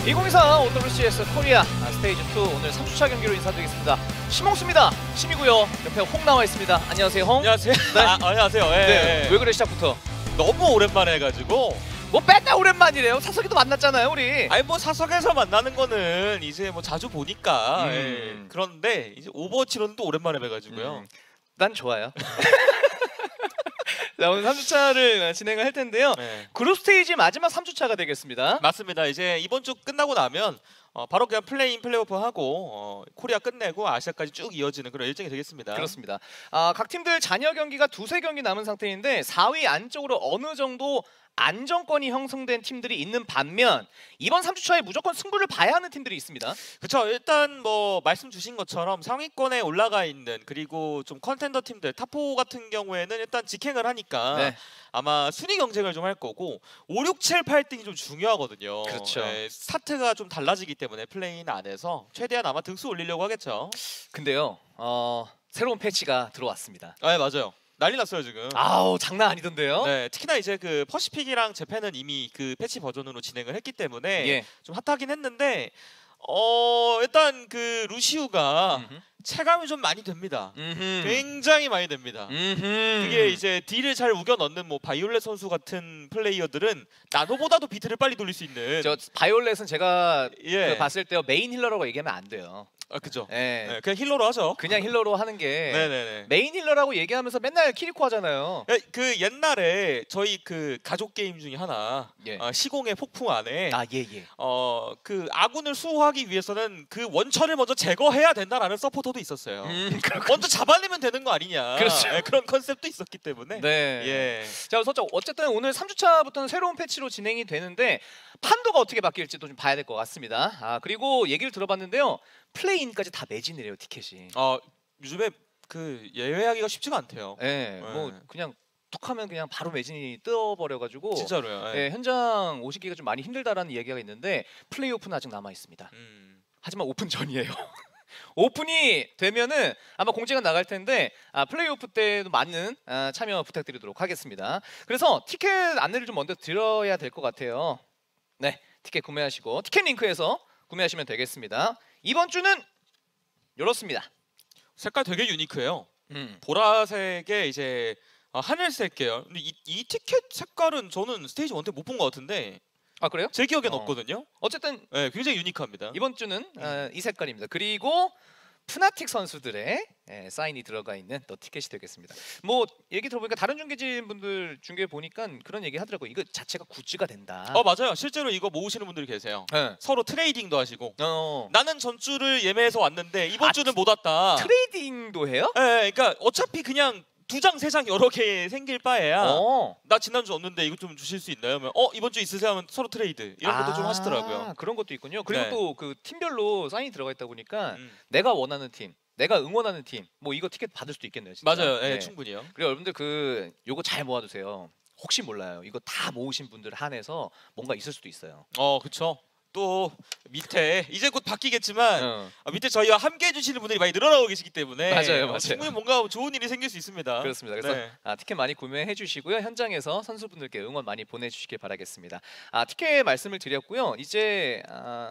2024 OWCS 코리아 스테이지 2 오늘 3주차 경기로 인사드리겠습니다. 심홍수입니다. 심이고요. 옆에 홍 나와 있습니다. 안녕하세요, 홍. 안녕하세요. 네. 안녕하세요. 예. 네. 왜 그래 시작부터? 너무 오랜만에 해가지고. 뭐 맨날 오랜만이래요. 사석이도 만났잖아요, 우리. 아니 뭐 사석에서 만나는 거는 이제 뭐 자주 보니까. 예. 그런데 이제 오버워치로는 또 오랜만에 뵈가지고요. 난 좋아요. 자, 오늘 3주차를 진행을 할 텐데요. 네. 그룹 스테이지 마지막 3주차가 되겠습니다. 맞습니다. 이제 이번 주 끝나고 나면 바로 그냥 플레이인 플레이오프 하고 코리아 끝내고 아시아까지 쭉 이어지는 그런 일정이 되겠습니다. 그렇습니다. 각 팀들 잔여 경기가 두세 경기 남은 상태인데 4위 안쪽으로 어느 정도 안정권이 형성된 팀들이 있는 반면 이번 3주차에 무조건 승부를 봐야 하는 팀들이 있습니다. 그렇죠. 일단 뭐 말씀 주신 것처럼 상위권에 올라가 있는 그리고 좀 컨텐더 팀들 탑4 같은 경우에는 일단 직행을 하니까 네. 아마 순위 경쟁을 좀 할 거고 5, 6, 7, 8등이 좀 중요하거든요. 그렇죠. 스타트가 좀 달라지기 때문에 플레이인 안에서 최대한 아마 등수 올리려고 하겠죠. 근데요, 새로운 패치가 들어왔습니다. 네, 맞아요. 난리 났어요 지금. 아우, 장난 아니던데요? 네, 특히나 이제 그 퍼시픽이랑 재팬은 이미 그 패치 버전으로 진행을 했기 때문에 예. 좀 핫하긴 했는데 일단 그 루시우가 체감이 좀 많이 됩니다. 굉장히 많이 됩니다. 그게 이제 딜을 잘 우겨 넣는 뭐 바이올렛 선수 같은 플레이어들은 나노보다도 비트를 빨리 돌릴 수 있는. 저 바이올렛은 제가 예. 그 봤을 때 메인 힐러라고 얘기하면 안 돼요. 아, 그죠. 예. 네, 그냥 힐러로 하죠. 그냥 힐러로 하는 게 네네네. 메인 힐러라고 얘기하면서 맨날 키리코 하잖아요. 그 옛날에 저희 그 가족 게임 중에 하나 예. 시공의 폭풍 안에 예. 그 아군을 수호하기 위해서는 그 원천을 먼저 제거해야 된다라는 서포터도 있었어요. 먼저 잡아내면 되는 거 아니냐. 그렇죠. 네, 그런 컨셉도 있었기 때문에. 네. 예. 자, 그래서 어쨌든 오늘 3주차부터는 새로운 패치로 진행이 되는데 판도가 어떻게 바뀔지도 좀 봐야 될 것 같습니다. 그리고 얘기를 들어봤는데요. 플레이인까지 다 매진이래요, 티켓이. 요즘에 그 예외하기가 쉽지가 않대요. 네. 뭐 그냥 툭하면 그냥 바로 매진이 뜨어버려가지고 진짜로요. 네, 현장 오시기가 좀 많이 힘들다라는 이야기가 있는데 플레이오프는 아직 남아 있습니다. 하지만 오픈 전이에요. 오픈이 되면은 아마 공지가 나갈 텐데 플레이오프 때도 많은 참여 부탁드리도록 하겠습니다. 그래서 티켓 안내를 좀 먼저 드려야 될 것 같아요. 네, 티켓 구매하시고 티켓 링크에서 구매하시면 되겠습니다. 이번 주는 이렇습니다. 색깔 되게 유니크해요. 보라색에 이제 하늘색 계열. 근데 이 티켓 색깔은 저는 스테이지 1 때 못 본 것 같은데. 아, 그래요? 제 기억엔 없거든요. 어쨌든 네, 굉장히 유니크합니다. 이번 주는 이 색깔입니다. 그리고 푸나틱 선수들의 사인이 들어가 있는 또 티켓이 되겠습니다. 뭐 얘기 들어보니까 다른 중계진 분들 중계 보니까 그런 얘기 하더라고요. 이거 자체가 굿즈가 된다. 맞아요. 실제로 이거 모으시는 분들이 계세요. 네. 서로 트레이딩도 하시고. 어. 나는 전주를 예매해서 왔는데 이번 주는 못 왔다. 트레이딩도 해요? 네, 그러니까 어차피 그냥 2장, 3장 여러 개 생길 바에야 나 지난주 왔는데 이거 좀 주실 수 있나요? 하면 이번 주 있으세요? 하면 서로 트레이드 이런 것도 좀 하시더라고요. 그런 것도 있군요. 그리고 네. 또 그 팀별로 사인이 들어가 있다 보니까 내가 원하는 팀, 내가 응원하는 팀, 뭐 이거 티켓 받을 수도 있겠네요. 진짜. 맞아요. 네, 네. 충분히요. 그리고 여러분들 요거 잘 모아두세요. 혹시 몰라요. 이거 다 모으신 분들 한해서 뭔가 있을 수도 있어요. 그렇죠. 또 밑에 이제 곧 바뀌겠지만 밑에 저희와 함께 해주시는 분들이 많이 늘어나고 계시기 때문에 맞아요. 충분히 뭔가 좋은 일이 생길 수 있습니다. 그렇습니다. 그래서 티켓 많이 구매해 주시고요. 현장에서 선수분들께 응원 많이 보내주시길 바라겠습니다. 티켓 말씀을 드렸고요. 이제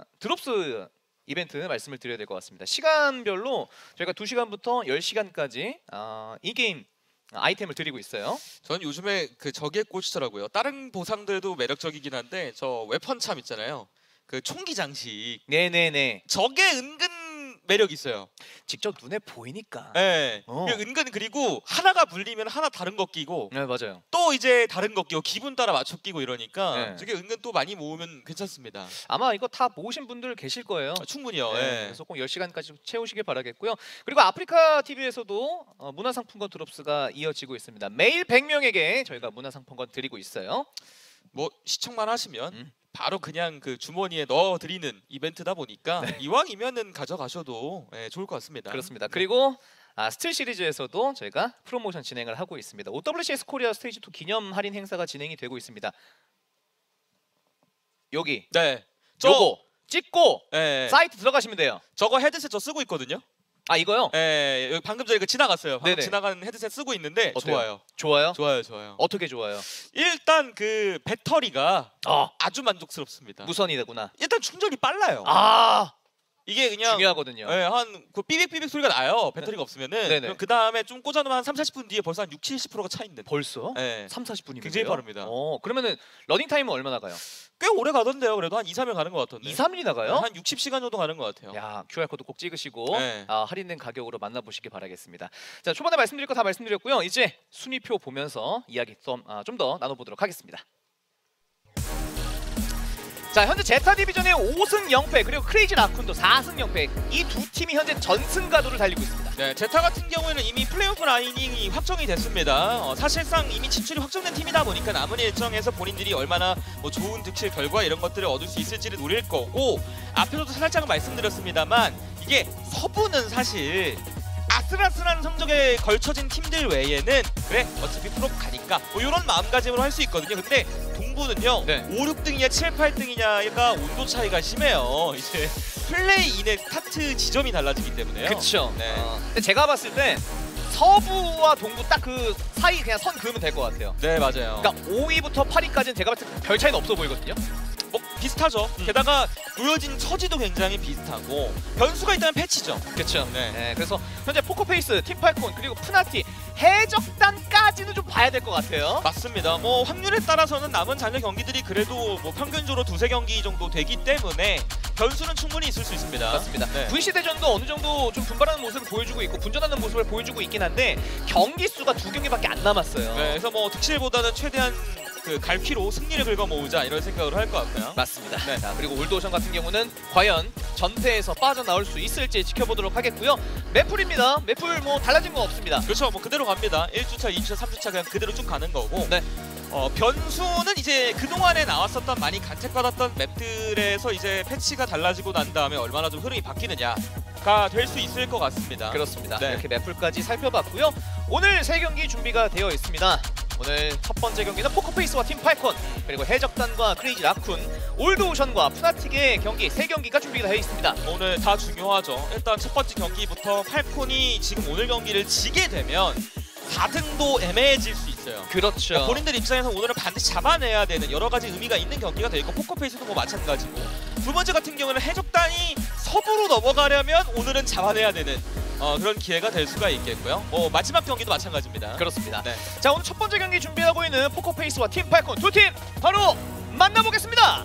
드롭스 이벤트 말씀을 드려야 될 것 같습니다. 시간별로 저희가 2시간부터 10시간까지 이 게임 아이템을 드리고 있어요. 저는 요즘에 저게 꽂히더라고요. 다른 보상들도 매력적이긴 한데 저 웨펀 참 있잖아요. 그 총기 장식. 네네네. 저게 은근 매력 있어요. 직접 눈에 보이니까. 네. 은근 그리고 하나가 불리면 하나 다른 거 끼고. 네, 맞아요. 또 이제 다른 거 끼고 기분 따라 맞춰 끼고 이러니까 네. 저게 은근 또 많이 모으면 괜찮습니다. 아마 이거 다 모으신 분들 계실 거예요. 충분히요. 네. 그래서 꼭 10시간까지 채우시길 바라겠고요. 그리고 아프리카 TV에서도 문화상품권 드롭스가 이어지고 있습니다. 매일 100명에게 저희가 문화상품권 드리고 있어요. 뭐 시청만 하시면 바로 그냥 그 주머니에 넣어 드리는 이벤트다 보니까 이왕이면은 가져가셔도 좋을 것 같습니다. 그렇습니다. 그리고 스틸 시리즈에서도 저희가 프로모션 진행을 하고 있습니다. OWCS 코리아 스테이지 2 기념 할인 행사가 진행이 되고 있습니다. 여기 네. 요거 찍고 네. 사이트 들어가시면 돼요. 저거 헤드셋 저 쓰고 있거든요. 아 이거요? 예, 여기 방금 전에 그 지나갔어요. 방금 네네. 지나간 헤드셋 쓰고 있는데 어때요? 좋아요. 좋아요? 좋아요, 좋아요. 어떻게 좋아요? 일단 그 배터리가 아주 만족스럽습니다. 무선이구나. 일단 충전이 빨라요. 아 이게 그냥 중요하거든요. 예, 한그 삐빅삐빅 소리가 나요. 배터리가 없으면은. 네네. 그럼 그 다음에 좀 꽂아놓으면 한 3, 40분 뒤에 벌써 한 60~70%가 차 있는데. 벌써? 예. 3, 40분이면 굉장히 빠릅니다. 그러면은 러닝 타임은 얼마나 가요? 꽤 오래 가던데요. 그래도 한 2, 3일 가는 것 같던데. 2, 3일이 나가요? 한 60시간 정도 가는 것 같아요. 야, QR 코드 꼭 찍으시고 네. 할인된 가격으로 만나보시기 바라겠습니다. 자, 초반에 말씀드릴 거 다 말씀드렸고요. 이제 순위표 보면서 이야기 좀 더 나눠보도록 하겠습니다. 자, 현재 제타 디비전의 5승 0패 그리고 크레이지 라쿤도 4승 0패 이 두 팀이 현재 전승 가도를 달리고 있습니다. 네, 제타 같은 경우에는 이미 플레이오프 라인이 확정이 됐습니다. 사실상 이미 진출이 확정된 팀이다 보니까 남은 일정에서 본인들이 얼마나 뭐 좋은 득실 결과 이런 것들을 얻을 수 있을지를 노릴 거고 앞에서도 살짝 말씀드렸습니다만 이게 서부는 사실 아슬아슬한 성적에 걸쳐진 팀들 외에는 그래 어차피 프로브 가니까 뭐 이런 마음가짐으로 할 수 있거든요. 근데 동부는요 네. 5, 6등이냐 7, 8등이냐가 온도 차이가 심해요. 이제 플레이인의 스타트 지점이 달라지기 때문에요. 그렇죠. 네. 근데 제가 봤을 때 서부와 동부 딱 그 사이 그냥 선 그으면 될 것 같아요. 네, 맞아요. 그러니까 5위부터 8위까지는 제가 봤을 때 별 차이는 없어 보이거든요. 뭐 비슷하죠. 게다가 놓여진 처지도 굉장히 비슷하고 변수가 있다면 패치죠. 그렇죠. 네. 네, 그래서 현재 포커페이스, 팀팔콘 그리고 푸나티 해적단까지는 좀 봐야 될 것 같아요. 맞습니다. 뭐 확률에 따라서는 남은 잔여 경기들이 그래도 뭐 평균적으로 2~3경기 정도 되기 때문에 변수는 충분히 있을 수 있습니다. 맞습니다. 네. VC 대전도 어느 정도 좀 분발하는 모습을 보여주고 있고 분전하는 모습을 보여주고 있긴 한데 경기 수가 2경기밖에 안 남았어요. 네, 그래서 뭐 득실보다는 최대한 그 갈피로 승리를 긁어 모으자 이런 생각을 할 것 같고요. 맞습니다. 네. 자, 그리고 올드오션 같은 경우는 과연 전패에서 빠져나올 수 있을지 지켜보도록 하겠고요. 맵풀입니다. 맵풀 뭐 달라진 거 없습니다. 그렇죠. 뭐 그대로 갑니다. 1주차, 2주차, 3주차 그냥 그대로 쭉 가는 거고. 네. 변수는 이제 그동안에 나왔었던 많이 간책받았던 맵들에서 이제 패치가 달라지고 난 다음에 얼마나 좀 흐름이 바뀌느냐가 될 수 있을 것 같습니다. 그렇습니다. 네. 이렇게 맵풀까지 살펴봤고요. 오늘 3경기 준비가 되어 있습니다. 오늘 첫 번째 경기는 포커페이스와 팀팔콘 그리고 해적단과 크레이지 라쿤 올드오션과 푸나틱의 경기 3경기가 준비가 되어 있습니다. 오늘 다 중요하죠. 일단 첫 번째 경기부터 팔콘이 지금 오늘 경기를 지게 되면 4등도 애매해질 수 있어요. 그렇죠. 그러니까 본인들 입장에서 오늘은 반드시 잡아내야 되는 여러 가지 의미가 있는 경기가 되어 있고 포커페이스도 뭐 마찬가지고 두 번째 같은 경우는 해적단이 서부로 넘어가려면 오늘은 잡아내야 되는 그런 기회가 될 수가 있겠고요. 마지막 경기도 마찬가지입니다. 그렇습니다. 네. 자, 오늘 첫 번째 경기 준비하고 있는 포커페이스와 팀팔콘 두 팀 바로 만나보겠습니다.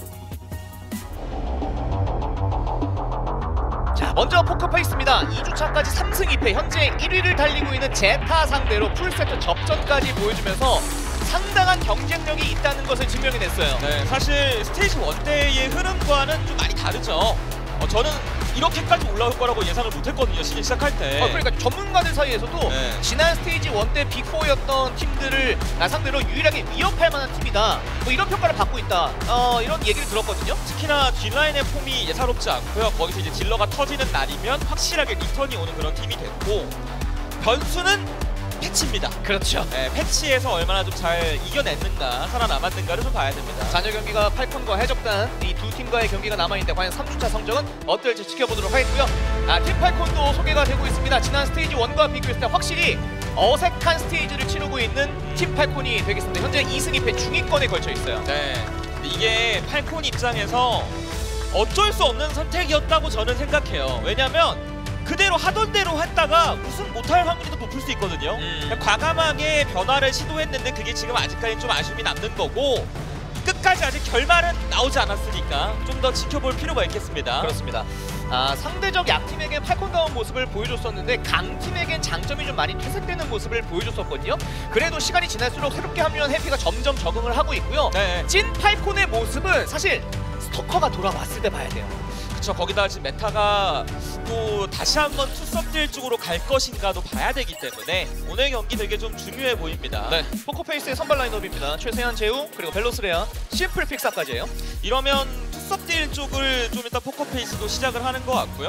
자, 먼저 포커페이스입니다. 2주차까지 3승 2패 현재 1위를 달리고 있는 제타 상대로 풀세트 접전까지 보여주면서 상당한 경쟁력이 있다는 것을 증명이 냈어요. 네, 사실 스테이지 1 때의 흐름과는 좀 많이 다르죠. 저는 이렇게까지 올라올 거라고 예상을 못했거든요. 시즌 시작할 때. 그러니까 전문가들 사이에서도 네. 지난 스테이지 1 때 빅4였던 팀들을 상대로 유일하게 위협할 만한 팀이다. 뭐 이런 평가를 받고 있다. 이런 얘기를 들었거든요. 특히나 뒷라인의 폼이 예사롭지 않고요. 거기서 이제 딜러가 터지는 날이면 확실하게 리턴이 오는 그런 팀이 됐고 변수는 패치입니다. 그렇죠. 네, 패치에서 얼마나 좀 잘 이겨냈는가, 살아남았는가를 좀 봐야 됩니다. 잔여 경기가 팔콘과 해적단 이 두 팀과의 경기가 남아있는데 과연 3주차 성적은 어떨지 지켜보도록 하겠고요. 팀 팔콘도 소개가 되고 있습니다. 지난 스테이지 1과 비교했을 때 확실히 어색한 스테이지를 치르고 있는 팀 팔콘이 되겠습니다. 현재 2승 2패 중위권에 걸쳐 있어요. 네, 근데 이게 팔콘 입장에서 어쩔 수 없는 선택이었다고 저는 생각해요. 왜냐면 그대로 하던 대로 했다가 우승 못할 확률이 더 높을 수 있거든요. 그러니까 과감하게 변화를 시도했는데 그게 지금 아직까지 좀 아쉬움이 남는 거고 끝까지 아직 결말은 나오지 않았으니까 좀 더 지켜볼 필요가 있겠습니다. 그렇습니다. 상대적 약팀에겐 팔콘다운 모습을 보여줬었는데 강팀에겐 장점이 좀 많이 퇴색되는 모습을 보여줬었거든요. 그래도 시간이 지날수록 새롭게 합류한 해피가 점점 적응을 하고 있고요. 네. 찐 팔콘의 모습은 사실 스토커가 돌아왔을 때 봐야 돼요. 그렇죠. 거기다 지금 메타가 또 다시 한번 투썸딜 쪽으로 갈 것인가도 봐야 되기 때문에 오늘 경기 되게 좀 중요해 보입니다. 네, 포커페이스의 선발 라인업입니다. 최세한, 재우, 그리고 벨로스레아, 심플 픽사까지예요. 이러면 투썸딜 쪽을 좀 일단 포커페이스도 시작을 하는 것 같고요.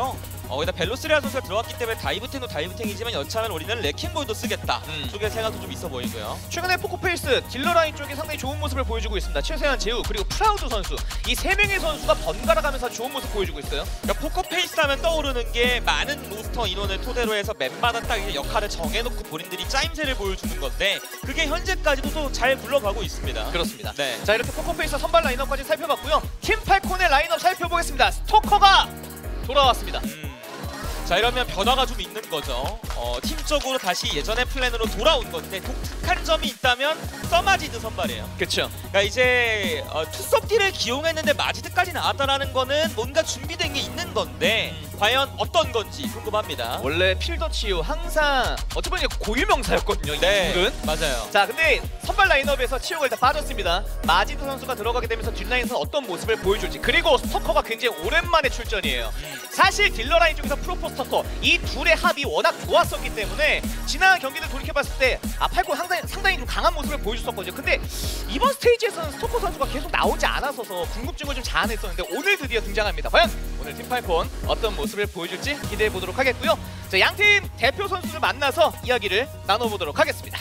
거기다 벨로스리아 선수가 들어왔기 때문에 다이브탱도 다이브탱이지만 여차하면 우리는 레킹볼도 쓰겠다 쪽의 생각도 좀 있어 보이고요. 최근에 포커페이스 딜러 라인 쪽이 상당히 좋은 모습을 보여주고 있습니다. 최세한, 제우 그리고 프라우드 선수 이 세 명의 선수가 번갈아가면서 좋은 모습 보여주고 있어요. 그러니까 포커페이스 하면 떠오르는 게 많은 로스터 인원을 토대로 해서 맵마다 딱 이제 역할을 정해놓고 본인들이 짜임새를 보여주는 건데 그게 현재까지도 또 잘 굴러가고 있습니다. 그렇습니다. 네. 자, 이렇게 포커페이스 선발 라인업까지 살펴봤고요. 팀 팔콘의 라인업 살펴보겠습니다. 스토커가 돌아왔습니다. 자, 이러면 변화가 좀 있는 거죠. 팀적으로 다시 예전의 플랜으로 돌아온 건데 독특한 점이 있다면 서마지드 선발이에요. 그렇죠. 그러니까 이제 투섭딜을 기용했는데 마지드까지 나왔다라는 거는 뭔가 준비된 게 있는 건데 과연 어떤 건지 궁금합니다. 원래 필더 치유 항상 어찌 보면 고유명사였거든요. 이 네, 둘은. 맞아요. 자, 근데 선발 라인업에서 치유가 일단 빠졌습니다. 마지드 선수가 들어가게 되면서 뒷라인에서 어떤 모습을 보여줄지, 그리고 스토커가 굉장히 오랜만에 출전이에요. 사실 딜러 라인 쪽에서 프로포 스토커 이 둘의 합이 워낙 좋았었기 때문에 지난 경기를 돌이켜봤을 때 팔콘 상당히 좀 강한 모습을 보여줬었거든요. 근데 이번 스테이지에서는 스토커 선수가 계속 나오지 않아서서 궁금증을 좀 자아냈었는데 오늘 드디어 등장합니다. 과연 오늘 팀 팔콘 어떤 모습을 보여줄지 기대해 보도록 하겠고요. 자, 양팀 대표 선수를 만나서 이야기를 나눠보도록 하겠습니다.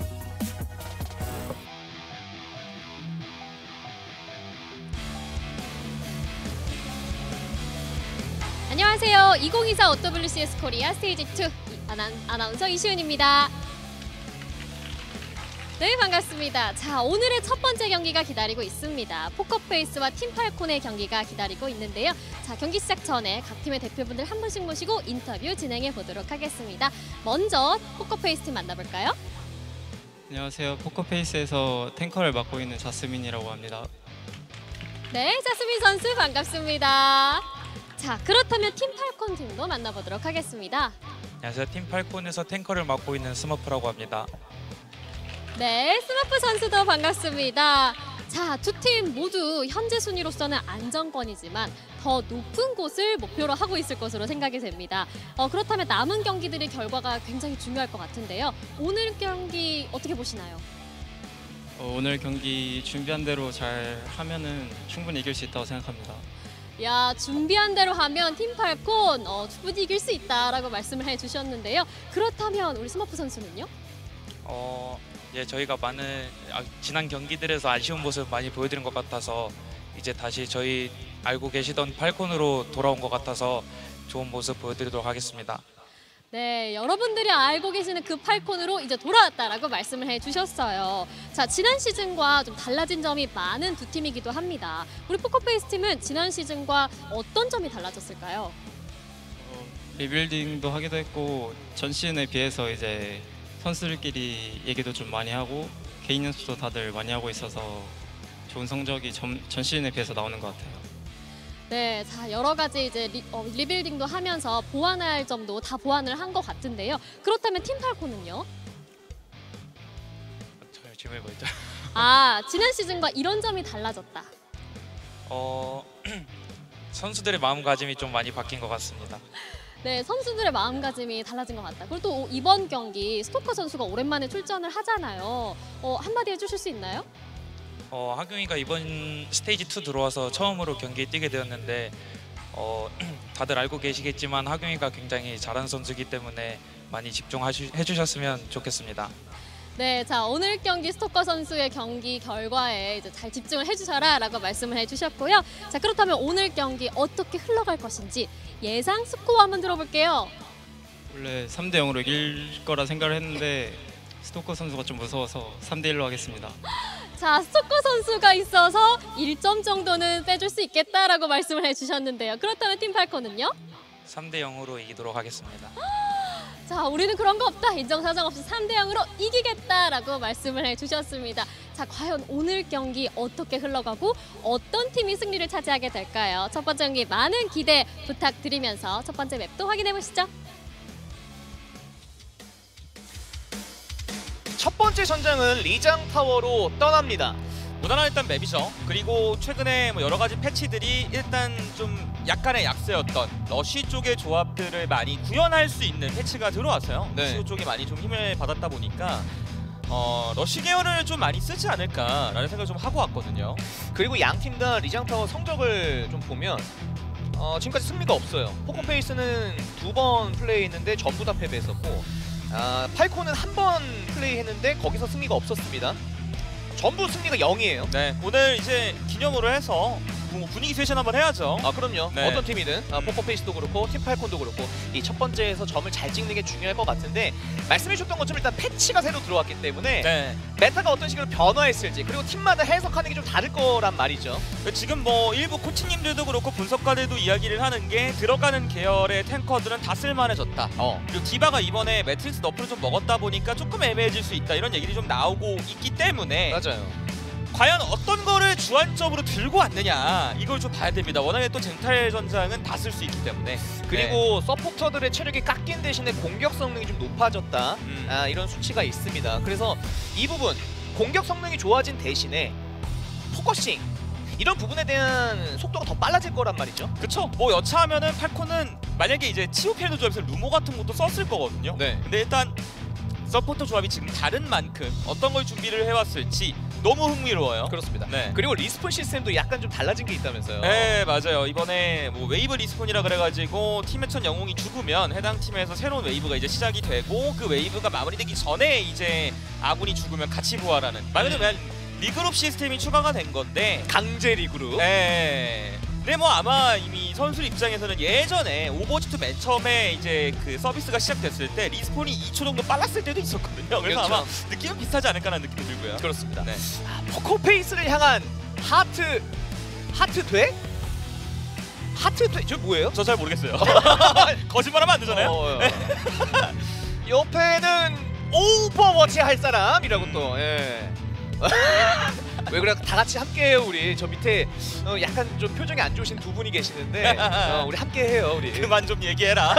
안녕하세요. 2024 OWCS 코리아 스테이지 2 아나운서 이시은입니다. 네, 반갑습니다. 자, 오늘의 첫 번째 경기가 기다리고 있습니다. 포커페이스와 팀팔콘의 경기가 기다리고 있는데요. 자, 경기 시작 전에 각 팀의 대표분들 한 분씩 모시고 인터뷰 진행해 보도록 하겠습니다. 먼저 포커페이스 팀 만나볼까요? 안녕하세요. 포커페이스에서 탱커를 맡고 있는 자스민이라고 합니다. 네, 자스민 선수 반갑습니다. 자, 그렇다면 팀팔콘 팀도 만나보도록 하겠습니다. 안녕하세요. 팀 팔콘에서 탱커를 맡고 있는 스머프라고 합니다. 네, 스마프 선수도 반갑습니다. 자, 두 팀 모두 현재 순위로서는 안정권이지만 더 높은 곳을 목표로 하고 있을 것으로 생각이 됩니다. 그렇다면 남은 경기들의 결과가 굉장히 중요할 것 같은데요. 오늘 경기 어떻게 보시나요? 오늘 경기 준비한 대로 잘 하면은 충분히 이길 수 있다고 생각합니다. 야, 준비한 대로 하면 팀팔콘 충분히 이길 수 있다라고 말씀을 해주셨는데요. 그렇다면 우리 스머프 선수는요? 예, 저희가 지난 경기들에서 아쉬운 모습 많이 보여드린 것 같아서 이제 다시 저희 알고 계시던 팔콘으로 돌아온 것 같아서 좋은 모습 보여드리도록 하겠습니다. 네, 여러분들이 알고 계시는 그 팔콘으로 이제 돌아왔다라고 말씀을 해주셨어요. 자, 지난 시즌과 좀 달라진 점이 많은 두 팀이기도 합니다. 우리 포커페이스 팀은 지난 시즌과 어떤 점이 달라졌을까요? 리빌딩도 하기도 했고 전 시즌에 비해서 이제 선수들끼리 얘기도 좀 많이 하고 개인 연습도 다들 많이 하고 있어서 좋은 성적이 전 시즌에 비해서 나오는 것 같아요. 네, 자, 여러 가지 이제 리빌딩도 하면서 보완할 점도 다 보완을 한 것 같은데요. 그렇다면 팀팔콘은요? 저 질문이 뭐였죠? 아, 지난 시즌과 이런 점이 달라졌다. 선수들의 마음가짐이 좀 많이 바뀐 것 같습니다. 네, 선수들의 마음가짐이 달라진 것 같다. 그리고 또 이번 경기 스토커 선수가 오랜만에 출전을 하잖아요. 한마디 해주실 수 있나요? 하경이가 이번 스테이지 2 들어와서 처음으로 경기에 뛰게 되었는데 다들 알고 계시겠지만 하경이가 굉장히 잘하는 선수이기 때문에 많이 집중해 주셨으면 좋겠습니다. 네, 자, 오늘 경기 스토커 선수의 경기 결과에 이제 잘 집중을 해주셔라라고 말씀을 해주셨고요. 자, 그렇다면 오늘 경기 어떻게 흘러갈 것인지 예상 스코어 한번 들어볼게요. 원래 3대 0으로 이길 거라 생각을 했는데 스토커 선수가 좀 무서워서 3대 1로 하겠습니다. 자, 스토커 선수가 있어서 1점 정도는 빼줄 수 있겠다라고 말씀을 해주셨는데요. 그렇다면 팀팔콘은요? 3대 0으로 이기도록 하겠습니다. 자, 우리는 그런 거 없다. 인정사정 없이 3대 0으로 이기겠다라고 말씀을 해주셨습니다. 자, 과연 오늘 경기 어떻게 흘러가고 어떤 팀이 승리를 차지하게 될까요? 첫 번째 경기 많은 기대 부탁드리면서 첫 번째 맵도 확인해 보시죠. 첫 번째 전장은 리장 타워로 떠납니다. 무난한 일단 맵이죠. 그리고 최근에 뭐 여러 가지 패치들이 일단 좀 약간의 약세였던 러쉬 쪽의 조합들을 많이 구현할 수 있는 패치가 들어왔어요. 네. 러쉬 쪽이 많이 좀 힘을 받았다 보니까 러쉬 계열을 좀 많이 쓰지 않을까라는 생각을 좀 하고 왔거든요. 그리고 양 팀 다 리장 타워 성적을 좀 보면 지금까지 승리가 없어요. 포커페이스는 2번 플레이했는데 전부 다 패배했었고 팔콘은 1번 플레이했는데 거기서 승리가 없었습니다. 전부 승리가 0이에요. 네, 오늘 이제 기념으로 해서 뭐 분위기 세션 한번 해야죠. 그럼요. 네. 어떤 팀이든 포커페이스도 그렇고 팀 팔콘도 그렇고 이 첫 번째에서 점을 잘 찍는 게 중요할 것 같은데 말씀해주셨던 것처럼 일단 패치가 새로 들어왔기 때문에 네. 메타가 어떤 식으로 변화했을지 그리고 팀마다 해석하는 게 좀 다를 거란 말이죠. 지금 뭐 일부 코치님들도 그렇고 분석가들도 이야기를 하는 게 들어가는 계열의 탱커들은 다 쓸만해졌다. 그리고 디바가 이번에 매트릭스 너프를 좀 먹었다 보니까 조금 애매해질 수 있다 이런 얘기들이 좀 나오고 있기 때문에 맞아요. 과연 어떤 거를 주안점으로 들고 왔느냐 이걸 좀 봐야 됩니다. 워낙에 또 쟁탈 전장은 다 쓸 수 있기 때문에. 그리고 서포터들의 체력이 깎인 대신에 공격 성능이 좀 높아졌다. 이런 수치가 있습니다. 그래서 이 부분 공격 성능이 좋아진 대신에 포커싱 이런 부분에 대한 속도가 더 빨라질 거란 말이죠. 그쵸. 뭐 여차하면은 팔콘은 만약에 이제 치우 캐릭터 조합에서 루모 같은 것도 썼을 거거든요. 네. 근데 일단 서포터 조합이 지금 다른 만큼 어떤 걸 준비를 해왔을지 너무 흥미로워요. 그렇습니다. 네. 그리고 리스폰 시스템도 약간 좀 달라진 게 있다면서요. 네, 맞아요. 이번에 뭐 웨이브 리스폰이라 그래가지고 팀의 첫 영웅이 죽으면 해당 팀에서 새로운 웨이브가 이제 시작이 되고 그 웨이브가 마무리되기 전에 이제 아군이 죽으면 같이 부활하는 말 그대로 리그룹 시스템이 추가가 된 건데 강제 리그룹. 네. 근데 뭐 아마 이미 선수 입장에서는 예전에 오버워치2 맨 처음에 이제 그 서비스가 시작됐을 때 리스폰이 2초 정도 빨랐을 때도 있었거든요. 그래서 그렇죠. 아마 느낌은 비슷하지 않을까라는 느낌이 들고요. 그렇습니다. 네. 포커페이스를 향한 하트 돼? 저 뭐예요? 저 잘 모르겠어요. 거짓말하면 안 되잖아요. 옆에는 오버워치 할 사람이라고 또. 예. 왜 그래? 다 같이 함께해요 우리. 저 밑에 약간 좀 표정이 안 좋으신 두 분이 계시는데 우리 함께해요 우리. 그만 좀 얘기해라.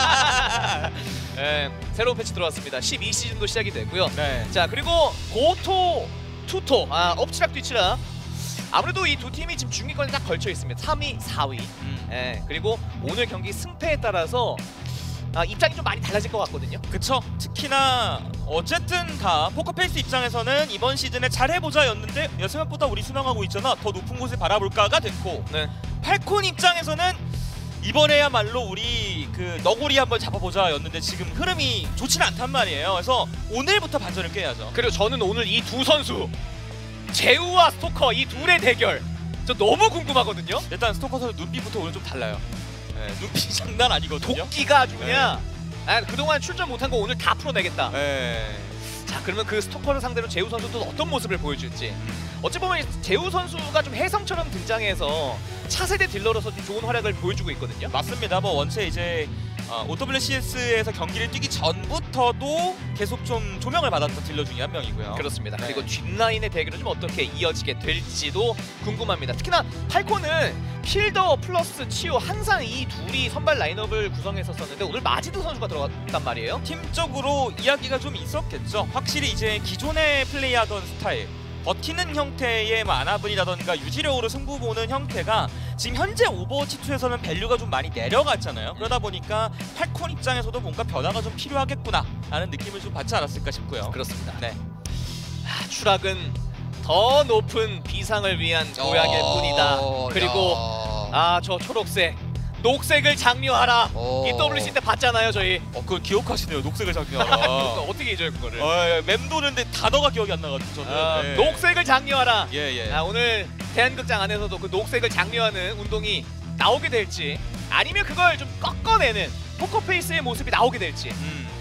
예, 새로운 패치 들어왔습니다. 12시즌도 시작이 됐고요. 네. 자 그리고 고토, 투토, 엎치락 뒤치락. 아무래도 이 두 팀이 지금 중위권에 딱 걸쳐 있습니다. 3위, 4위. 예, 그리고 오늘 경기 승패에 따라서 입장이 좀 많이 달라질 것 같거든요. 그쵸. 특히나 어쨌든 다 포커페이스 입장에서는 이번 시즌에 잘해보자였는데 야 생각보다 우리 순항하고 있잖아. 더 높은 곳을 바라볼까가 됐고 네. 팔콘 입장에서는 이번에야말로 우리 그 너구리 한번 잡아보자였는데 지금 흐름이 좋지는 않단 말이에요. 그래서 오늘부터 반전을 깨야죠. 그리고 저는 오늘 이 두 선수 제우와 스토커 이 둘의 대결 저 너무 궁금하거든요. 일단 스토커 선수 눈빛부터 오늘 좀 달라요. 네, 눈빛이 장난 아니거든요. 도끼가 아주 그냥 그동안 출전 못한 거 오늘 다 풀어내겠다. 네. 자 그러면 그 스토커를 상대로 제우 선수도 어떤 모습을 보여줄지. 어찌 보면 제우 선수가 좀 혜성처럼 등장해서 차세대 딜러로서 좀 좋은 활약을 보여주고 있거든요. 맞습니다. 뭐 원체 이제 OWCS에서 경기를 뛰기 전부터도 계속 좀 조명을 받았던 딜러 중에 한 명이고요. 그렇습니다. 네. 그리고 뒷라인의 대결은 좀 어떻게 이어지게 될지도 궁금합니다. 특히나 팔콘은 필더 플러스 치오 항상 이 둘이 선발 라인업을 구성했었는데 오늘 마지드 선수가 들어갔단 말이에요. 팀적으로 이야기가 좀 있었겠죠. 확실히 이제 기존에 플레이하던 스타일 버티는 형태의 뭐 아나블이라던가 유지력으로 승부 보는 형태가 지금 현재 오버워치2에서는 밸류가 좀 많이 내려갔잖아요. 그러다 보니까 팔콘 입장에서도 뭔가 변화가 좀 필요하겠구나 라는 느낌을 좀 받지 않았을까 싶고요. 그렇습니다. 네. 추락은 더 높은 비상을 위한 도약일 뿐이다. 그리고 저 초록색 녹색을 장려하라. 이 WC 때 봤잖아요 저희. 그걸 기억하시네요. 녹색을 장려하라. 어떻게 잊어요 그거를. 맴도는데 단어가 기억이 안 나가지고 저는. 네. 녹색을 장려하라. 예. 오늘 대한극장 안에서도 그 녹색을 장려하는 운동이 나오게 될지 아니면 그걸 좀 꺾어내는 포커페이스의 모습이 나오게 될지.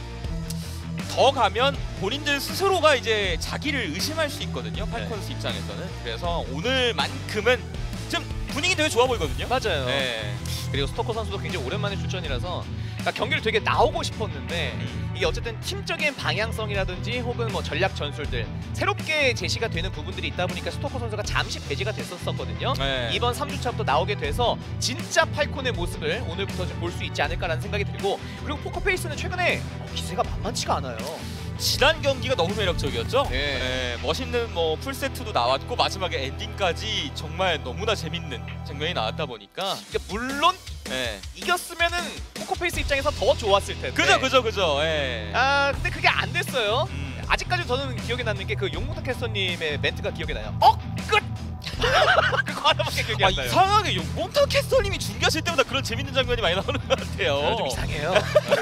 더 가면 본인들 스스로가 이제 자기를 의심할 수 있거든요. 팔콘스 입장에서는. 그래서 오늘만큼은 지금 분위기 되게 좋아 보이거든요. 맞아요. 네. 그리고 스토커 선수도 굉장히 오랜만에 출전이라서 그러니까 경기를 되게 나오고 싶었는데 이게 어쨌든 팀적인 방향성이라든지 혹은 뭐 전략 전술들 새롭게 제시가 되는 부분들이 있다 보니까 스토커 선수가 잠시 배제가 됐었거든요. 네. 이번 3주차부터 나오게 돼서 진짜 팔콘의 모습을 오늘부터 좀 볼 수 있지 않을까라는 생각이 들고 그리고 포커페이스는 최근에 기세가 만만치가 않아요. 지난 경기가 너무 매력적이었죠. 네. 네, 멋있는 뭐 풀세트도 나왔고 마지막에 엔딩까지 정말 너무나 재밌는 장면이 나왔다 보니까 그러니까 물론 이겼으면은 포커페이스 입장에서 더 좋았을 텐데. 그죠. 예. 근데 그게 안 됐어요. 아직까지 저는 기억에 남는 게 그 용무타 캐스터님의 멘트가 기억이 나요. 끝! 그거 하나밖에 기억이 안 나요. 이상하게 몬터 캐스터님이 중계하실 때마다 그런 재밌는 장면이 많이 나오는 것 같아요. 좀 이상해요.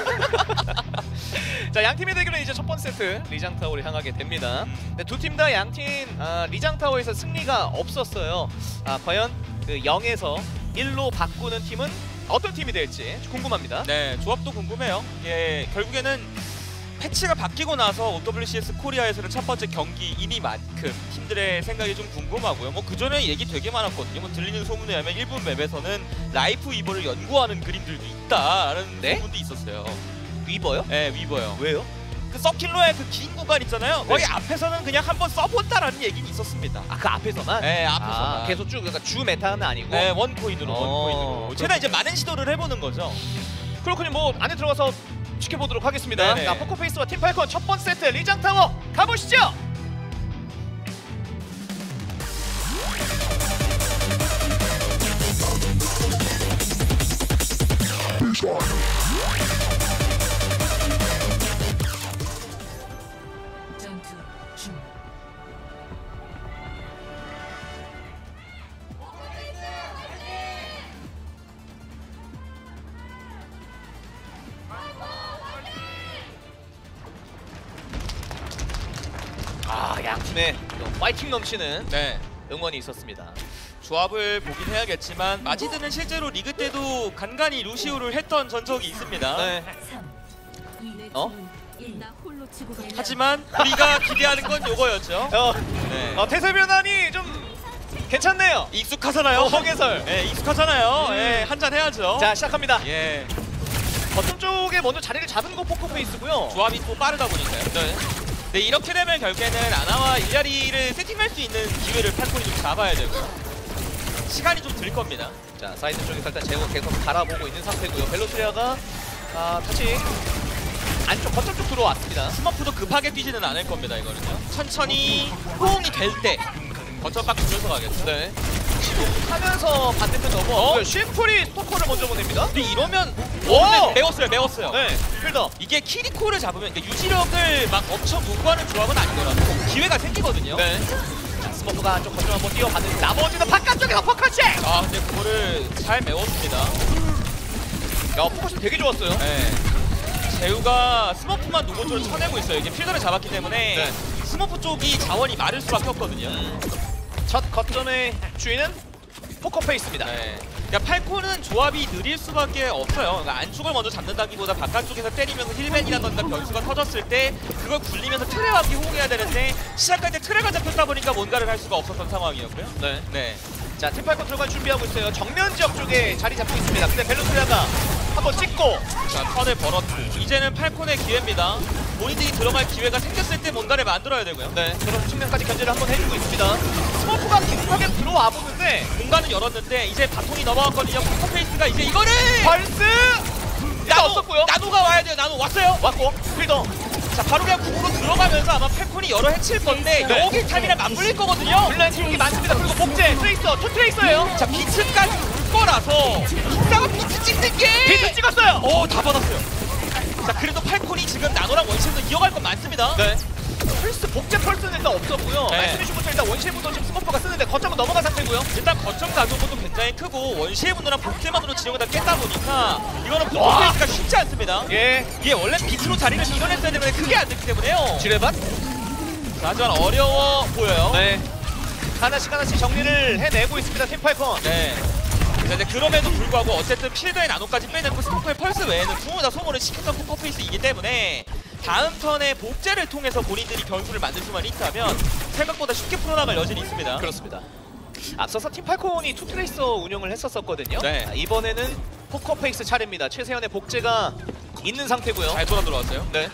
자, 양 팀의 대결은 이제 첫 번째 세트 리장타워를 향하게 됩니다. 근데 두 팀 다 양 팀 리장타워에서 승리가 없었어요. 과연 그 0에서 1로 바꾸는 팀은 어떤 팀이 될지 궁금합니다. 네, 조합도 궁금해요. 예, 결국에는 패치가 바뀌고 나서 OWCS 코리아에서는 첫 번째 경기이니만큼 팀들의 생각이 좀 궁금하고요. 뭐 그전에 얘기 되게 많았거든요. 뭐 들리는 소문에 의하면 일본 맵에서는 라이프 위버를 연구하는 그림들도 있다라는 네? 소문도 있었어요. 위버요? 네, 위버요. 왜요? 그 서킬러의 그 긴 구간 있잖아요. 거기 앞에서는 그냥 한번 써본다라는 얘기는 있었습니다. 그 앞에서만? 네, 앞에서만. 계속 쭉 그러니까 주 메타는 아니고. 네, 원코인으로 원코인으로. 제가 이제 많은 시도를 해보는 거죠. 그렇군요. 뭐 안에 들어가서 지켜보도록 하겠습니다. 네네. 자, 포커페이스와 팀팔콘 첫 번째 세트 리장타워 가보시죠. 전투 중. 양 팀의 파이팅 넘치는 네. 응원이 있었습니다. 조합을 보긴 해야겠지만 마지드는 실제로 리그 때도 간간히 루시우를 했던 전적이 있습니다. 네. 3, 2, 어? 1. 나 홀로 치고 갈래. 하지만 우리가 기대하는 건 요거였죠. 네. 태세 변환이 좀 괜찮네요. 익숙하잖아요. 허개설. 네, 익숙하잖아요. 예, 한잔 해야죠. 자, 시작합니다. 예, 버튼 쪽에 먼저 자리를 잡은 거 포커페이스고요. 조합이 또 빠르다 보니까요. 네. 네, 이렇게 되면 결국에는 아나와 일리아리를 세팅할 수 있는 기회를 팔콘이 좀 잡아야 되고요. 시간이 좀 들 겁니다. 자, 사이드 쪽에서 일단 제고 계속 바라보고 있는 상태고요. 벨로스리아가 다시 안쪽 거점 쪽 들어왔습니다. 스머프도 급하게 뛰지는 않을 겁니다. 이거는요. 천천히 호응이 될 때 거점 밖 돌려서 가겠죠. 네. 하면서 반대편 넘어. 쉼풀이 스토커를 먼저 보냅니다. 근데 이러면 오! 매웠어요. 네, 필더. 이게 키리코를 잡으면 그러니까 유지력을 막 엄청 요구하는 조합은 아니더라도 기회가 생기거든요. 네. 자, 스머프가 안쪽 거점 한번 뛰어봤는데 나머지는 바깥쪽에서 퍼커치! 아, 근데 그거를 잘 메웠습니다. 야, 포커스 되게 좋았어요. 네. 제우가 스머프만 노고조를 쳐내고 있어요. 이제 필더를 잡았기 때문에 네. 스머프 쪽이 자원이 마를 수밖에 없거든요. 첫 거점의 주인은 포커페이스입니다. 네. 그러니까 팔콘은 조합이 느릴 수밖에 없어요. 그러니까 안쪽을 먼저 잡는다기보다 바깥쪽에서 때리면서 힐벤이라던가 변수가 터졌을 때 그걸 굴리면서 트레와기 호응해야 되는데 시작할 때 트레가 잡혔다 보니까 뭔가를 할 수가 없었던 상황이었고요. 네. 네. 자, 팀팔콘 들어갈 준비하고 있어요. 정면 지역 쪽에 자리 잡고 있습니다. 근데 벨로스리아가 한번 찍고 자, 턴을 벌었고 이제는 팔콘의 기회입니다. 본인들이 들어갈 기회가 생겼을 때 뭔가를 만들어야 되고요. 네, 그런 측면까지 견제를 한번 해주고 있습니다. 스머프가 깊하게 들어와 보는데 공간은 열었는데 이제 바톤이 넘어갔거든요. 포커페이스가 이제 이거를 벌스! 나노 없었고요. 나노가 와야 돼요. 나노 왔어요. 왔고 필더. 자, 바로 그냥 궁으로 들어가면서 아마 팔콘이 열어 해칠 건데 네. 여기 타임이랑 맞물릴 거거든요. 블라인 팀이 많습니다. 그리고 복제, 트레이서, 투 트레이서예요. 자, 비트까지 올 거라서 흰사가 비트 찍는 게 비트 찍었어요. 다 받았어요. 자, 그래도 팔콘이 지금 나노랑 원실도 이어갈 건 많습니다. 네. 플스 복제 펄스는 일단 없었고요. 네. 말씀해주신 것처럼 일단 원실부터 지금 스머프가 쓰는데 거점은 넘어간 상태고요. 일단 거점 가격도 굉장히 크고 원시의 분노랑 복제만으로 진영을 다 깼다 보니까 이거는 포커페이스가 쉽지 않습니다. 예. 이게 원래 비트로 자리를 밀어냈어야 되는데 그게 안 됐기 때문에요. 지뢰밭. 자, 하지만 어려워 보여요. 네. 하나씩 정리를 해내고 있습니다. 팀팔콘. 네. 자, 이제 그럼에도 불구하고 어쨌든 필드의 나노까지 빼내고 스토커의 펄스 외에는 전부 다 소모를 시켰던 포커페이스이기 때문에 다음 턴에 복제를 통해서 본인들이 변수를 만들 수만 있다면 생각보다 쉽게 풀어나갈 여진이 있습니다. 그렇습니다. 앞서서 팀팔콘이 투트레이서 운영을 했었거든요. 네. 자, 이번에는 포커페이스 차례입니다. 최세현의 복제가 있는 상태고요. 잘 돌아 들어왔어요. 네.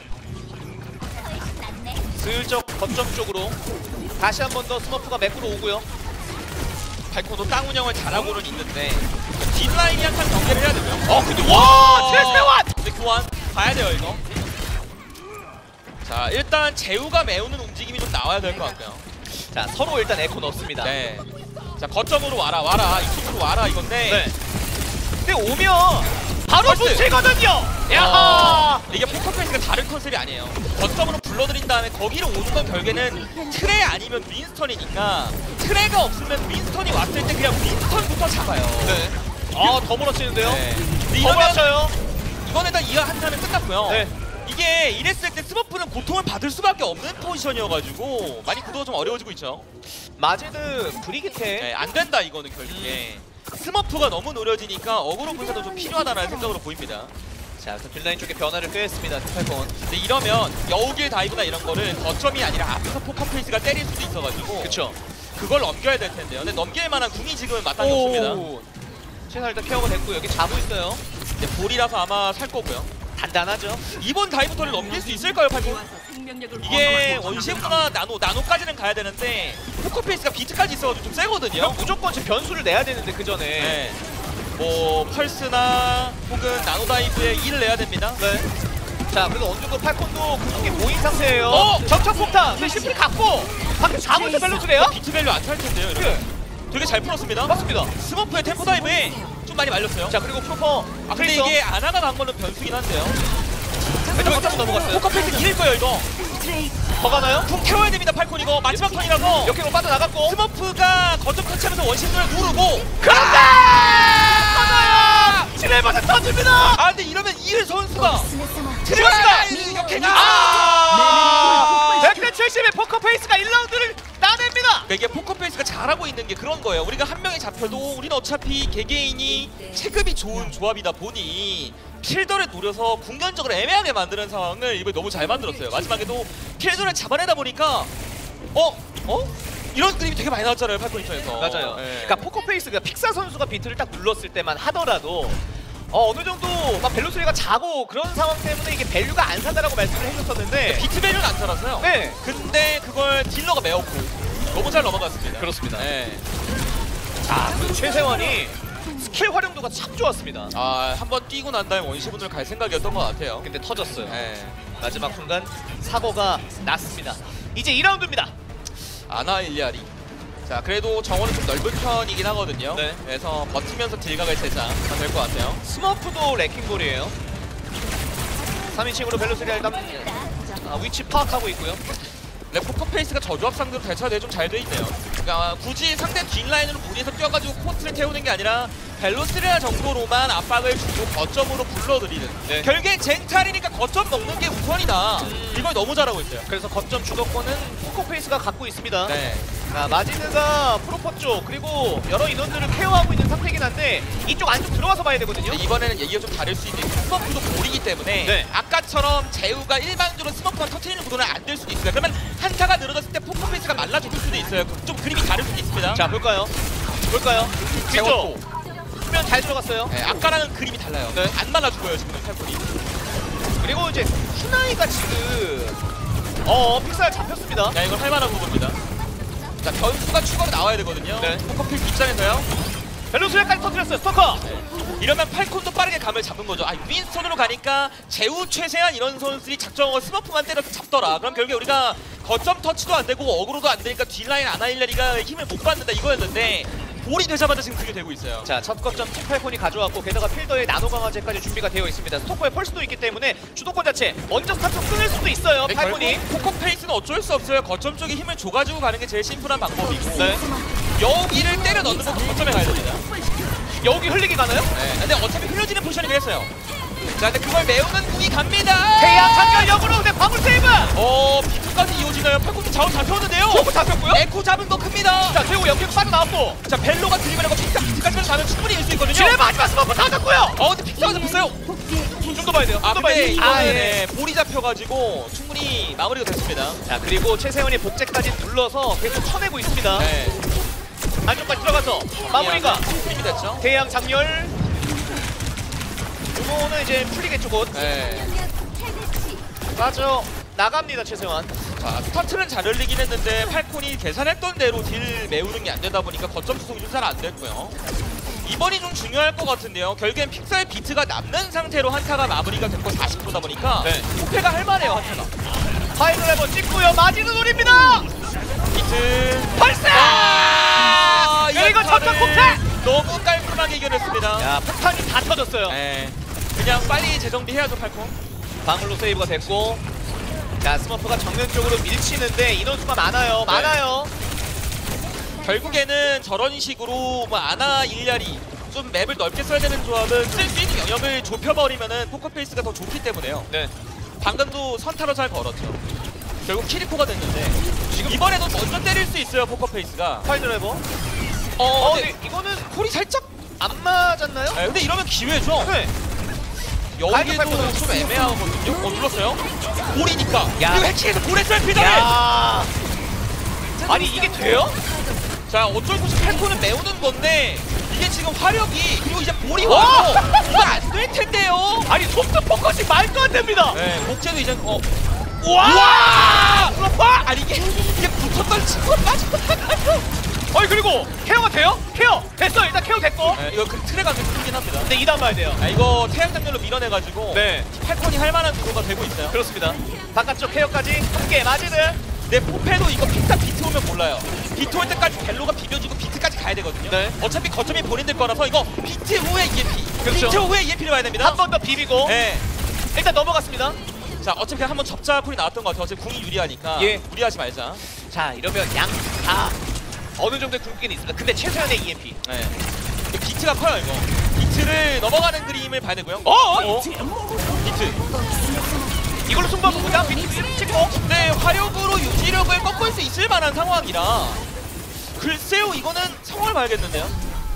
슬쩍 거점 쪽으로 다시 한 번 더 스머프가 맥으로 오고요. 발코도 땅 운영을 잘하고는 있는데 뒷라인이 약간 경계를 해야 되고요. 근데 와! 최세환! 근데 교환 봐야 돼요 이거. 자, 일단 제우가 메우는 움직임이 좀 나와야 될 것 같고요. 자, 서로 일단 에코 넣습니다. 네. 자, 거점으로 와라 이쪽으로 와라 이건데. 네. 근데 오면 바로 펄스! 붙이거든요. 야하. 이게 포커페이스가 다른 컨셉이 아니에요. 거점으로 불러들인 다음에 거기로 오는 건 결국에는 트레 아니면 윈스턴이니까 트레가 없으면 윈스턴이 왔을 때 그냥 윈스턴부터 잡아요. 네. 더 몰아치는데요. 네. 근데 더 몰아쳐요. 이번에 다 이어 한타는 끝났고요. 네. 이게 이랬을 때 스머프는 고통을 받을 수밖에 없는 포지션이어가지고 많이 구도가 좀 어려워지고 있죠. 마제드 브리기테. 네, 안 된다 이거는 결국에. 스머프가 너무 노려지니까 어그로 분사도 좀 필요하다는 생각으로 보입니다. 자, 일단 딜라인 쪽에 변화를 꾀했습니다. 투팔콘. 근데 이러면 여우길 다이브나 이런 거를 거점이 아니라 앞에서 포커페이스가 때릴 수도 있어가지고 그쵸. 그걸 넘겨야 될 텐데요. 근데 넘길 만한 궁이 지금은 마땅히 없습니다. 최선 일단 케어가 됐고 여기 자고 있어요. 이제 볼이라서 아마 살 거고요. 단단하죠. 이번 다이브터를 넘길 수 있을까요, 팔콘? 이게 원시브나 나노까지는 가야 되는데 포커페이스가 비트까지 있어가지고 좀 세거든요. 그럼 무조건 지금 변수를 내야 되는데 그 전에. 네. 뭐 펄스나 혹은 나노다이브에 1을 내야 됩니다. 네. 자, 그래도 어느 정도 팔콘도 그쪽에 모인 상태예요. 적착 폭탄. 근데 심플이 갖고 밖에 자고 있어 밸런스래요? 비트 밸류 안 찰 텐데요. 이렇게. 되게 잘 풀었습니다. 맞습니다. 스머프의 템포 다이브에 좀 많이 말렸어요. 자, 그리고 프로퍼. 근데 이게 아나가 간 거는 변수긴 한데요. 일단 거점 넘어갔어요. 포커페이스 이길 거예요 이거. 더 가나요? 궁 태워야 됩니다 팔콘 이거 마지막 턴이라서. 역행으로 빠져나갔고. 스머프가 거점 터치하면서 원심을 누르고. 그런데! 터져요! 7레버전 터집니다! 아 근데 이러면 이을 선수가 트레버스가! 역행아! 170의 포커페이스가 1라운드를 따냅니다! 그러니까 이게 포커페이스가 잘하고 있는 게 그런 거예요. 우리가 한 명이 잡혀도 우리는 어차피 개개인이 체급이 좋은 조합이다 보니 필더를 노려서 궁전적으로 애매하게 만드는 상황을 이번에 너무 잘 만들었어요. 마지막에도 필더를 잡아내다 보니까 이런 그림이 되게 많이 나왔잖아요. 팔콘 입장에서. 맞아요. 네. 그러니까 포커페이스가 픽사 선수가 비트를 딱 눌렀을 때만 하더라도 어느 정도 막 벨로스리가 자고 그런 상황 때문에 이게 밸류가 안 산다라고 말씀을 해줬었는데 비트 밸류는 안 살았어요. 네. 근데 그걸 딜러가 메웠고 너무 잘 넘어갔습니다. 그렇습니다. 네. 자, 그리고 최세원이 스킬 활용도가 참 좋았습니다. 한번 뛰고 난 다음에 원시분을 갈 생각이었던 것 같아요. 근데 터졌어요. 네. 마지막 순간 사고가 났습니다. 이제 2라운드입니다. 아나 일리아리. 자 그래도 정원은 좀 넓은 편이긴 하거든요. 네. 그래서 버티면서 딜각을 제자 될 것 같아요. 스머프도 레킹볼이에요. 3인칭으로 벨로스리 일단 위치 파악하고 있고요. 포커페이스가 저조합 상대로 대처가 좀 잘 돼 있네요. 그러니까 굳이 상대 뒷라인으로 무리해서 뛰어가지고 코스를 태우는 게 아니라 벨로스리아 정도로만 압박을 주고 거점으로 불러들이는. 네. 결국엔 젠탈이니까 거점 먹는 게 우선이다. 이걸 너무 잘하고 있어요. 그래서 거점 주도권은 포커페이스가 갖고 있습니다. 네. 자, 마지느가 프로퍼 쪽 그리고 여러 인원들을 케어하고 있는 상태이긴 한데 이쪽 안쪽 들어와서 봐야 되거든요. 근데 이번에는 얘기가 좀 다를 수 있는 게 스머프도 볼이기 때문에 네. 아까처럼 제우가 일방적으로 스머프만 터트리는 구도는 안 될 수도 있어요. 그러면 한타가 늘어졌을 때 포커페이스가 말라 죽을 수도 있어요. 좀 그림이 다를 수도 있습니다. 자, 볼까요? 볼까요? 제웠고. 수면 잘 들어갔어요. 네, 아까랑은 그림이 달라요. 네. 안 말라 죽어요 지금 팔콘이. 그리고 이제 후나이가 지금 픽살 잡혔습니다. 야 이걸 할만한 부분입니다. 자 변수가 추가로 나와야 되거든요. 네. 포커페이스 입장에서요. 벨로스리아까지 터뜨렸어요. 스토커. 이러면 팔콘도 빠르게 감을 잡은 거죠. 윈스턴으로 가니까 제우, 최세한 이런 선수들이 작정하고 스머프만 때려서 잡더라. 그럼 결국에 우리가 거점 터치도 안 되고 어그로도 안 되니까 뒷라인 아나일레리가 힘을 못 받는다 이거였는데 볼이 되자마자 지금 그게 되고 있어요. 자, 첫 거점 T8콘이 가져왔고 게다가 필더의 나노 강화제까지 준비가 되어 있습니다. 스토커의 펄스도 있기 때문에 주도권 자체 먼저 스타트 끊을 수도 있어요. 근데 8콘이. 결국 포커페이스는 어쩔 수 없어요. 거점 쪽에 힘을 줘가지고 가는 게 제일 심플한 방법이고 네. 여기를 때려 넣는 건 거점에 가야 됩니다. 여기 흘리기 가나요? 네, 근데 어차피 흘려지는 포지션이 됐어요. 자, 근데 그걸 메우는 궁이 갑니다. 태양 장렬 역으로 근데 방울 세이브. 비트까지 이어지나요? 팔콘이 좌우 잡혔는데요. 포크 잡혔고요. 에코 잡은 거 큽니다. 자, 최고 역행 빠져나왔고. 자, 벨로가 드리블하고 픽사까지만 가면 충분히 이길 수 있거든요. 지뢰 마지막 스머프 다 잡고요. 근데 픽사가 잡혔어요. 좀 더 봐야 돼요. 좀 더 봐야 근데 돼요. 이거는 네. 볼이 잡혀가지고 충분히 마무리가 됐습니다. 자, 그리고 최세원이 복제까지 눌러서 계속 쳐내고 있습니다. 네. 안쪽까지 들어가서 마무리가 그림이 됐죠. 대양 장렬. 이거는 이제 풀리겠죠 곧. 네. 맞아. 나갑니다 최세원. 자, 스타트는 잘 흘리긴 했는데 팔콘이 계산했던 대로 딜 메우는 게 안 되다 보니까 거점 수송이 좀 잘 안 됐고요. 이번이 좀 중요할 것 같은데요. 결국엔 픽사의 비트가 남는 상태로 한타가 마무리가 됐고 40%다 보니까 네. 호패가 할만해요 한타가. 파이널 한번 찍고요. 마지는 노립니다. 비트 벌써. 이 이거 한타는 첫번 폭탄. 너무 깔끔하게 이겨냈습니다. 야, 폭탄이 다 터졌어요. 네. 그냥 빨리 재정비해야죠 팔콘. 방울로 세이브가 됐고, 자 스머프가 정면 쪽으로 밀치는데 인원수가 많아요. 많아요. 결국에는 저런 식으로 뭐 아나 일리아리 좀 맵을 넓게 써야 되는 조합은 쓸 수 있는 영역을 좁혀버리면은 포커페이스가 더 좋기 때문에요. 네. 방금도 선타로 잘 걸었죠. 결국 키리코가 됐는데 지금 이번에도 먼저 때릴 수 있어요 포커페이스가. 파이 드라이버. 근데 근데 이거는 콜이 살짝. 안 맞았나요? 네, 근데 이러면 기회죠. 네. 여기도 파이브 좀 애매하거든요. 눌렀어요? 골이니까. 야. 이거 해킹해서 골했어요 피자를. 야. 아니 이게 돼요? 자 어쩔 수 없이 팔콘은 메우는 건데 이게 지금 화력이 그리고 이제 볼이 와! 와서 이거 안 될 텐데요. 아니 속도 포커싱 말도 안 됩니다. 네, 목재도 이제 와! 아니 이게 붙었던 친구가 빠지고 나가요. 그리고 케어가 돼요? 케어 됐어. 일단 케어 됐고. 네, 이거 그 트랙 가면 크긴 합니다. 근데 2단 봐야 돼요. 이거 태양 장렬로 밀어내가지고 네, 팔콘이 할 만한 구도가 되고 있어요. 그렇습니다. 바깥쪽 케어까지 함께 마지드. 내 포패도 이거 픽딱 비트 오면 몰라요. 비트 올 때까지 벨로가 비벼주고 비트까지 가야 되거든요. 네. 어차피 거점이 본인들 거라서 이거 비트 후에 EMP. 그렇죠. 비트 후에 EMP를 봐야 됩니다. 한 번 더 비비고. 네. 일단 넘어갔습니다. 자 어차피 한번 접자 콜이 나왔던 것 같아요. 어차피 궁이 유리하니까 예. 무리하지 말자. 자 이러면 양 다 어느 정도의 궁극기는 있습니다. 근데 최소한의 EMP. 네. 이거 비트가 커요 이거. 비트를 넘어가는 그림을 봐야 되고요. 비트. 이걸로 승부하고 보자. 비트 찍고. 네 화력으로 유지력을 꺾을 수 있을 만한 상황이라 글쎄요 이거는 상황을 봐야겠는데요.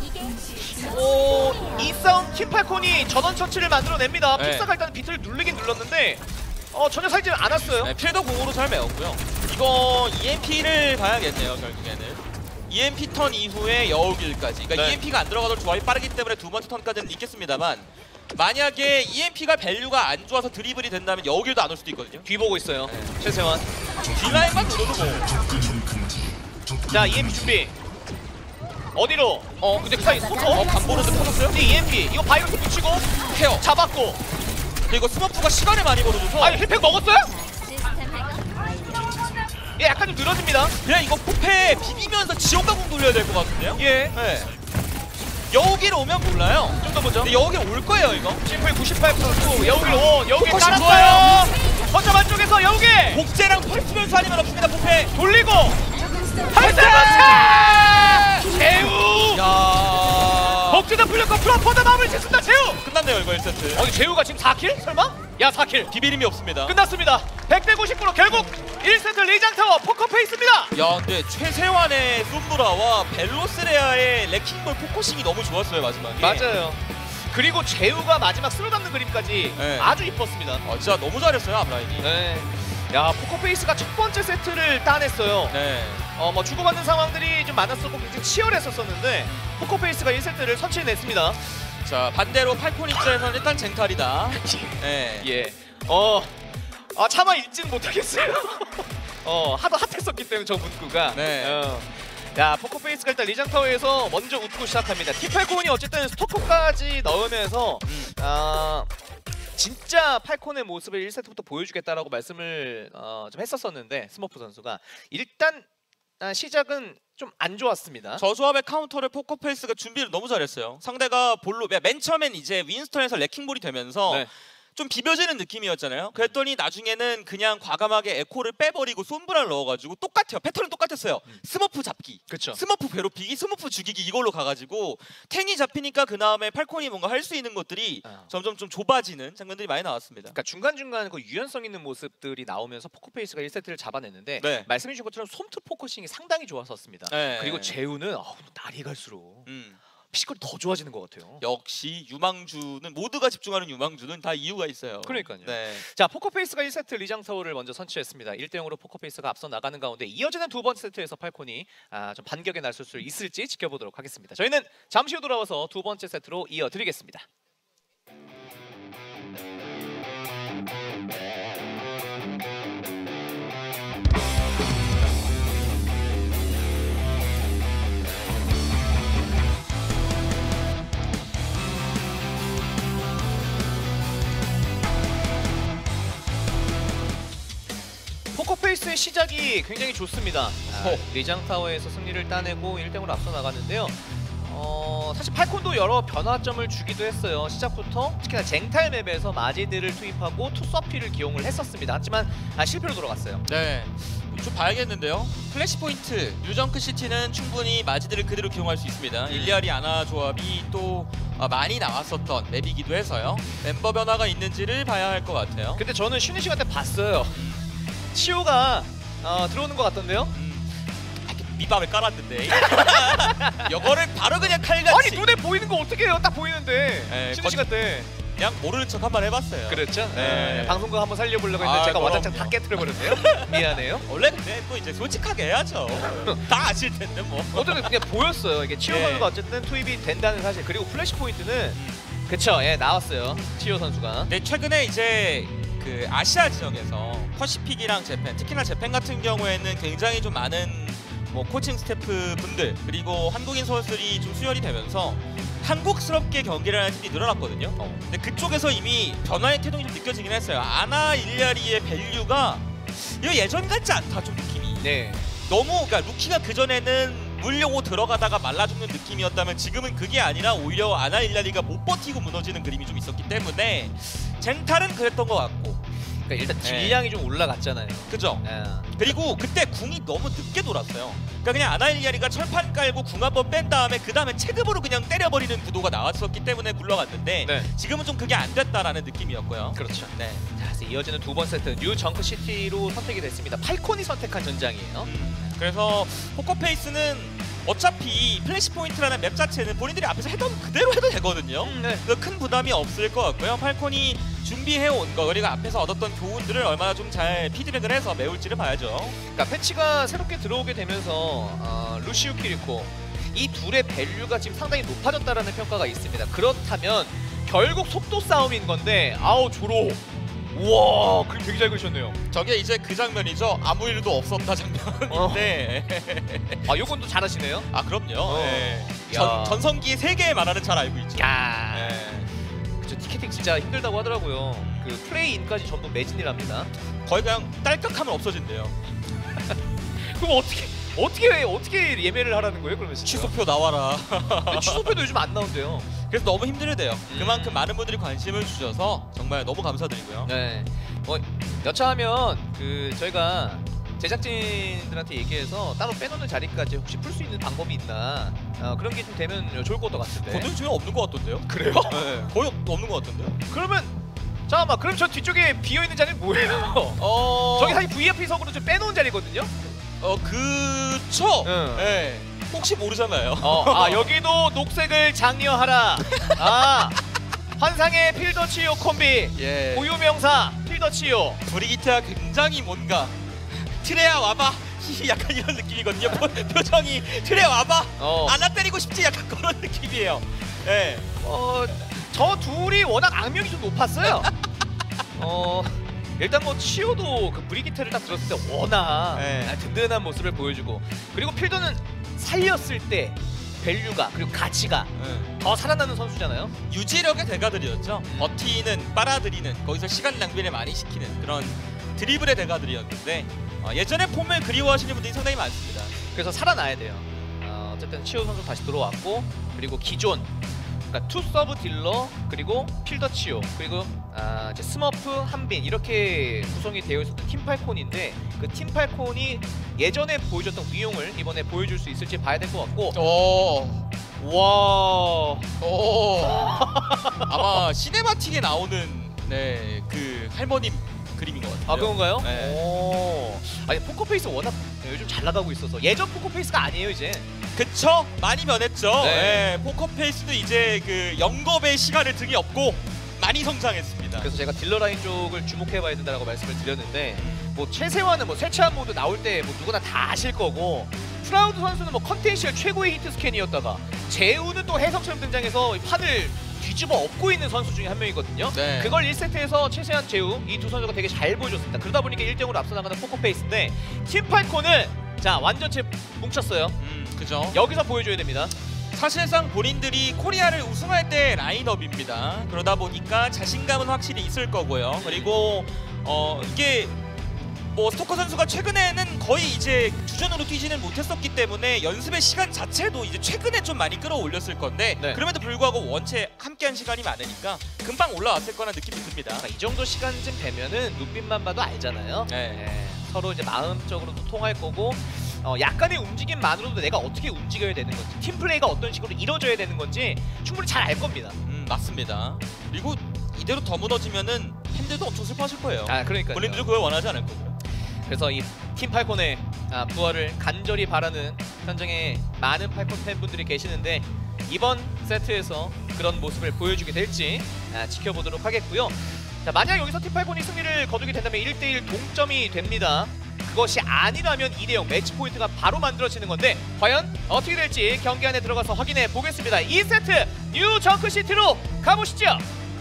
이 싸움 킴팔콘이 전원 처치를 만들어냅니다. 네. 픽사가 일단 비트를 누르긴 눌렀는데 전혀 살지 않았어요. 네, 필더 공으로 잘 메웠고요. 이거 EMP를 봐야겠네요 결국에는. EMP 턴 이후에 여우길까지. 그러니까 네. EMP가 안 들어가도 조합이 빠르기 때문에 두 번째 턴까지는 있겠습니다만 만약에 EMP가 밸류가 안 좋아서 드리블이 된다면 여우길도 안 올 수도 있거든요. 뒤 보고 있어요. 네. 최세환. 딜라인만 눌러도 뭐. 자 EMP 준비. 어디로? 근데 사이 소터. 간보는데 터졌어요? 근데 EMP 이거 바이러스 붙이고 케어. 잡았고. 그리고 스머프가 시간을 많이 벌어줘서 아니 힐팩 먹었어요? 예, 약간 좀 늘어집니다. 그냥 이거 포패 비비면서 지옥가공 돌려야 될 것 같은데요? 예. 네. 여우길 오면 몰라요. 좀 더 보죠. 근데 여우길 올 거예요 이거. 심플 98% 여우길 오. 여우길 포커싱 깔았어요. 거점 안쪽에서 여우길 복제랑 펄스 변수 아니면 없습니다 포패. 돌리고. 발사마차! 재우! 야. 복제다 풀렸고 프로포다 마음을 짓습니다. 재우! 끝났네요 이거 1세트. 아니 재우가 지금 4킬? 설마? 야 4킬. 비비림이 없습니다. 끝났습니다. 100대 99로 결국 1세트 리장타워 포커페이스입니다. 야 근데 최세환의 솜브라와 벨로스레아의 레킹볼 포커싱이 너무 좋았어요 마지막에. 맞아요. 그리고 재우가 마지막 쓸어담는 그림까지 네. 아주 이뻤습니다. 진짜 너무 잘했어요 앞라인이. 네. 야 포커페이스가 첫 번째 세트를 따냈어요. 네. 뭐 주고받는 상황들이 좀 많았었고 굉장히 치열했었는데 포커페이스가 1세트를 선취해냈습니다. 자 반대로 팔콘 입장에서는 일단 쟁탈이다. 네. 예. 차마 읽지는 못하겠어요. 하도 핫했었기 때문에 저 문구가. 네. 야 포커페이스가 일단 리장타워에서 먼저 웃고 시작합니다. 티팔콘이 어쨌든 스토커까지 넣으면서 진짜 팔콘의 모습을 1세트부터 보여주겠다라고 말씀을 좀 했었었는데 스머프 선수가 일단 시작은 좀 안 좋았습니다. 저 조합의 카운터를 포커페이스가 준비를 너무 잘했어요. 상대가 볼로 맨 처음엔 이제 윈스턴에서 레킹볼이 되면서 네. 좀 비벼지는 느낌이었잖아요. 그랬더니 나중에는 그냥 과감하게 에코를 빼버리고 솜브라를 넣어가지고 똑같아요. 패턴은 똑같았어요. 스머프 잡기, 그쵸. 스머프 괴롭히기, 스머프 죽이기 이걸로 가가지고 탱이 잡히니까 그 다음에 팔콘이 뭔가 할 수 있는 것들이 점점 좀 좁아지는 장면들이 많이 나왔습니다. 그러니까 중간중간 그 유연성 있는 모습들이 나오면서 포커페이스가 1세트를 잡아냈는데 네. 말씀해 주신 것처럼 솜트 포커싱이 상당히 좋았었습니다. 네. 그리고 재우는 날이 갈수록 음. 피지컬이 더 좋아지는 것 같아요. 역시 유망주는 모두가 집중하는 유망주는 다 이유가 있어요. 그러니까요. 네. 자 포커페이스가 1세트 리장타워를 먼저 선취했습니다. 1대0으로 포커페이스가 앞서 나가는 가운데 이어지는 두 번째 세트에서 팔콘이 좀 반격에 나설 수 있을지 지켜보도록 하겠습니다. 저희는 잠시 후 돌아와서 두 번째 세트로 이어드리겠습니다. 포커페이스의 시작이 굉장히 좋습니다. 리장타워에서 승리를 따내고 1대0으로 앞서 나갔는데요. 사실 팔콘도 여러 변화점을 주기도 했어요. 시작부터 특히나 쟁탈 맵에서 마지드를 투입하고 투서피를 기용을 했었습니다. 하지만 실패로 돌아갔어요. 네. 좀 봐야겠는데요. 플래시 포인트, 뉴정크 시티는 충분히 마지드를 그대로 기용할 수 있습니다. 일리아리 아나 조합이 또 많이 나왔었던 맵이기도 해서요. 멤버 변화가 있는지를 봐야 할 것 같아요. 근데 저는 쉬는 시간 때 봤어요. 치오가 들어오는 것 같던데요? 밑밥을 깔았는데 이거를 바로 그냥 칼같이 아니 눈에 보이는 거 어떻게 해요? 딱 보이는데 네, 쉬는 시간 때. 그냥 모르는 척 한번 해봤어요. 그렇죠. 네. 방송국 한번 살려보려고 했는데 제가 그럼요. 와장창 다 깨트려버렸네요. 미안해요. 원래 근데 또 이제 솔직하게 해야죠. 다 아실 텐데 뭐. 어쨌든 그냥 보였어요. 이게 치오 예. 선수가 어쨌든 투입이 된다는 사실. 그리고 플래시 포인트는 그쵸, 예 나왔어요. 치오 선수가. 네, 최근에 이제 그 아시아 지역에서 퍼시픽이랑 재팬, 특히나 재팬 같은 경우에는 굉장히 좀 많은 뭐 코칭 스태프 분들 그리고 한국인 선수들이 좀 수혈이 되면서 한국스럽게 경기를 하는 팀이 늘어났거든요. 근데 그쪽에서 이미 변화의 태동이 좀 느껴지긴 했어요. 아나 일리아리의 밸류가 이거 예전 같지 않다 좀 느낌이. 네. 너무 그러니까 루키가 그 전에는 물려고 들어가다가 말라 죽는 느낌이었다면 지금은 그게 아니라 오히려 아나 일리아리가 못 버티고 무너지는 그림이 좀 있었기 때문에 젠탈은 그랬던 것 같고. 그러니까 일단 딜량이 좀 올라갔잖아요. 그죠? 예. 그리고 그때 궁이 너무 늦게 돌았어요. 그러니까 그냥 아나일리아리가 철판 깔고 궁 한번 뺀 다음에 그 다음에 체급으로 그냥 때려버리는 구도가 나왔었기 때문에 굴러갔는데 네. 지금은 좀 그게 안 됐다라는 느낌이었고요. 그렇죠. 네. 자, 그래서 이어지는 두 번 세트 뉴 정크 시티로 선택이 됐습니다. 팔콘이 선택한 전장이에요. 그래서 포커페이스는 어차피 플래시 포인트라는 맵 자체는 본인들이 앞에서 해던 그대로 해도 되거든요. 네. 그래서 큰 부담이 없을 것 같고요. 팔콘이 준비해온 거 그리고 앞에서 얻었던 교훈들을 얼마나 좀 잘 피드백을 해서 메울지를 봐야죠. 그러니까 패치가 새롭게 들어오게 되면서 루시우 키리코 이 둘의 밸류가 지금 상당히 높아졌다라는 평가가 있습니다. 그렇다면 결국 속도 싸움인 건데 아우 조로 우와 그림 되게 잘 그리셨네요. 저게 이제 그 장면이죠. 아무 일도 없었다 장면인데 아 요건 또 잘하시네요. 아 그럼요. 네. 야. 전성기 3개의 만화는 잘 알고 있죠. 야 네. 그쵸, 티켓팅 진짜 힘들다고 하더라고요. 그 플레이인까지 전부 매진이랍니다. 거의 그냥 딸깍하면 없어진대요. 그럼 어떻게 예매를 하라는 거예요? 그러면 진짜? 취소표 나와라. 근데 취소표도 요즘 안 나온대요. 그래서 너무 힘들대요. 그만큼 많은 분들이 관심을 주셔서 정말 너무 감사드리고요. 네. 여차하면 그 저희가 제작진들한테 얘기해서 따로 빼놓는 자리까지 혹시 풀 수 있는 방법이 있나 그런 게 좀 되면 좋을 것 같은데. 거의 지금 없는 것 같던데요? 그래요? 네, 거의 없는 것 같던데요? 그러면 잠깐만 그럼 저 뒤쪽에 비어 있는 자리는 뭐예요? 저기 사실 VIP석으로 좀 빼놓은 자리거든요. 그쵸. 응. 네. 혹시 모르잖아요. 여기도 녹색을 장려하라. 환상의 필더치오 콤비. 예. 고유명사 필더치오. 브리기트가 굉장히 뭔가 트레야 와봐. 약간 이런 느낌이거든요. 표정이 트레야 와봐. 안아 때리고 싶지 약간 그런 느낌이에요. 네. 저 둘이 워낙 악명이 좀 높았어요. 일단 뭐 치오도 그 브리기테를 딱 들었을 때 워낙 네. 든든한 모습을 보여주고 그리고 필더는 살렸을 때 밸류가 그리고 가치가 더 살아나는 선수잖아요. 유지력의 대가들이었죠. 버티는, 빨아들이는, 거기서 시간 낭비를 많이 시키는 그런 드리블의 대가들이었는데 예전의 폼을 그리워하시는 분들이 상당히 많습니다. 그래서 살아나야 돼요. 어쨌든 치오 선수 다시 들어왔고 그리고 기존 그러니까 투 서브 딜러 그리고 필더 치오 그리고 이제 스머프 한빈 이렇게 구성이 되어 있었던 팀팔콘인데 그 팀팔콘이 예전에 보여줬던 위용을 이번에 보여줄 수 있을지 봐야 될 것 같고 와 아마 시네마틱에 나오는 그 할머님 그림인 것 같아요. 그건가요? 네. 아니 포커페이스 워낙 요즘 잘 나가고 있어서 예전 포커페이스가 아니에요 이제. 그쵸? 많이 변했죠. 네. 네. 포커페이스도 이제 그 영겁의 시간을 등에 업고 많이 성장했습니다. 그래서 제가 딜러 라인 쪽을 주목해봐야 된다고 말씀을 드렸는데 뭐 최세화는 뭐 세차한 모드 나올 때 뭐 누구나 다 아실 거고 프라우드 선수는 뭐 컨텐시얼 최고의 히트 스캔이었다가 재우는 또 해성처럼 등장해서 판을 뒤집어 엎고 있는 선수 중에 한 명이거든요. 네. 그걸 1세트에서 최세한 재우 이 두 선수가 되게 잘 보여줬습니다. 그러다 보니까 1대0으로 앞서 나가는 포커페이스인데 팀팔콘은 자 완전체 뭉쳤어요. 그죠? 여기서 보여줘야 됩니다. 사실상 본인들이 코리아를 우승할 때 라인업입니다. 그러다 보니까 자신감은 확실히 있을 거고요. 그리고 이게 뭐 스토커 선수가 최근에는 거의 이제 주전으로 뛰지는 못했었기 때문에 연습의 시간 자체도 이제 최근에 좀 많이 끌어올렸을 건데 네. 그럼에도 불구하고 원체 함께한 시간이 많으니까 금방 올라왔을 거란 느낌이 듭니다. 이 정도 시간쯤 되면은 눈빛만 봐도 알잖아요. 네. 서로 이제 마음적으로도 통할 거고 약간의 움직임만으로도 내가 어떻게 움직여야 되는 건지 팀 플레이가 어떤 식으로 이루어져야 되는 건지 충분히 잘 알 겁니다. 맞습니다. 그리고 이대로 더 무너지면은 팬들도 엄청 슬퍼하실 거예요. 그러니까요. 본인들도 그걸 원하지 않을 거고요. 그래서 이 팀 팔콘의 부활을 간절히 바라는 현장에 많은 팔콘 팬분들이 계시는데 이번 세트에서 그런 모습을 보여주게 될지 지켜보도록 하겠고요. 자, 만약 여기서 팀 팔콘이 승리를 거두게 된다면 1대1 동점이 됩니다. 그것이 아니라면 2대0 매치 포인트가 바로 만들어지는 건데 과연 어떻게 될지 경기 안에 들어가서 확인해 보겠습니다. 2세트 뉴 정크시티로 가보시죠.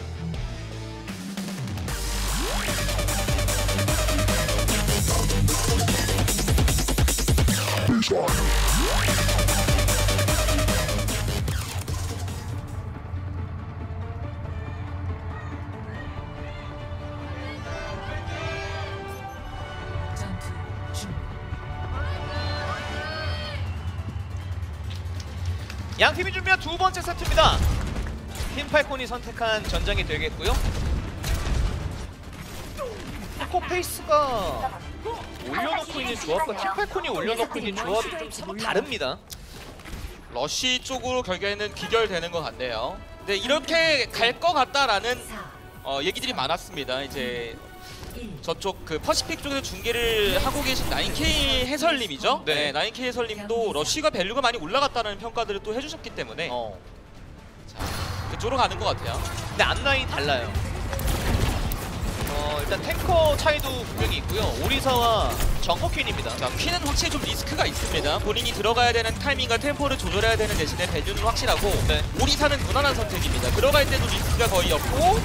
전투 준비. 양 팀이 준비한 두 번째 세트입니다. 팀 팔콘이 선택한 전장이 되겠고요. 포커페이스가 올려놓고 있는 조합과 팀 팔콘이 올려놓고 있는 조합이 좀 서로 다릅니다. 러쉬 쪽으로 결국에는 귀결되는 것 같네요. 근데 이렇게 갈 것 같다라는 얘기들이 많았습니다. 이제 저쪽 그 퍼시픽 쪽에서 중계를 하고 계신 9K 해설님이죠. 네. 네, 9K 해설님도 러쉬가 밸류가 많이 올라갔다는 평가들을 또 해주셨기 때문에 자, 그쪽으로 가는 것 같아요. 근데 앞라인 달라요. 일단 탱커 차이도 분명히 있고요. 오리사와 정커퀸입니다. 자, 퀸은 확실히 좀 리스크가 있습니다. 본인이 들어가야 되는 타이밍과 템포를 조절해야 되는 대신에 밸류는 확실하고 네. 오리사는 무난한 선택입니다. 들어갈 때도 리스크가 거의 없고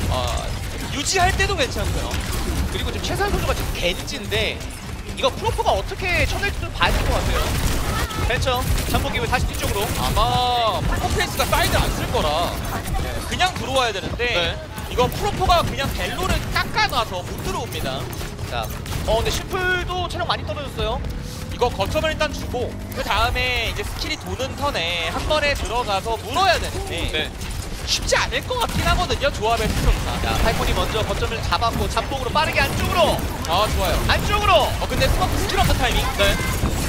유지할 때도 괜찮고요. 그리고 지금 최상 선수가 지금 겐지인데 이거 프로포가 어떻게 쳐낼지 좀 봐야 될 것 같아요. 벤처 잠복기를 다시 뒤쪽으로. 아마 포커페이스가 사이드 안 쓸 거라 그냥 들어와야 되는데 네. 이거 프로포가 그냥 벨로를 깎아놔서 못 들어옵니다. 자, 근데 슈플도 체력 많이 떨어졌어요. 이거 거점을 일단 주고 그 다음에 이제 스킬이 도는 턴에 한 번에 들어가서 물어야 되는데 네. 쉽지 않을 것 같긴 하거든요. 조합의 스킬가. 자, 팔콘이 먼저 거점을 잡았고 잠복으로 빠르게 안쪽으로. 아 좋아요. 안쪽으로. 근데 스머프 스킬 없는 타이밍. 네.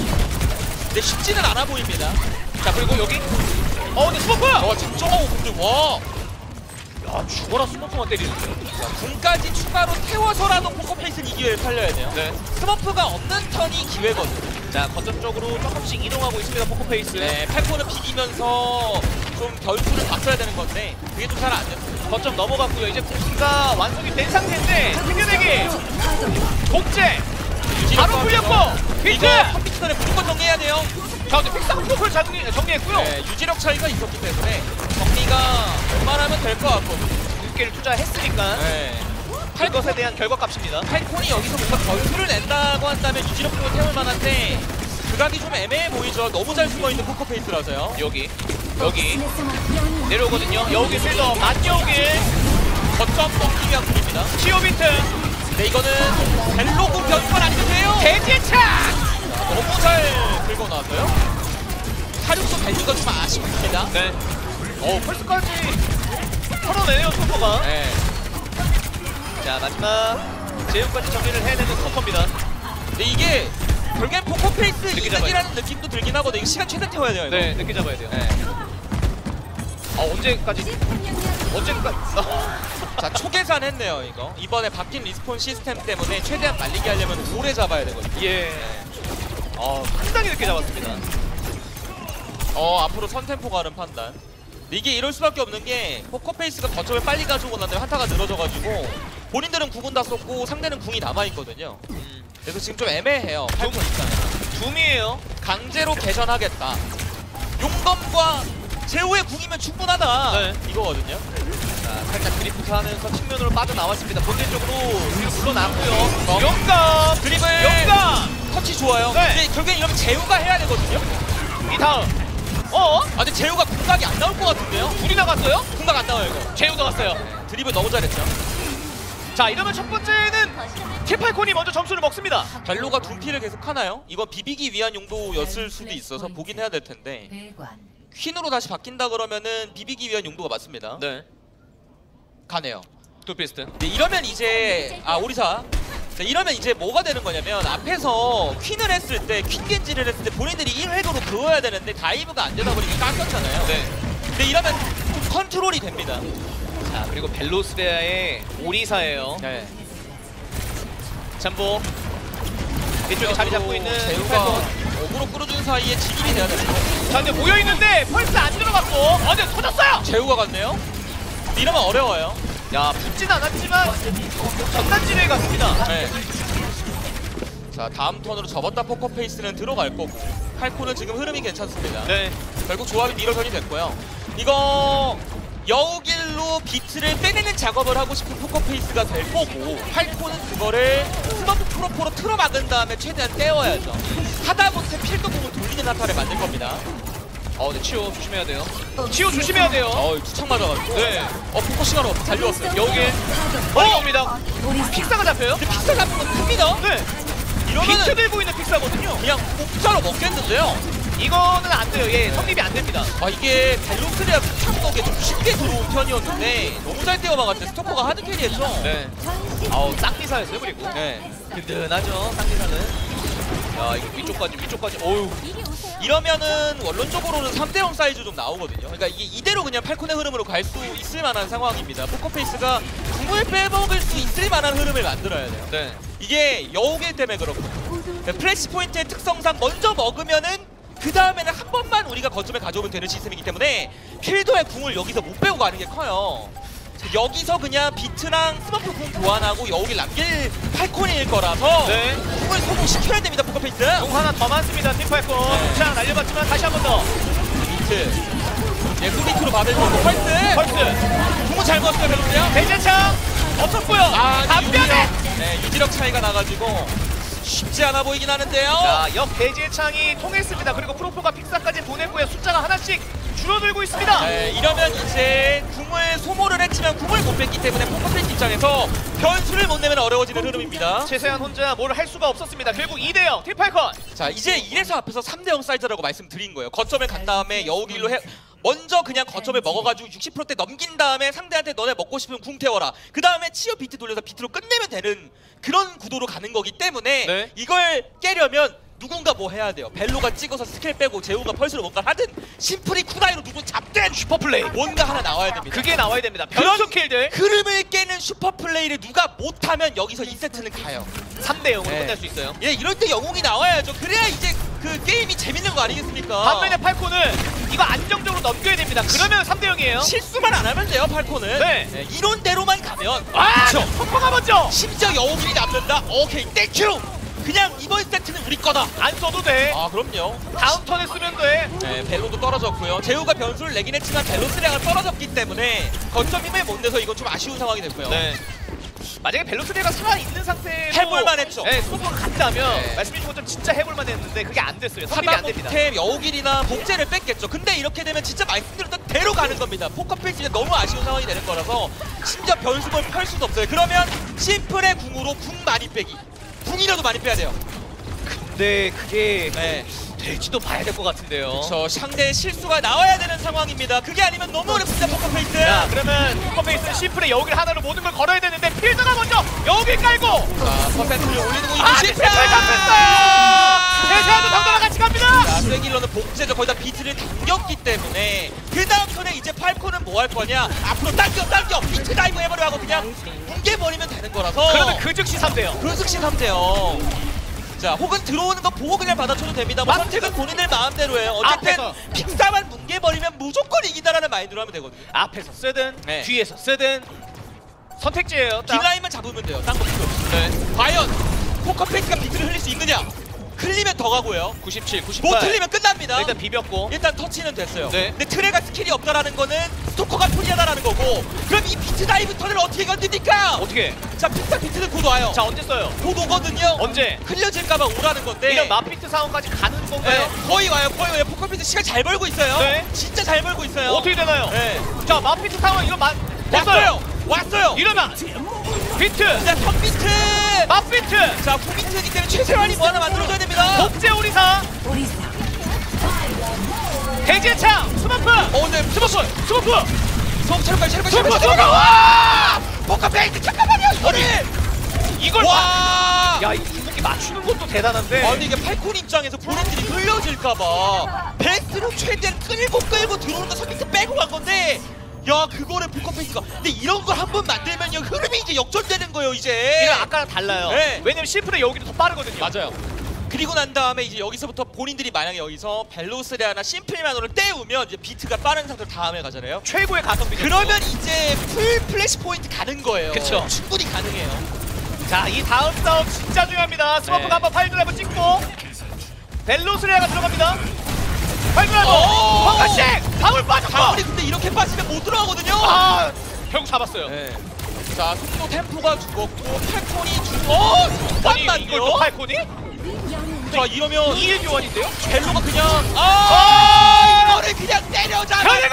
근데 쉽지는 않아 보입니다. 자, 그리고 여기. 근데 스모프. 작정하고 근데 와. 야, 죽어라 스모프만 때리는데. 궁까지 추가로 태워서라도 포커페이스는 이 기회를 살려야 돼요. 네. 스머프가 없는 턴이 기회거든요. 자, 거점 쪽으로 조금씩 이동하고 있습니다. 포커페이스. 네, 팔코는 비비면서 좀 결투를 봤어야 되는 건데 그게 좀 잘 안 됐어요. 거점 넘어갔고요. 이제 공기가 완성이 된 상태인데 튕겨내기. 복제. 바로 풀렸고. 이거 빅트. 컴퓨터에 무조건 정리해야 돼요. 자, 근데 픽스 프로를 정리했고요. 네, 유지력 차이가 있었기 때문에 정리가 웬만하면 될 것 같거든요. 두께를 투자했으니까 네. 할 것에 대한 결과값입니다. 팔콘이 여기서 뭔가 결투를 낸다고 한다면 유지력으로 태울 만한데 그 각이 좀 애매해 보이죠. 너무 잘 숨어있는 포커페이스라서요. 여기 내려오거든요. 여기 필더 만여길 거점 먹기 위한 쿨입니다. 치오비트 네, 이거는 벨로고 변수가 아닌데요. 대지차. 너무 잘 긁어 놨어요. 사륙도 밸류가 좀 아쉽습니다. 네. 펄스까지 털어내네요 스토퍼가. 네. 자, 마지막 제휴까지 정리를 해내는 스토퍼입니다. 근데 이게 결국엔 포커페이스 늦게 이득이라는 느낌도 들긴 하거든요. 이거 시간 최대 태워야 돼요. 이거. 네, 늦게 잡아야 돼요. 네. 언제까지? 자, 초계산했네요 이거. 이번에 바뀐 리스폰 시스템 때문에 최대한 말리게 하려면 오래 잡아야 되거든요. 예. 상당히 늦게 잡았습니다. 앞으로 선템포 가는 판단. 근데 이게 이럴 수밖에 없는 게 포커페이스가 거점을 빨리 가지고 나면 한타가 늘어져가지고 본인들은 궁은 다 썼고 상대는 궁이 남아있거든요. 그래서 지금 좀 애매해요. 팔콘 입장에서. 둠이에요. 강제로 개전하겠다. 용검과 제호의 궁이면 충분하다. 네. 이거거든요. 자, 살짝 드리프트 하면서 측면으로 빠져나왔습니다. 본대 쪽으로 뒤로 물러나고요. 영감! 드리블! 영감! 터치 좋아요. 네. 근데 결국엔 이러면 제호가 해야 되거든요. 이 다음. 근데 제호가 궁각이 안 나올 것 같은데요? 둘이 나갔어요? 궁각 안 나와요 이거. 제우 나갔어요. 드리블 너무 잘했죠. 자 이러면 첫 번째는 T8콘이 먼저 점수를 먹습니다. 벨로가 둔피를 계속 하나요? 이건 비비기 위한 용도였을 수도 있어서 보긴 해야 될 텐데 퀸으로 다시 바뀐다 그러면은 비비기 위한 용도가 맞습니다. 네. 가네요. 투피스트. 네, 이러면 이제 오리사. 자, 이러면 이제 뭐가 되는 거냐면 앞에서 퀸을 했을 때 퀸 겐지를 했을 때 본인들이 1획으로 그어야 되는데 다이브가 안 되다 보니까 깎였잖아요. 네. 근데 이러면 좀 컨트롤이 됩니다. 자 그리고 벨로스레아의 오리사예요. 네. 잠보. 이쪽에 자리 잡고 있는 제우가 어그로 끌어준 사이에 진입이 돼야 됩니다. 자 근데 모여 있는데 펄스 안 들어갔고, 근데 터졌어요. 제우가 갔네요. 이러면 어려워요. 야 붙진 않았지만 전단지를 갔습니다. 네. 자 다음 턴으로 접었다 포커페이스는 들어갈 거고 팔코는 지금 흐름이 괜찮습니다. 네. 결국 조합이 미러전이 됐고요. 이거 여우길로 비트를 빼내는 작업을 하고 싶은 포커페이스가 될 거고 팔코는 그거를 스머프 프로포로 틀어막은 다음에 최대한 떼어야죠. 하다못해 필드공을 돌리는 한타를 만들 겁니다. 근데 치오 조심해야 돼요. 치오 조심해야 돼요. 투척 맞아가지고 네. 포커 시간 없어 달려왔어요. 여기 멀리 옵니다. 픽사가 잡혀요. 근데 픽사 잡은 건 큽니다. 네. 이러면은 비트 들고 있는 픽사거든요. 그냥 공짜로 먹겠는데요. 이거는 안 돼요. 예, 성립이 안 됩니다. 이게 벨로스리아 피창덕에 좀 쉽게 들어온 편이었는데 너무 잘 떼어막았는데 스토커가 하드 캐리했죠. 네. 쌍기사였어요. 그리고 네. 든든하죠. 쌍기사는. 야 이거 위쪽까지. 어유. 이러면은 원론적으로는 3대0 사이즈 좀 나오거든요. 그러니까 이게 이대로 그냥 팔콘의 흐름으로 갈 수 있을 만한 상황입니다. 포커페이스가 궁을 빼먹을 수 있을 만한 흐름을 만들어야 돼요. 네. 이게 여우길 때문에 그렇고 플래시 포인트의 특성상 먼저 먹으면은 그 다음에는 한 번만 우리가 거점에 가져오면 되는 시스템이기 때문에 필도의 궁을 여기서 못 빼고 가는 게 커요. 여기서 그냥 비트랑 스머프 궁 교환하고 여우길 남길 팔콘일 거라서 네. 궁을 소모시켜야 됩니다. 포커페이스. 공 하나 더 많습니다. 팀팔콘. 네. 자 날려봤지만 다시 한 번 더. 비트. 소비트로 받을 거고 펄스. 궁을 잘 먹었어요. 벨로스야. 대제창 없었고요. 답변에. 네, 유지력 차이가 나가지고 쉽지 않아 보이긴 하는데요. 자, 역 대제창이 통했습니다. 그리고 프로포가 픽사까지 보냈고요. 숫자가 하나씩 줄어들고 있습니다. 네, 이러면 이제 궁을 소모를 했지만 궁을 못 뺐기 때문에 포커페이스 입장에서 변수를 못 내면 어려워지는 흐름입니다. 최세한 혼자 뭘 할 수가 없었습니다. 결국 2대0 팀팔콘. 자, 이제 이래서 앞에서 3대0 사이즈라고 말씀드린 거예요. 거점을 간 다음에 여우길로 먼저 그냥 거점을 먹어가지고 60%대 넘긴 다음에 상대한테 너네 먹고 싶으면 궁 태워라. 그 다음에 치어 비트 돌려서 비트로 끝내면 되는 그런 구도로 가는 거기 때문에 네. 이걸 깨려면 누군가 뭐 해야 돼요. 벨로가 찍어서 스킬 빼고 제우가 펄스로 뭔가 하든 심플히 쿠다이로 누구 잡든 슈퍼플레이. 뭔가 하나 나와야 됩니다. 그게 나와야 됩니다. 변수 킬들. 흐름을 깨는 슈퍼플레이를 누가 못하면 여기서 2세트는 가요. 3대0으로 네. 끝낼 수 있어요. 예, 이럴 때 영웅이 나와야죠. 그래야 이제 그 게임이 재밌는 거 아니겠습니까? 반면에 팔콘은 이거 안정적으로 넘겨야 됩니다. 그러면 3대0이에요. 실수만 안 하면 돼요, 팔콘은. 네. 이론대로만 가면 퍼퍼가 먼저. 심지어 영웅이 남는다. 오케이, 땡큐. 그냥 이번 세트는 우리 거다. 안 써도 돼. 그럼요. 다음 턴에 쓰면 돼. 네, 벨로도 떨어졌고요. 제우가 변수를 내긴 했지만 벨로스레아가 떨어졌기 때문에 거점 힘을 못 내서 이건 좀 아쉬운 상황이 됐고요. 네. 만약에 벨로스레아가 살아있는 상태로 해볼만 했죠. 네, 스포가 갔다면 네. 말씀해주신 것처럼 진짜 해볼만 했는데 그게 안 됐어요. 성립이 안 됩니다. 하다못해 여우길이나 복제를 뺐겠죠. 근데 이렇게 되면 진짜 말씀드렸던 대로 가는 겁니다. 포커페이스는 너무 아쉬운 상황이 되는 거라서 심지어 변수를 펼 수도 없어요. 그러면 심플의 궁으로 궁 많이 빼기. 궁이라도 많이 빼야 돼요. 근데 그게 네. 될지도 봐야 될 것 같은데요. 저 상대의 실수가 나와야 되는 상황입니다. 그게 아니면 너무 어렵습니다. 포커페이스. 자, 그러면 포커페이스는 심플에 여우길 하나로 모든 걸 걸어야 되는데 필드가 먼저 여우길 깔고. 자, 퍼센트를 올리는 거 이거 아, 실패. 대세를 잡혔어요. 대세와도 당당하 같이 갑니다. 자, 쐐길러는 복제죠. 거의 다 비트를 당겼기 때문에 그 다음 턴에 이제 팔코는 뭐 할 거냐? 앞으로 당겨 비트 다이브 해버려 하고 그냥 뭉개버리면 되는 거라서. 그러면 그 즉시 3대요. 그 즉시 3대요. 자, 혹은 들어오는 거 보고 그냥 받아쳐도 됩니다. 뭐 선택은 본인들 마음대로 해요. 어쨌든 앞에서. 픽사만 뭉개버리면 무조건 이긴다라는 마인드로 하면 되거든요. 앞에서 쓰든 네. 뒤에서 쓰든 선택지예요. 딱. 딜라인만 잡으면 돼요. 딴 거 필요 없이. 네. 과연 포커페이스가 비트를 흘릴 수 있느냐? 흘리면 더 가고요. 97, 98. 못 흘리면 끝납니다. 일단 비볐고. 일단 터치는 됐어요. 네. 근데 트레가 스킬이 없다라는 거는 스토커가 프리하다라는 거고 그럼 이 비트 다이브 턴을 어떻게 건드니까? 어떻게? 자, 픽사 비트는 곧 와요. 자, 언제 써요? 곧 오거든요. 언제? 흘려질까봐 오라는 건데 이런 마피트 상황까지 가는 네, 건가요? 거의 와요. 포커페이스 시간 잘 벌고 있어요. 네. 진짜 잘 벌고 있어요. 어떻게 되나요? 네. 자, 마피트 상황 이거 됐어요. 왔어요. 왔어요. 이러면 비트, 자, 턴비트. 맞비트, 자, 후비트이기 때문에 최세환이 뭐 하나 만들어줘야 됩니다. 복제 오리사, 대지의 창, 스머프, 근데 스머프. 체력까지 와! 포커페이스 잠깐만요. 소리. 이걸 와. 야, 이 궁극기 맞추는 것도 대단한데. 아니 이게 팔콘 입장에서 본인들이 흘려질까봐 베스로 최대한 끌고 들어오는 거 선비트 빼고 간 건데, 야 그거를 포커페이스가. 근데 이런 걸 한 번 만들면요 흐름이 이제 역전되는 거예요 이제. 이거 아까랑 달라요. 네. 왜냐면 시프레 여기도 더 빠르거든요. 맞아요. 그리고 난 다음에 이제 여기서부터 본인들이 만약에 여기서 벨로스레아나 심플만으로 때우면 이제 비트가 빠른 상태로 다음에 가잖아요. 최고의 가성비. 그러면 이제 풀 플래시 포인트 가는 거예요. 그쵸. 충분히 가능해요. 자, 이 다음 싸움 진짜 중요합니다. 스머프가 네. 한번 파이드라이브 찍고 벨로스레아가 들어갑니다. 파이드라이브 오! 황가식 방울 빠졌고. 방울이 근데 이렇게 빠지면 못 들어가거든요. 아, 결국 잡았어요. 네. 자, 속도 템포가 죽었고 팔콘이 죽고. 아니, 이걸 또 잠깐만요. 팔콘이? 자, 이러면 2일 교환인데요? 벨로가 그냥 이거를 그냥 때려잡았어요. 그리고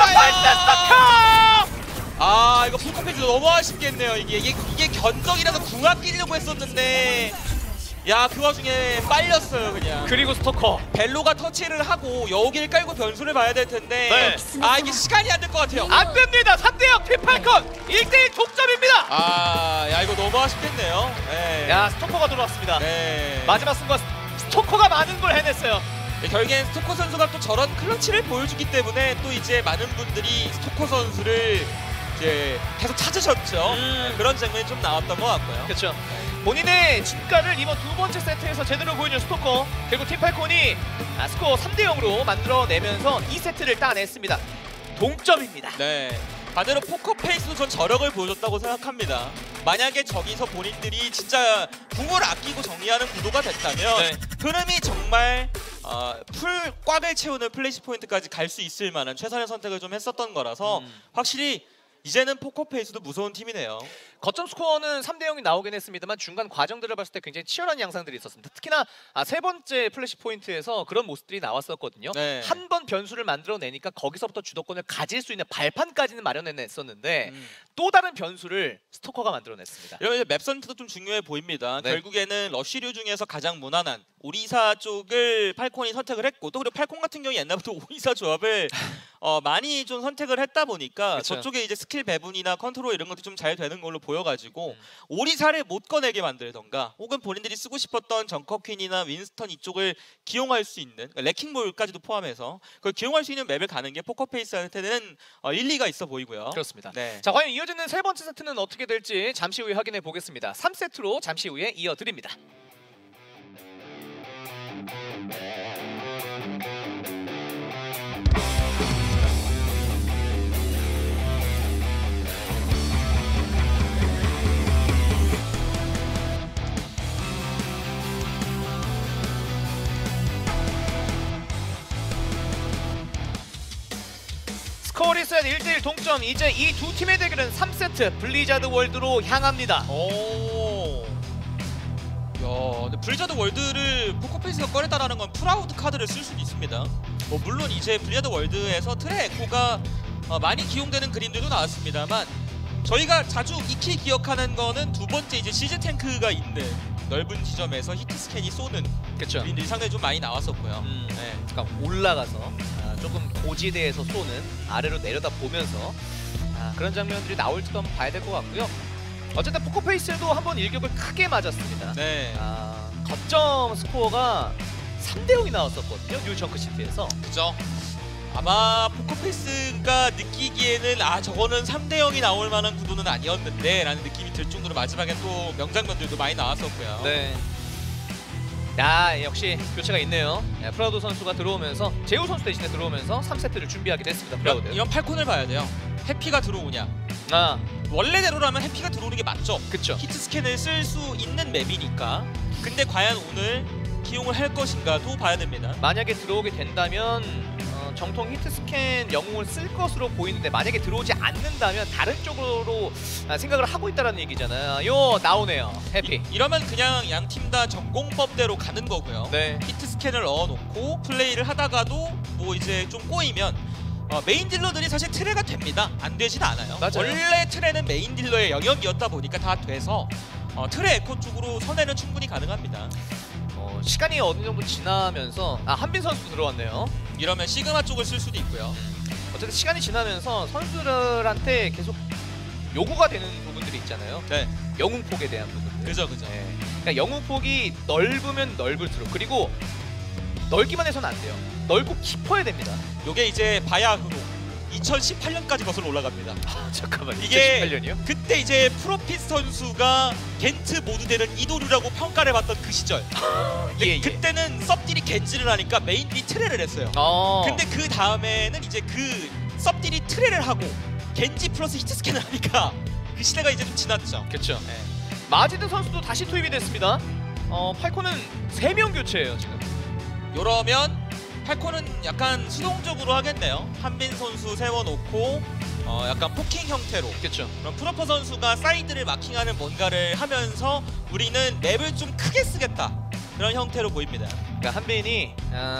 발사 이거 풀컴페이지 너무 아쉽겠네요. 이게 견적이라서 궁합 끼려고 했었는데, 야 그 와중에 빨렸어요 그냥. 그리고 스토커. 벨로가 터치를 하고 여우기를 깔고 변수를 봐야 될 텐데, 네. 이게 시간이 안 될 것 같아요. 안 됩니다. 3대0 팀팔콘 1대1 동점입니다. 야 이거 너무 아쉽겠네요. 네. 야, 스토커가 돌아왔습니다. 네. 마지막 순간 스토커가 많은 걸 해냈어요. 결국엔 스토커 선수가 또 저런 클러치를 보여주기 때문에 또 이제 많은 분들이 스토커 선수를 이제 계속 찾으셨죠. 네, 그런 장면이 좀 나왔던 것 같고요. 그렇죠. 본인의 진가를 이번 두 번째 세트에서 제대로 보여준 스토커. 그리고 팀팔콘이 스코어 3대0으로 만들어내면서 2세트를 따냈습니다. 동점입니다. 네. 반대로 포커페이스도 전 저력을 보여줬다고 생각합니다. 만약에 저기서 본인들이 진짜 궁을 아끼고 정리하는 구도가 됐다면 네. 흐름이 정말 풀 꽉을 채우는 플래시 포인트까지 갈 수 있을 만한 최선의 선택을 좀 했었던 거라서 확실히 이제는 포커페이스도 무서운 팀이네요. 거점 스코어는 3대0이 나오긴 했습니다만 중간 과정들을 봤을 때 굉장히 치열한 양상들이 있었습니다. 특히나 세 번째 플래시 포인트에서 그런 모습들이 나왔었거든요. 네. 한 번 변수를 만들어내니까 거기서부터 주도권을 가질 수 있는 발판까지는 마련해냈었는데 또 다른 변수를 스토커가 만들어냈습니다. 이러면 이제 맵 선택도 좀 중요해 보입니다. 네. 결국에는 러쉬류 중에서 가장 무난한 오리사 쪽을 팔콘이 선택을 했고, 또 그리고 팔콘 같은 경우 옛날부터 오리사 조합을 많이 좀 선택을 했다 보니까 그쵸. 저쪽에 이제 스킬 배분이나 컨트롤 이런 것도 좀 잘 되는 걸로 보여가지고 오리사를 못 꺼내게 만들던가, 혹은 본인들이 쓰고 싶었던 정커 퀸이나 윈스턴 이쪽을 기용할 수 있는, 그러니까 레킹볼까지도 포함해서 그걸 기용할 수 있는 맵을 가는 게 포커페이스한테는 일리가 있어 보이고요. 그렇습니다. 네. 자, 과연 이어지는 세 번째 세트는 어떻게 될지 잠시 후에 확인해 보겠습니다. 3세트로 잠시 후에 이어드립니다. 스코어리스의 1대1 동점. 이제 이 두 팀의 대결은 3세트 블리자드 월드로 향합니다. 오. 야, 근데 블리자드 월드를 포커페이스가 꺼냈다라는 건 프라우드 카드를 쓸 수도 있습니다. 물론 이제 블리자드 월드에서 트레 에코가 많이 기용되는 그림들도 나왔습니다만, 저희가 자주 익히 기억하는 거는 두 번째 이제 시즈 탱크가 있는 넓은 지점에서 히트 스캔이 쏘는 그렇죠. 그림들이 상당히 좀 많이 나왔었고요. 네. 그러니까 올라가서 조금 고지대에서 쏘는, 아래로 내려다 보면서 그런 장면들이 나올지도 한번 봐야 될 것 같고요. 어쨌든 포커페이스도 한번 일격을 크게 맞았습니다. 네. 거점 스코어가 3대0이 나왔었거든요. 뉴 정크시티에서. 그죠. 아마 포커페이스가 느끼기에는 저거는 3대0이 나올 만한 구도는 아니었는데 라는 느낌이 들 정도로 마지막엔 또 명장면들도 많이 나왔었고요. 네. 야, 역시 교체가 있네요. 프라우드 선수가 들어오면서, 제우 선수 대신에 들어오면서 3세트를 준비하게 됐습니다. 프라우드. 이런 팔콘을 봐야 돼요. 해피가 들어오냐. 원래대로라면 해피가 들어오는 게 맞죠. 그쵸. 히트 스캔을 쓸 수 있는 맵이니까. 근데 과연 오늘 기용을 할 것인가도 봐야 됩니다. 만약에 들어오게 된다면 정통 히트 스캔 영웅을 쓸 것으로 보이는데, 만약에 들어오지 않는다면 다른 쪽으로 생각을 하고 있다는 얘기잖아요. 나오네요. 해피. 이러면 그냥 양 팀 다 전공법대로 가는 거고요. 네. 히트 스캔을 넣어놓고 플레이를 하다가도 뭐 이제 좀 꼬이면 메인 딜러들이 사실 트레가 됩니다. 안 되진 않아요. 맞아요. 원래 트레는 메인 딜러의 영역이었다 보니까 다 돼서 트레 에코 쪽으로 선회는 충분히 가능합니다. 시간이 어느 정도 지나면서 한빈 선수 들어왔네요. 이러면 시그마 쪽을 쓸 수도 있고요. 어쨌든 시간이 지나면서 선수들한테 계속 요구가 되는 부분들이 있잖아요. 네, 영웅폭에 대한 부분들. 그죠. 네. 그러니까 영웅폭이 넓으면 넓을수록, 그리고 넓기만 해서는 안 돼요. 넓고 깊어야 됩니다. 요게 이제 바야흐로 2018년까지 거슬러 올라갑니다. 잠깐만, 이게 2018년이요? 그때 이제 프로핏 선수가 겐트 모드되는 이도류라고 평가를 받던 그 시절. 예. 그때는 섭딜이 겐지를 하니까 메인이 트레를 했어요. 근데 그 다음에는 이제 그 섭딜이 트레를 하고 겐지 플러스 히트 스캔을 하니까 그 시대가 이제 좀 지났죠. 그렇죠. 네. 마지드 선수도 다시 투입이 됐습니다. 팔코는 3명 교체예요 지금. 이러면 팔코는 약간 수동적으로 하겠네요. 한빈 선수 세워놓고 약간 포킹 형태로. 그렇죠. 그럼 프로퍼 선수가 사이드를 마킹하는 뭔가를 하면서 우리는 맵을 좀 크게 쓰겠다. 그런 형태로 보입니다. 그러니까 한빈이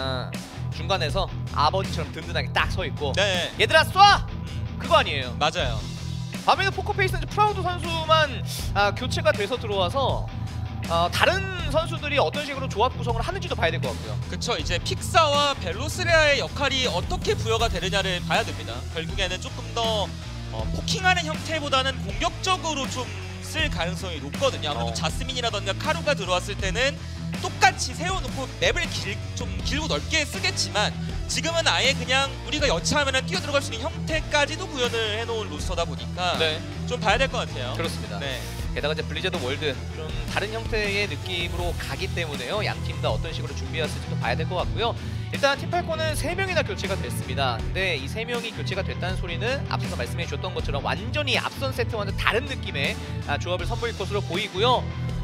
중간에서 아버지처럼 든든하게 딱 서 있고, 네, 얘들아 쏴! 그거 아니에요. 맞아요. 밤에는 포커페이스는 프라우드 선수만 교체가 돼서 들어와서 다른 선수들이 어떤 식으로 조합 구성을 하는지도 봐야 될 것 같고요. 그쵸, 이제 픽사와 벨로스레아의 역할이 어떻게 부여가 되느냐를 봐야 됩니다. 결국에는 조금 더 포킹하는 형태보다는 공격적으로 좀 쓸 가능성이 높거든요. 아무래도 자스민이라던가 카루가 들어왔을 때는 똑같이 세워놓고 맵을 좀 길고 넓게 쓰겠지만 지금은 아예 그냥 우리가 여차하면 뛰어들어갈 수 있는 형태까지도 구현을 해놓은 로스터다 보니까 네, 좀 봐야 될 것 같아요. 그렇습니다. 네. 게다가 이제 블리자드 월드 좀 다른 형태의 느낌으로 가기 때문에요. 양 팀 다 어떤 식으로 준비했을지도 봐야 될 것 같고요. 일단 팀팔코는 3명이나 교체가 됐습니다. 근데 이 3명이 교체가 됐다는 소리는 앞서서 말씀해 주셨던 것처럼 완전히 앞선 세트와는 다른 느낌의 조합을 선보일 것으로 보이고요.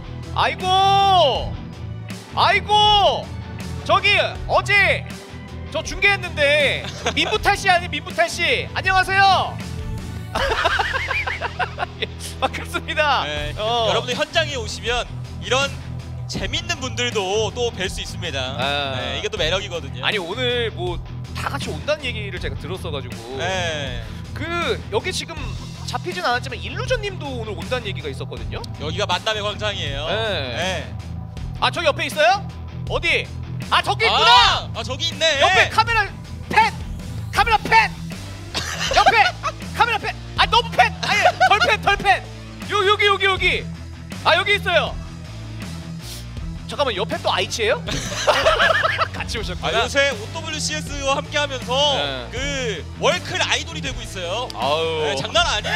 아이고! 저기 어제 저 중계했는데 민부탈 씨 아니 민부탈 씨 안녕하세요. 예, 반갑습니다. 네. 여러분들 현장에 오시면 이런 재밌는 분들도 또 뵐 수 있습니다. 네, 이게 또 매력이거든요. 아니 오늘 뭐 다 같이 온다는 얘기를 제가 들었어가지고 네. 여기 지금 잡히진 않았지만 일루전님도 오늘 온다는 얘기가 있었거든요. 여기가 만남의 광장이에요. 네. 저기 옆에 있어요? 어디? 저기 있구나. 저기 있네. 옆에 카메라 펜 옆에 카메라 펜 너무 펜 아니 덜펜 여기 여기 있어요. 잠깐만, 옆에 또 아이치예요? 같이 오셨구나. 요새 OWCS와 함께하면서 네. 그 월클 아이돌이 되고 있어요. 아우. 네, 장난 아니에요.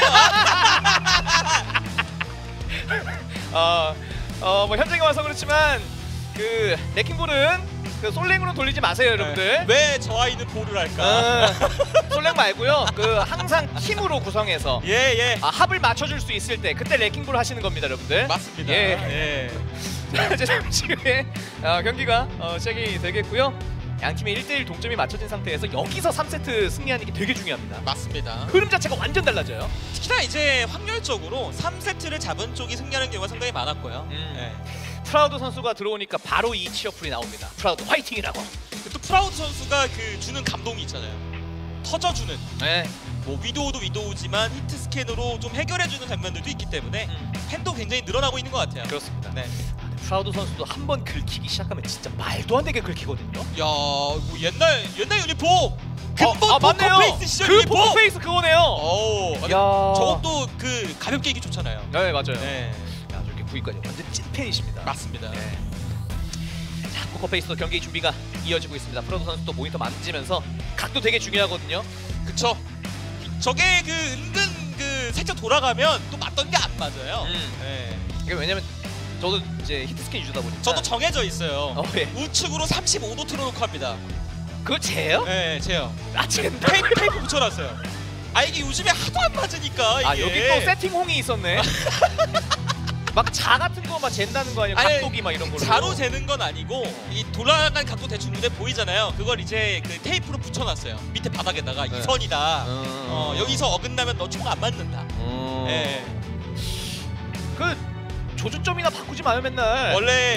뭐 현장에 와서 그렇지만 그 레킹볼은 그 솔랭으로 돌리지 마세요, 여러분들. 왜 저 아이는 볼을 할까? 솔랭 말고요. 그 항상 팀으로 구성해서 예. 합을 맞춰줄 수 있을 때 그때 레킹볼 하시는 겁니다, 여러분들. 맞습니다. 예. 이제 잠시 후에 경기가 시작이 되겠고요. 양 팀의 1대1 동점이 맞춰진 상태에서 여기서 3세트 승리하는 게 되게 중요합니다. 맞습니다. 흐름 자체가 완전 달라져요. 특히나 이제 확률적으로 3세트를 잡은 쪽이 승리하는 경우가 상당히 많았고요. 프라우드 선수가 들어오니까 바로 이 치어풀이 나옵니다. 프라우드 화이팅이라고. 또 프라우드 선수가 그 주는 감동이 있잖아요. 터져주는. 네. 뭐 위도우도 위도우지만 히트 스캔으로 좀 해결해주는 장면들도 있기 때문에 팬도 굉장히 늘어나고 있는 것 같아요. 그렇습니다. 네. 프라우드 선수도 한 번 긁히기 시작하면 진짜 말도 안 되게 긁히거든요. 야, 뭐 옛날 유니폼. 근본 맞네요. 포커페이스 시절 그 유니폼. 포커페이스 그거네요. 야, 야. 저것도 그 가볍게 이기 좋잖아요. 네, 맞아요. 네, 야, 저렇게 구위까지 완전 찐팬이십니다. 맞습니다. 네. 자, 포커페이스도 경기 준비가 이어지고 있습니다. 프라우드 선수도 모니터 만지면서 각도 되게 중요하거든요. 그쵸. 저게 그 은근 그 살짝 돌아가면 또 맞던 게 안 맞아요. 네. 이게 왜냐면 저도 이제 히트스캔 유저다 보니까 저도 정해져 있어요. 예. 우측으로 35도 틀어놓고 합니다. 그거 쟤예요? 네, 제요. 쟤인데? 테이프 붙여놨어요. 이게 요즘에 하도 안 맞으니까 이게. 여기 또 세팅홍이 있었네. 막 자 같은 거 막 잰다는 거 아니에요? 각도기 막 이런 걸로. 자로 재는 건 아니고 이 돌아간 각도 대충 눈에 보이잖아요. 그걸 이제 그 테이프로 붙여놨어요. 밑에 바닥에다가 이 선이다. 여기서 어긋나면 너 총 안 맞는다. 네. 그 조준점이나 바꾸지 마요 맨날. 원래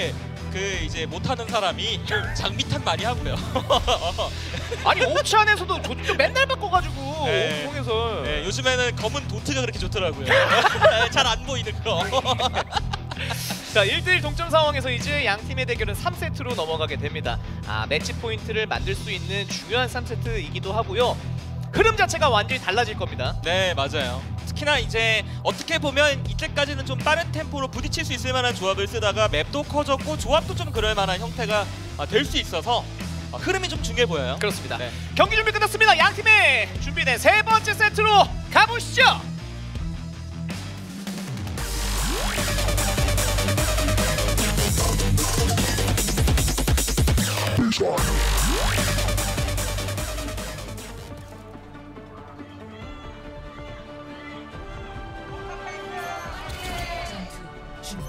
그 이제 못하는 사람이 장비탄 많이 하고요. 아니 옵션에서도 조준 맨날 바꿔가지고 네. 통해서. 네, 요즘에는 검은 도트가 그렇게 좋더라고요. 잘 안 보이는 거. 자 1대1 동점 상황에서 이제 양 팀의 대결은 3세트로 넘어가게 됩니다. 매치 포인트를 만들 수 있는 중요한 3세트이기도 하고요. 흐름 자체가 완전히 달라질 겁니다. 네, 맞아요. 특히나 이제 어떻게 보면 이때까지는 좀 빠른 템포로 부딪힐 수 있을 만한 조합을 쓰다가 맵도 커졌고 조합도 좀 그럴 만한 형태가 될 수 있어서 흐름이 좀 중요해 보여요. 그렇습니다. 네. 경기 준비 끝났습니다. 양 팀의 준비된 세 번째 세트로 가보시죠. 전투 준비.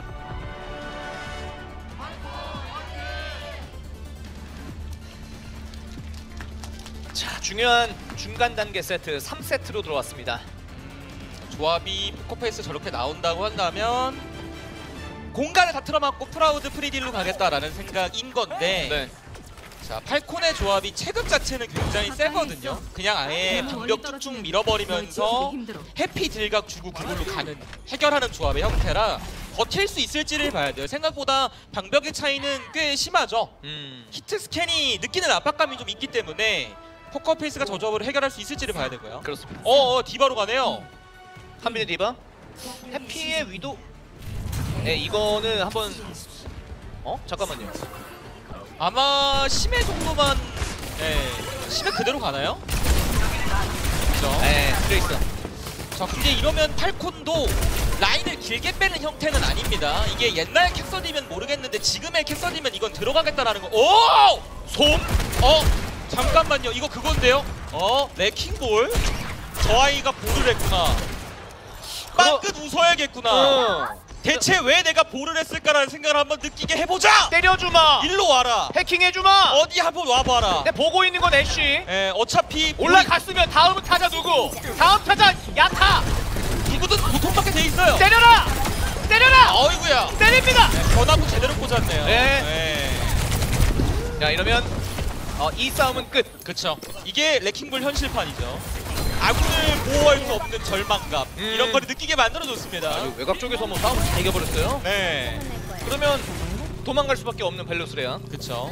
자 중요한 중간 단계 세트 3세트로 들어왔습니다. 조합이 포커페이스 저렇게 나온다고 한다면 공간을 다 틀어막고 프라우드 프리딜로 가겠다라는 생각인 건데 네. 자 팔콘의 조합이 체급 자체는 굉장히 세거든요. 그냥 아예 방벽 쭉쭉 밀어버리면서 해피 딜각 주고 그걸로 가는 해결하는 조합의 형태라 버틸 수 있을지를 봐야 돼요. 생각보다 방벽의 차이는 꽤 심하죠. 히트 스캔이 느끼는 압박감이 좀 있기 때문에 포커페이스가 저 조합을 해결할 수 있을지를 봐야 되고요. 그렇습니다. 디바로 가네요. 한민의 디바 해피의 위도. 네 이거는 한번 잠깐만요. 아마 심해 정도만 심해 그대로 가나요? 그렇죠. 네 트레이스. 자 근데 이러면 팔콘도 라인을 길게 빼는 형태는 아닙니다. 이게 옛날 캐서디면 모르겠는데 지금의 캐서디면 이건 들어가겠다라는 거. 오! 솜? 잠깐만요. 이거 그건데요? 레킹볼? 저 아이가 볼을 했구나. 빵끝 웃어야겠구나. 대체 왜 내가 볼을 했을까라는 생각을 한번 느끼게 해보자! 때려주마. 일로 와라. 해킹해주마. 어디 한번 와봐라. 내 보고 있는 건 애쉬. 어차피 올라갔으면 다음 타자 누구? 다음 타자 야타. 누구든 고통받게 돼 있어요. 때려라. 때려라. 어이구야. 때립니다. 변화구 제대로 꽂았네요. 네. 자 이러면 이 싸움은 끝. 그쵸. 이게 레킹볼 현실판이죠. 아군을 보호할 수 없는 절망감 이런 걸 느끼게 만들어줬습니다. 아주 외곽 쪽에서 뭐 싸움을 다 이겨버렸어요. 네, 그러면 도망갈 수밖에 없는 벨로스레야. 그쵸.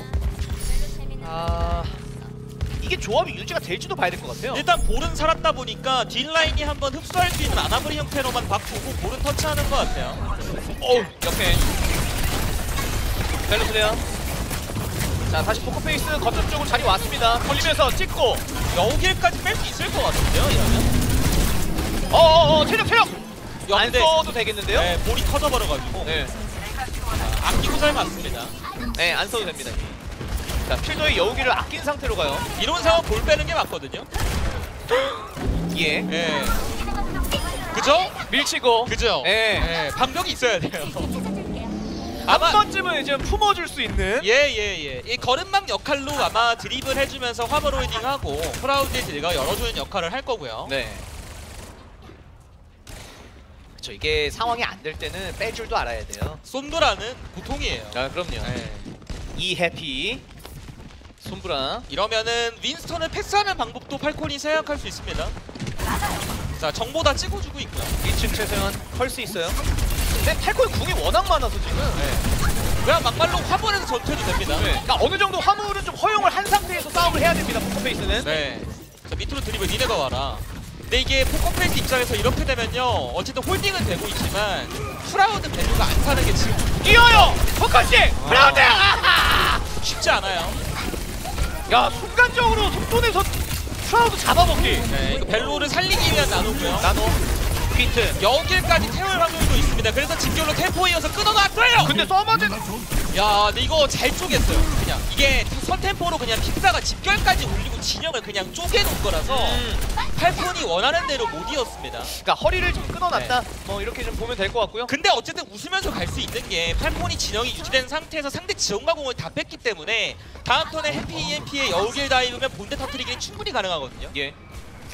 이게 조합이 유지가 될지도 봐야 될 것 같아요. 일단 볼은 살았다 보니까 딜라인이 한번 흡수할 수 있는 아나브리 형태로만 바꾸고 볼은 터치하는 것 같아요. 옆에 벨로스레야. 자 다시 포커페이스 거점 쪽으로 자리 왔습니다. 걸리면서 찍고 여우길까지 뺄 수 있을 것 같은데요, 이러면? 체력! 안 근데 써도 되겠는데요? 네, 볼이 터져버려가지고 네. 아끼고 잘 맞습니다. 네, 안 써도 됩니다. 자, 필더의 여우기를 아낀 상태로 가요. 이런 상황 볼 빼는 게 맞거든요. 예. 네. 그죠? 밀치고. 그죠? 예. 네, 방벽이 있어야 돼요. 한 번쯤은 이제 품어줄 수 있는. 예. 이 거름망 역할로 아마 드리블 해주면서 화물 홀딩하고 프라우드의 딜가 열어주는 역할을 할 거고요. 네. 그렇죠. 이게 상황이 안 될 때는 뺄 줄도 알아야 돼요. 솜브라는 고통이에요. 아, 그럼요. 네. 이 해피. 손브라. 이러면은 윈스턴을 패스하는 방법도 팔콘이 생각할 수 있습니다. 자, 정보 다 찍어주고 있고요. 2층 최세현 펄스 있어요. 근데 팔콘 궁이 워낙 많아서 지금. 그냥 막말로 화물에서 전투해도 됩니다. 네. 그러니까 어느 정도 화물은 좀 허용을 한 상태에서 싸움을 해야 됩니다. 포커페이스는. 네. 자, 밑으로 드리블 니네가 와라. 근데 이게 포커페이스 입장에서 이렇게 되면요. 어쨌든 홀딩은 되고 있지만 프라우드 밸류가 안 사는 게 지금 뛰어요! 포커싱! 프라우드! 쉽지 않아요. 야, 순간적으로 속도내서 프라우드 잡아먹기. 네, 이거 벨로를 살리기 위한 나노고요. 나노, 비트. 여기까지 태울 확률도 있습니다. 그래서 직결로 템포에 이어서 끊어놨어요! 근데 서버즈 야, 근데 이거 잘 쪼갰어요. 그냥 이게 선 템포로 그냥 픽사가 직결까지 올리고 진영을 그냥 쪼개놓은 거라서 팔콘이 원하는 대로 못 이었습니다. 그러니까 허리를 좀 끊어놨다. 뭐 이렇게 좀 보면 될 것 같고요. 근데 어쨌든 웃으면서 갈 수 있는 게 팔콘이 진영이 유지된 상태에서 상대 지원가공을 다 뺐기 때문에 다음 턴에 해피 EMP에 여우길 다이브면 본대 터뜨리기는 충분히 가능하거든요. 예.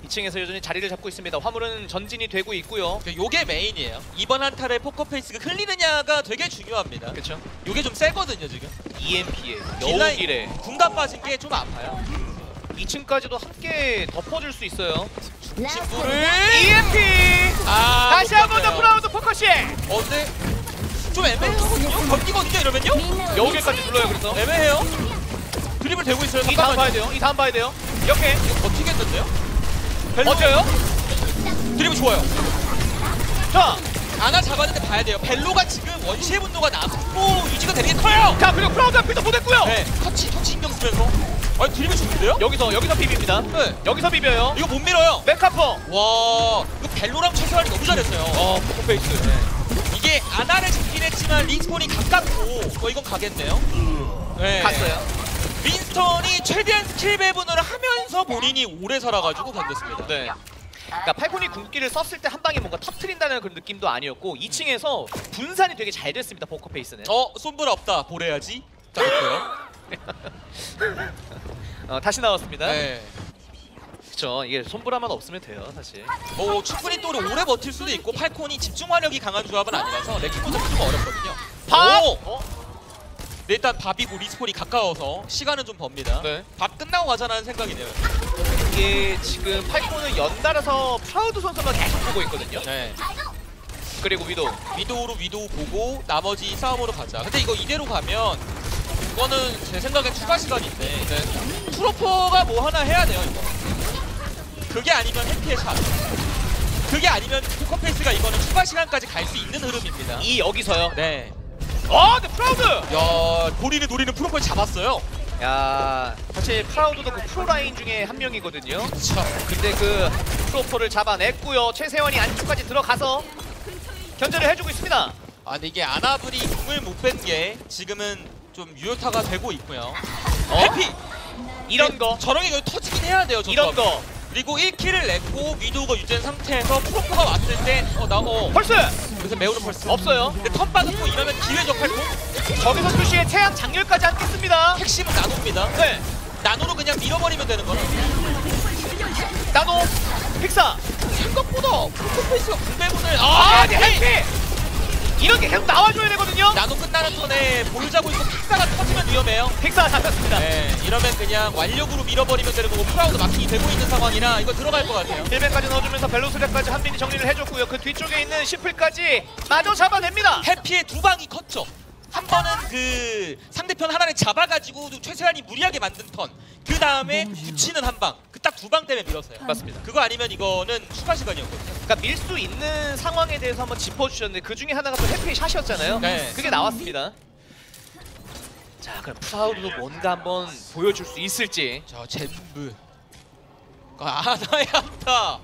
2층에서 여전히 자리를 잡고 있습니다. 화물은 전진이 되고 있고요. 요게 메인이에요. 이번 한타의 포커페이스가 흘리느냐가 되게 중요합니다. 그렇죠. 요게 좀 세거든요 지금. EMP에 딜라인 여우길에 군간 빠진 게 좀 아파요. 2층까지도 함께 덮어줄 수 있어요. 친구를 EMP! 다시 한 번 더 프라우드 포커싱! 근데 좀 애매하거든요. 경기거든요 이러면요. 여우길까지 눌러요. 그래서 애매해요. 드립을 대고 있어요. 이 다음 잠깐만요. 봐야 돼요. 이 다음 봐야 돼요. 이렇게 버티겠는데요? 버텨요. 드립이 좋아요. 자, 아나 잡았는데 봐야 돼요. 벨로가 지금 원시의 분노가 남고 유지가 되게 커요. 자 그리고 프라우드 앞에서 못했고요. 네, 터치 신경 쓰면서. 아니 드립이 좋은데요? 여기서 비빕니다. 네. 여기서 비벼요. 이거 못 밀어요. 맥카퍼. 와, 이거 벨로랑 최소한이 너무 잘했어요. 포커페이스. 이게 아나를 잡긴 했지만 린스폰이 가깝고 이건 가겠네요. 네. 갔어요. 윈스턴이 최대한 스킬 배분을 하면서 본인이 오래 살아가지고 견뎠습니다. 네. 그러니까 팔콘이 궁극기를 썼을 때 한 방에 뭔가 터트린다는 그런 느낌도 아니었고 2층에서 분산이 되게 잘 됐습니다. 포커페이스는. 손불 없다. 보래야지. 자, 됐고요. 다시 나왔습니다. 네. 그렇죠. 이게 손브라만 없으면 돼요, 사실. 충분히 또 오래 버틸 수도 있고 팔콘이 집중화력이 강한 조합은 아니라서 레킹볼 잡기가 어렵거든요. 밥! 네, 일단 밥이고 리스폰이 가까워서 시간은 좀 법니다. 네. 밥 끝나고 가자라는 생각이네요. 이게 지금 팔콘을 연달아서 프라우드 선수만 계속 보고 있거든요. 네. 그리고 위도우로 위도우 보고 나머지 싸움으로 가자. 근데 이거 이대로 가면 이거는 제 생각엔 추가 시간인데 네. 트로퍼가 뭐 하나 해야 돼요 이거. 그게 아니면 해피의 샷. 그게 아니면 포커페이스가 이거는 추가 시간까지 갈 수 있는 흐름입니다. 여기서요. 네. 근데 프라우드! 야, 본인이 노리는 프로포를 잡았어요. 야, 사실 프라우드도 그 프로라인 중에 한 명이거든요. 그쵸. 근데 그 프로포를 잡아냈고요. 최세원이 안쪽까지 들어가서 견제를 해주고 있습니다. 근데 이게 아나블이 궁을 못 뺀 게 지금은 좀 유효타가 되고 있고요. 어? 해피! 이런 거. 저런 게 터지긴 해야 돼요. 저 이런 조합이. 거. 그리고 1킬을 냈고 위도우가 유지된 상태에서 프로포가 왔을 때 펄스! 그래서 매우는 펄스 없어요. 근데 턴 받았고 이러면 기회죠 팔고. 저기서 수시에 태양 장렬까지 안겠습니다. 핵심은 나노입니다. 네. 나노로 그냥 밀어버리면 되는 거라. 나노 픽사. 생각보다 포커페이스가 궁배분을 아니 해피. 이런 게 계속 나와줘야 되거든요. 나노 끝나는 턴에 볼 잡고 있고 픽사가 터지면 위험해요. 픽사 잡혔습니다. 네, 이러면 그냥 완력으로 밀어버리면 되는 거고 프라우드 마킹이 되고 있는 상황이라 이거 들어갈 것 같아요. 1벤까지 넣어주면서 벨로스레까지 한빈이 정리를 해줬고요. 그 뒤쪽에 있는 시플까지 마저 잡아냅니다. 해피의 두 방이 컸죠. 한 번은 그 상대편 하나를 잡아가지고 최세환이 무리하게 만든 턴. 그 다음에 붙이는 한 방. 그 딱 두 방 때문에 밀었어요. 맞습니다. 그거 아니면 이거는 추가 시간이었거든요. 그러니까 밀 수 있는 상황에 대해서 한번 짚어주셨는데 그 중에 하나가 또 해피의 샷이었잖아요. 네. 그게 나왔습니다. 자, 그럼 프라우드도 뭔가 한번 보여줄 수 있을지. 자, 젠브. 아나의 한타.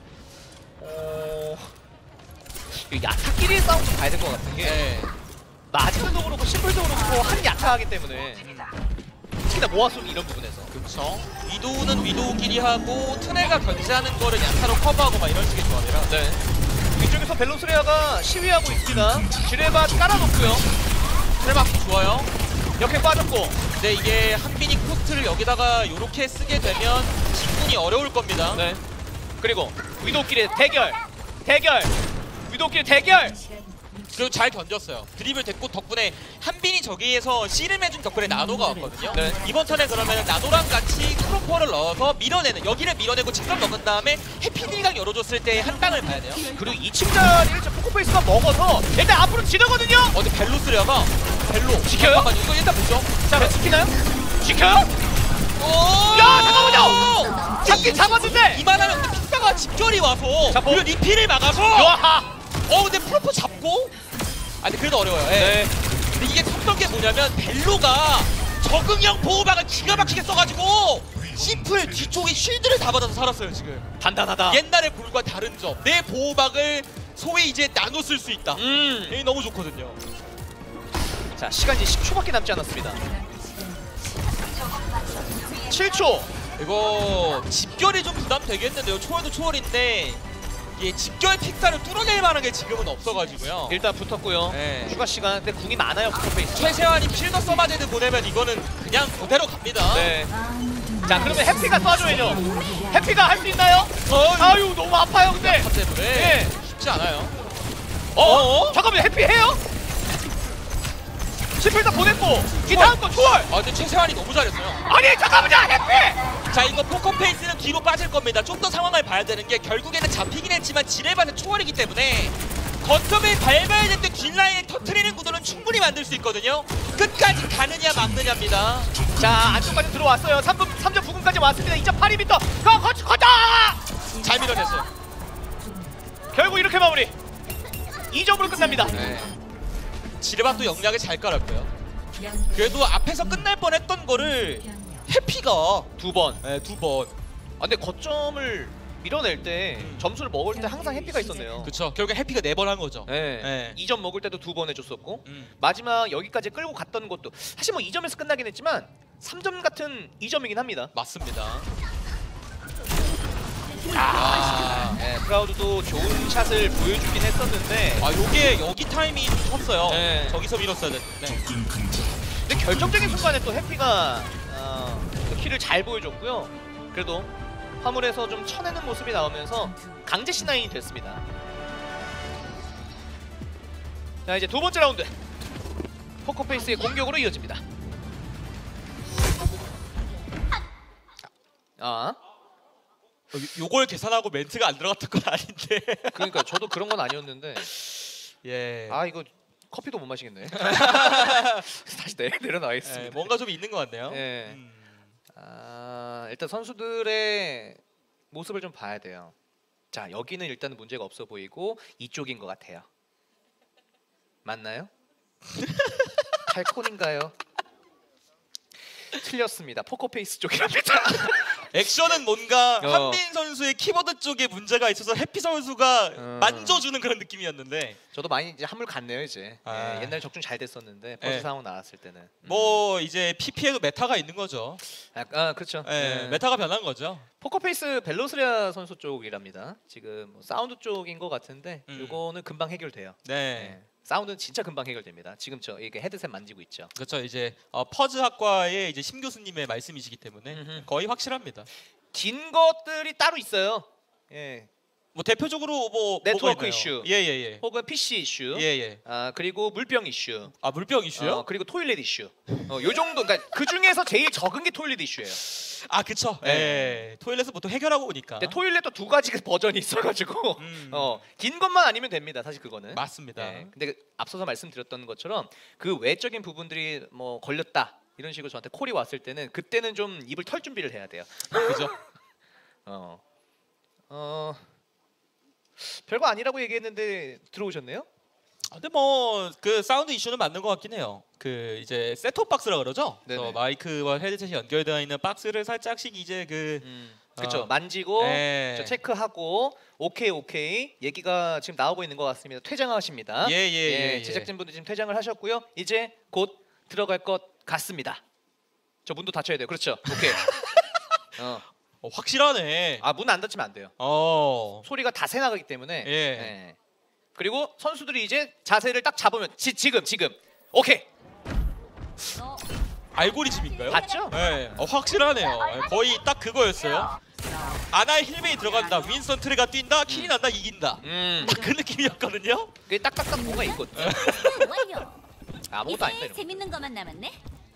이 야타끼리의 싸움 좀 봐야 될 것 같은 게 네. 마지막도 그렇고 심플도 그렇고 한 야타하기 때문에 특히나 모아쏘기 이런 부분에서. 그쵸. 위도우는 위도우끼리 하고 트네가 견제하는 거를 야타로 커버하고 막 이런 식의 조합이라. 네. 뒤쪽에서 벨로스레아가 시위하고 있습니다. 지뢰바 깔아놓고요. 트레마키 좋아요. 역행 빠졌고. 근데 이게 한빈이 코스트를 여기다가 요렇게 쓰게 되면 직분이 어려울 겁니다. 네. 그리고 위도우끼리 대결. 위도우끼리 대결. 그리고 잘 견뎠어요. 드립을 됐고 덕분에 한빈이 저기에서 씨름해준 덕분에 나노가 왔거든요. 네. 이번 턴에 그러면 나노랑 같이 크로퍼를 넣어서 밀어내는, 여기를 밀어내고 직접 넣은 다음에 해피딜강 열어줬을 때 한 방을 봐야 돼요. 그리고 2층 자리를 포커페이스가 먹어서 일단 앞으로 지르거든요. 근데 벨로스레아가 벨로 지켜요? 잠깐만요. 이거 일단 보죠. 자, 지키나요? 지켜요? 오! 야, 잠깐만요! 잡긴 잡았는데! 이만하면 근데 픽사가 집결이 와서 잡고. 그리고 리필을 막아서 와! 근데 프로포 잡고 근데 그래도 어려워요. 예. 네. 근데 이게 컸던 게 뭐냐면 벨로가 적응형 보호막을 기가 막히게 써가지고 시프의 뒤쪽에 쉴드를 다 받아서 살았어요 지금. 단단하다. 옛날의 볼과 다른 점. 내 보호막을 소위 이제 나눠 쓸 수 있다. 이게 너무 좋거든요. 자, 시간이 10초밖에 남지 않았습니다. 7초. 이거 집결이 좀 부담되겠는데요. 초월도 초월인데 이게 집결 픽사를 뚫어낼 만한 게 지금은 없어가지고요. 일단 붙었고요. 네. 추가 시간. 근데 궁이 많아요, 포커페이스. 최세환이 필더 서마제드 보내면 이거는 그냥 그대로 갑니다. 네. 자 그러면 해피가 쏴줘야죠. 해피가 할 수 있나요? 아유 너무 아파요 근데. 차 때문에 예. 쉽지 않아요. 잠깐만 해피 해요? 10일 다 보냈고 이 다음 거 초월. 아 근데 최세환이 너무 잘했어요. 아니 잠깐만요 해피. 자 이거 포커페이스는 뒤로 빠질 겁니다. 좀 더 상황을 봐야 되는 게 결국에는 잡히긴 했지만 지뢰밭은 초월이기 때문에 거점을 밟아야 될 때 뒷라인을 터트리는 구도는 충분히 만들 수 있거든요. 끝까지 가느냐 막느냐입니다. 자 안쪽까지 들어왔어요. 3점 부근까지 왔습니다. 2.82m. 걷다. 잘 밀어냈어요. 결국 이렇게 마무리. 2점으로 끝납니다. 네. 지뢰밭도 영략을 잘 깔았고요. 그래도 앞에서 끝날 뻔했던 거를 해피가 두 번. 네, 2번. 근데 거점을 밀어낼 때 점수를 먹을 때 항상 해피가 있었네요. 그쵸. 결국에 해피가 4번 한 거죠. 네. 네. 2점 먹을 때도 2번 해줬었고 마지막 여기까지 끌고 갔던 것도 사실 뭐 2점에서 끝나긴 했지만 3점 같은 2점이긴 합니다. 맞습니다. 네, 프라우드도 좋은 샷을 보여주긴 했었는데 요게 여기 타이밍이 좀 컸어요. 네. 저기서 밀었어야 돼. 네. 근데 결정적인 순간에 또 해피가 그 키를 잘 보여줬고요. 그래도 화물에서 좀 쳐내는 모습이 나오면서 강제 C9이 됐습니다. 자 이제 두 번째 라운드 포커페이스의 공격으로 이어집니다. 요걸 계산하고 멘트가 안 들어갔던 건 아닌데. 그러니까 저도 그런 건 아니었는데 예. 이거 커피도 못 마시겠네. 다시 내려놔야겠습니다. 예, 뭔가 좀 있는 것 같네요. 예. 일단 선수들의 모습을 좀 봐야 돼요. 자 여기는 일단 문제가 없어 보이고 이쪽인 것 같아요. 맞나요? 칼콘인가요? 틀렸습니다. 포커페이스 쪽이랍니다. 액션은 뭔가 어. 한빈 선수의 키보드 쪽에 문제가 있어서 해피 선수가 만져주는 그런 느낌이었는데 저도 많이 이제 한물 갔네요 이제. 예, 옛날에 적중 잘 됐었는데 버스 예. 상황 나왔을 때는. 뭐 이제 PP에도 메타가 있는 거죠. 그렇죠. 예, 메타가 변한 거죠. 포커페이스 벨로스리아 선수 쪽이랍니다. 지금 뭐 사운드 쪽인 것 같은데 이거는 금방 해결돼요. 네. 예. 사운드는 진짜 금방 해결됩니다. 지금 이게 헤드셋 만지고 있죠. 그렇죠. 이제 퍼즈 학과의 이제 심 교수님의 말씀이시기 때문에 거의 확실합니다. 긴 것들이 따로 있어요. 예. 뭐 대표적으로 뭐 네트워크 뭐가 있나요? 이슈. 예예예. 혹은 PC 이슈. 예예. 그리고 물병 이슈. 물병 이슈요? 그리고 토일렛 이슈. 요 정도. 그러니까 그 중에서 제일 적은 게 토일렛 이슈예요. 그쵸. 네. 예. 토일렛은 보통 해결하고 오니까. 근데 토일렛도 두 가지 버전이 있어가지고 긴 것만 아니면 됩니다. 사실 그거는. 맞습니다. 근데 앞서서 말씀드렸던 것처럼 그 외적인 부분들이 뭐 걸렸다 이런 식으로 저한테 콜이 왔을 때는 그때는 좀 입을 털 준비를 해야 돼요. 그죠? 별거 아니라고 얘기했는데 들어오셨네요? 근데 뭐 그 사운드 이슈는 맞는 것 같긴 해요. 그 이제 셋톱 박스라 그러죠. 그래서 마이크와 헤드셋이 연결되어 있는 박스를 살짝씩 이제 그렇죠. 만지고 네. 저 체크하고 오케이 얘기가 지금 나오고 있는 것 같습니다. 퇴장하십니다. 예. 제작진분들 지금 퇴장을 하셨고요. 이제 곧 들어갈 것 같습니다. 저 문도 닫혀야 돼요. 그렇죠. 오케이. 확실하네. 문 안 닫히면 안 돼요. 소리가 다 새 나가기 때문에. 예. 그리고 선수들이 이제 자세를 딱 잡으면 지금 오케이. 알고리즘인가요? 봤죠? 네. 확실하네요. 거의 딱 그거였어요. 아나의 힐베이 들어간다. 윈스턴 트레가 뛴다. 킬이 난다. 이긴다. 딱 그 느낌이었거든요. 그게 딱딱딱 뭐가 있거든요. 완료. 아무것도 아니다. 이제 이런 재밌는 것만 남았네.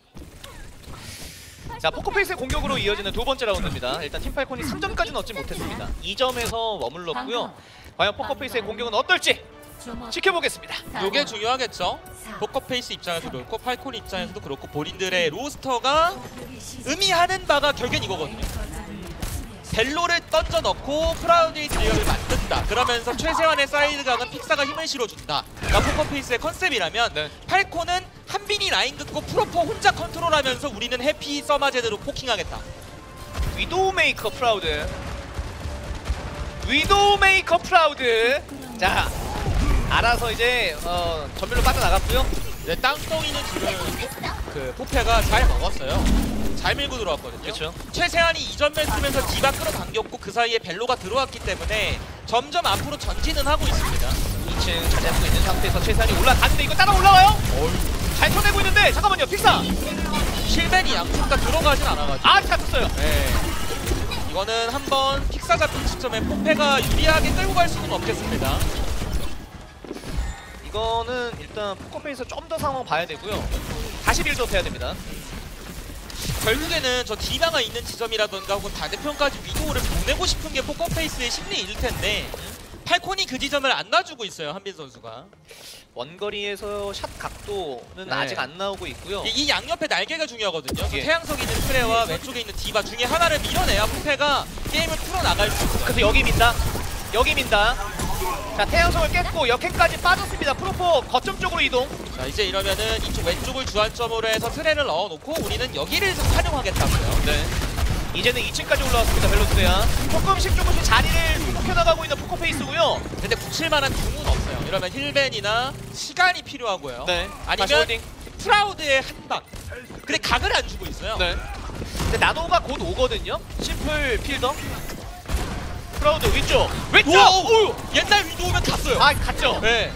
거. 자 포커페이스의 공격으로 이어지는 두 번째 라운드입니다. 일단 팀팔콘이 3점까지는 얻지 못했습니다. 2점에서 머물렀고요. 과연 포커페이스의 공격은 어떨지 지켜보겠습니다. 요게 중요하겠죠. 포커페이스 입장에서도 그렇고 팔콘 입장에서도 그렇고 본인들의 로스터가 의미하는 바가 결국엔 이거거든요. 벨로를 던져 넣고 프라우드의 딜러를 만든다. 그러면서 최세환의 사이드각은 픽사가 힘을 실어준다. 그러니까 포커페이스의 컨셉이라면 팔콘은 한빈이 라인 긋고 프로퍼 혼자 컨트롤하면서 우리는 해피 서마 제대로 포킹하겠다. 위도우메이커 프라우드. 위도우메이커 프라우드. 자 알아서 이제 전멸로 빠져나갔고요. 네, 땅덩이는 지금 그 포페가 잘 먹었어요. 잘 밀고 들어왔거든요. 그렇죠. 최세환이 이전멸 쓰면서 디바 끌어당겼고 그 사이에 벨로가 들어왔기 때문에 점점 앞으로 전진은 하고 있습니다. 2층 잘 잡고 있는 상태에서 최세환이 올라갔는데 이거 따라 올라와요? 잘 쳐내고 있는데 잠깐만요 픽사 힐벤이 양쪽 다 들어가진 않아가지고. 아, 잡혔어요. 네. 이거는 한번 픽사 잡힌 시점에 포페가 유리하게 끌고 갈 수는 없겠습니다. 이거는 일단 포커페이스 좀 더 상황 봐야 되고요. 다시 빌드업 해야 됩니다. 결국에는 저 디바가 있는 지점이라던가 혹은 반대편까지 위도우를 보내고 싶은 게 포커페이스의 심리일 텐데 팔콘이 그 지점을 안 놔주고 있어요, 한빈 선수가. 원거리에서 샷 각도는 네. 아직 안 나오고 있고요. 이 양옆에 날개가 중요하거든요. 저 예. 태양석에 있는 트레와 왼쪽에 있는 디바 중에 하나를 밀어내야 포페가 게임을 풀어나갈 수 있어요. 그래서 여기 민다. 여기 민다. 자, 태양성을 깼고 역행까지 빠졌습니다. 프로포 거점 쪽으로 이동. 자, 이제 이러면은 이쪽 왼쪽을 주안점으로 해서 트레를 넣어놓고 우리는 여기를 활용하겠다고요. 네. 이제는 2층까지 올라왔습니다. 벨로스야. 조금씩 자리를 좁혀나가고 있는 포커페이스고요. 근데 붙일 만한 궁은 없어요. 이러면 힐벤이나 시간이 필요하고요. 네. 다시 아니면 홀딩. 프라우드의 한방. 근데 각을 안 주고 있어요. 네. 근데 나노가 곧 오거든요. 심플 필더. 프라우드 위쪽. 왼쪽. 오! 옛날 위도우면 갔어요. 아, 갔죠. 네.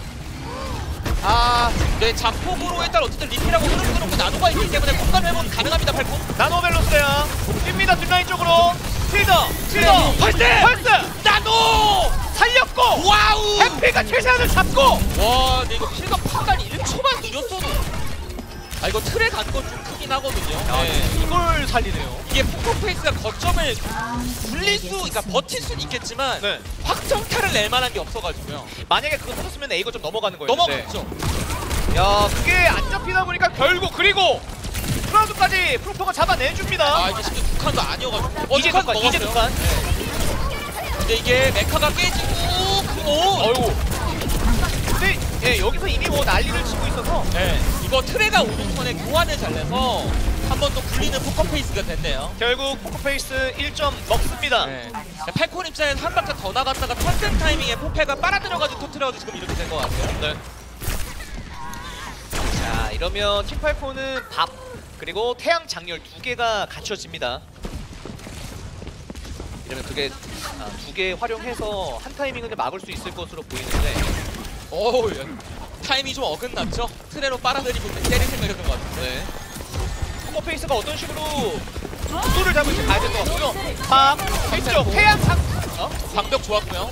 아, 네, 자폭으로 일단 어쨌든 리필하고 흐름 끊고 나노가 있기 때문에 공간 회복 가능합니다, 팔콘. 나노 벨로스야. 뜁니다. 뒷라인 쪽으로. 필더. 펄스! 펄스. 나노! 살렸고. 와우! 해피가 최세한을 잡고. 와, 근데 이거 필각 판단 1초만 느렸어도 아, 이거 틀에 간 건 좀 크긴 하거든요. 네. 이걸 살리네요. 이게 포커페이스가 거점을 굴릴 수, 그러니까 버틸 수는 있겠지만 네. 확정타를 낼 만한 게 없어가지고요. 만약에 그거 터졌으면 A가 좀 넘어가는 거예요. 넘어갔죠. 야, 그게 안 잡히다 보니까 결국 그리고 프라우드까지 프로포가 잡아내줍니다. 아, 이게 심지어 두 칸도 아니어가지고. 이제 두 칸 두 칸, 이제 두 먹었어요. 칸. 근데 이게 메카가 깨지고, 어이구. 근데 예, 여기서 이미 뭐 난리를 치고 있어서 네. 이거 트레가 오른손에 교환을 잘 내서 한 번 더 굴리는 포커페이스가 됐네요. 결국 포커페이스 1점 먹습니다. 네. 팔콘 입장에서 한 박자 더 나갔다가 턴센 타이밍에 포페가 빨아들여가지고 터트려가지고 지금 이렇게 된 것 같아요. 네. 자, 이러면 팀팔코는 밥 그리고 태양 장렬 두 개가 갖춰집니다. 이러면 그게 두 개 활용해서 한 타이밍을 막을 수 있을 것으로 보이는데 어우, 타이밍이 좀 어긋났죠? 트레로 빨아들이고 때릴 생각이었던 것 같은데. 네. 포커페이스가 어떤 식으로 구도를 잡을지 봐야 될 것 같고요. 밥, 왼쪽, 태양 장 방벽 좋았고요.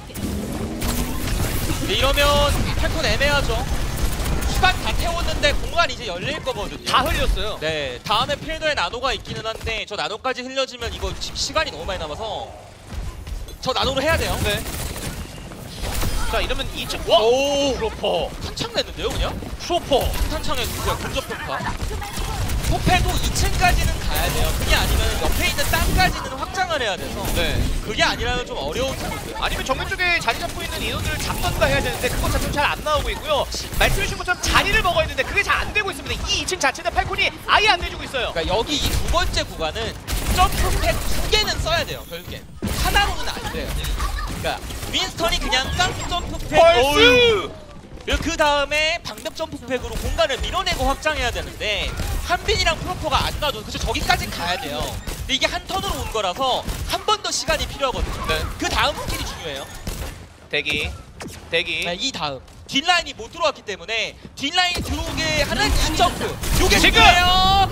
네, 이러면 팔콘 애매하죠? 시간 다 태웠는데 공간 이제 열릴 거거든요. 다 흘렸어요. 네, 다음에 필더에 나노가 있기는 한데 저 나노까지 흘려지면 이거 지금 시간이 너무 많이 남아서 저 나노로 해야 돼요. 네. 자, 이러면 2층. 와! 오! 프로퍼. 탄창 냈는데요, 그냥? 프로퍼. 탄창에 그냥 근접평가. 포패도 2층까지는 가야 돼요. 그게 아니면 옆에 있는 땅까지는 확장을 해야 돼서 네. 그게 아니라면 좀 어려운 부분이에요. 아니면 정면 쪽에 자리 잡고 있는 인원들을 잡던가 해야 되는데 그것 자체는 잘 안 나오고 있고요. 말씀해주신 것처럼 자리를 먹어야 되는데 그게 잘 안 되고 있습니다. 이 2층 자체는 팔콘이 아예 안 내주고 있어요. 그러니까 여기 이 두 번째 구간은 점프팩 두 개는 써야 돼요, 결국엔. 하나로는 안 돼요. 그러니까 윈스턴이 그냥 깡 점프팩 그 다음에 방벽 점프팩으로 공간을 밀어내고 확장해야 되는데 한빈이랑 프로포가 안 놔줘. 그래서 저기까지 가야 돼요. 근데 이게 한 턴으로 온 거라서 한 번 더 시간이 필요하거든요. 네. 그 다음 스킬이 중요해요. 대기. 네, 이 다음 뒷라인이 못 들어왔기 때문에 뒷라인이 들어오게 하는 이 점프 요게 지금! 중요해요.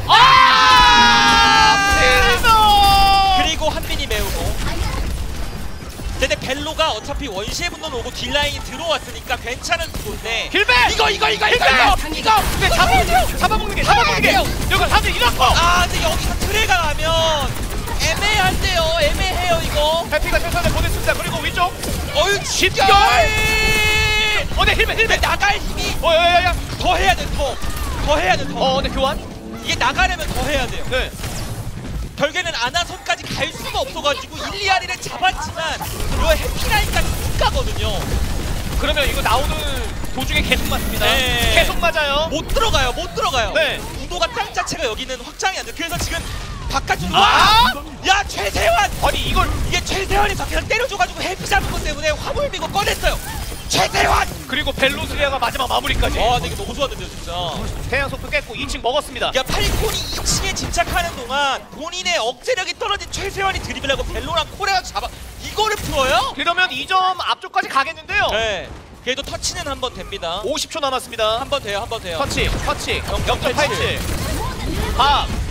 필더! 그리고 한빈이 메우고. 근데 벨로가 어차피 원시의 분노는 오고 뒷라인이 들어왔으니까 괜찮은 구도인데 길배! 이거 근데 잡아먹는 게 여기 사람들 이렇고 아 근데 여기서 트레가 가면 애매한데요. 애매해요 이거. 해피가 최선을 보냈습니다. 그리고 위쪽 어휴 집결! 네, 힐맨 나갈 힘이 야야야 더 해야 돼. 더 해야 돼. 더. 네, 교환 이게 나가려면 더 해야 돼요. 네. 결국에는 아나손까지 갈 수가 없어가지고 1, 2아리를 잡았지만 이 해피라인까지 못 가거든요. 그러면 이거 나오는 도중에 계속 맞습니다. 네. 계속 맞아요. 못 들어가요. 네. 구도가 땅 자체가 여기는 확장이 안 돼. 그래서 지금 바깥으로 야 최세환! 아니 이걸 이게 최세환이 밖에서 때려줘가지고 해피 잡은 것 때문에 화물 밀고 꺼냈어요. 최세환! 그리고 벨로스리아가 마지막 마무리까지. 근데 이거 너무 좋았는데요 진짜. 태양 속도 깼고 2층 먹었습니다. 야 팔콘이 2층에 집착하는 동안 본인의 억제력이 떨어진 최세환이 드리블하고 벨로랑 코레가 잡아 이거를 풀어요? 그러면 2점 앞쪽까지 가겠는데요. 네. 그래도 터치는 한 번 됩니다. 50초 남았습니다. 한 번 돼요. 터치. 0.87. 밥.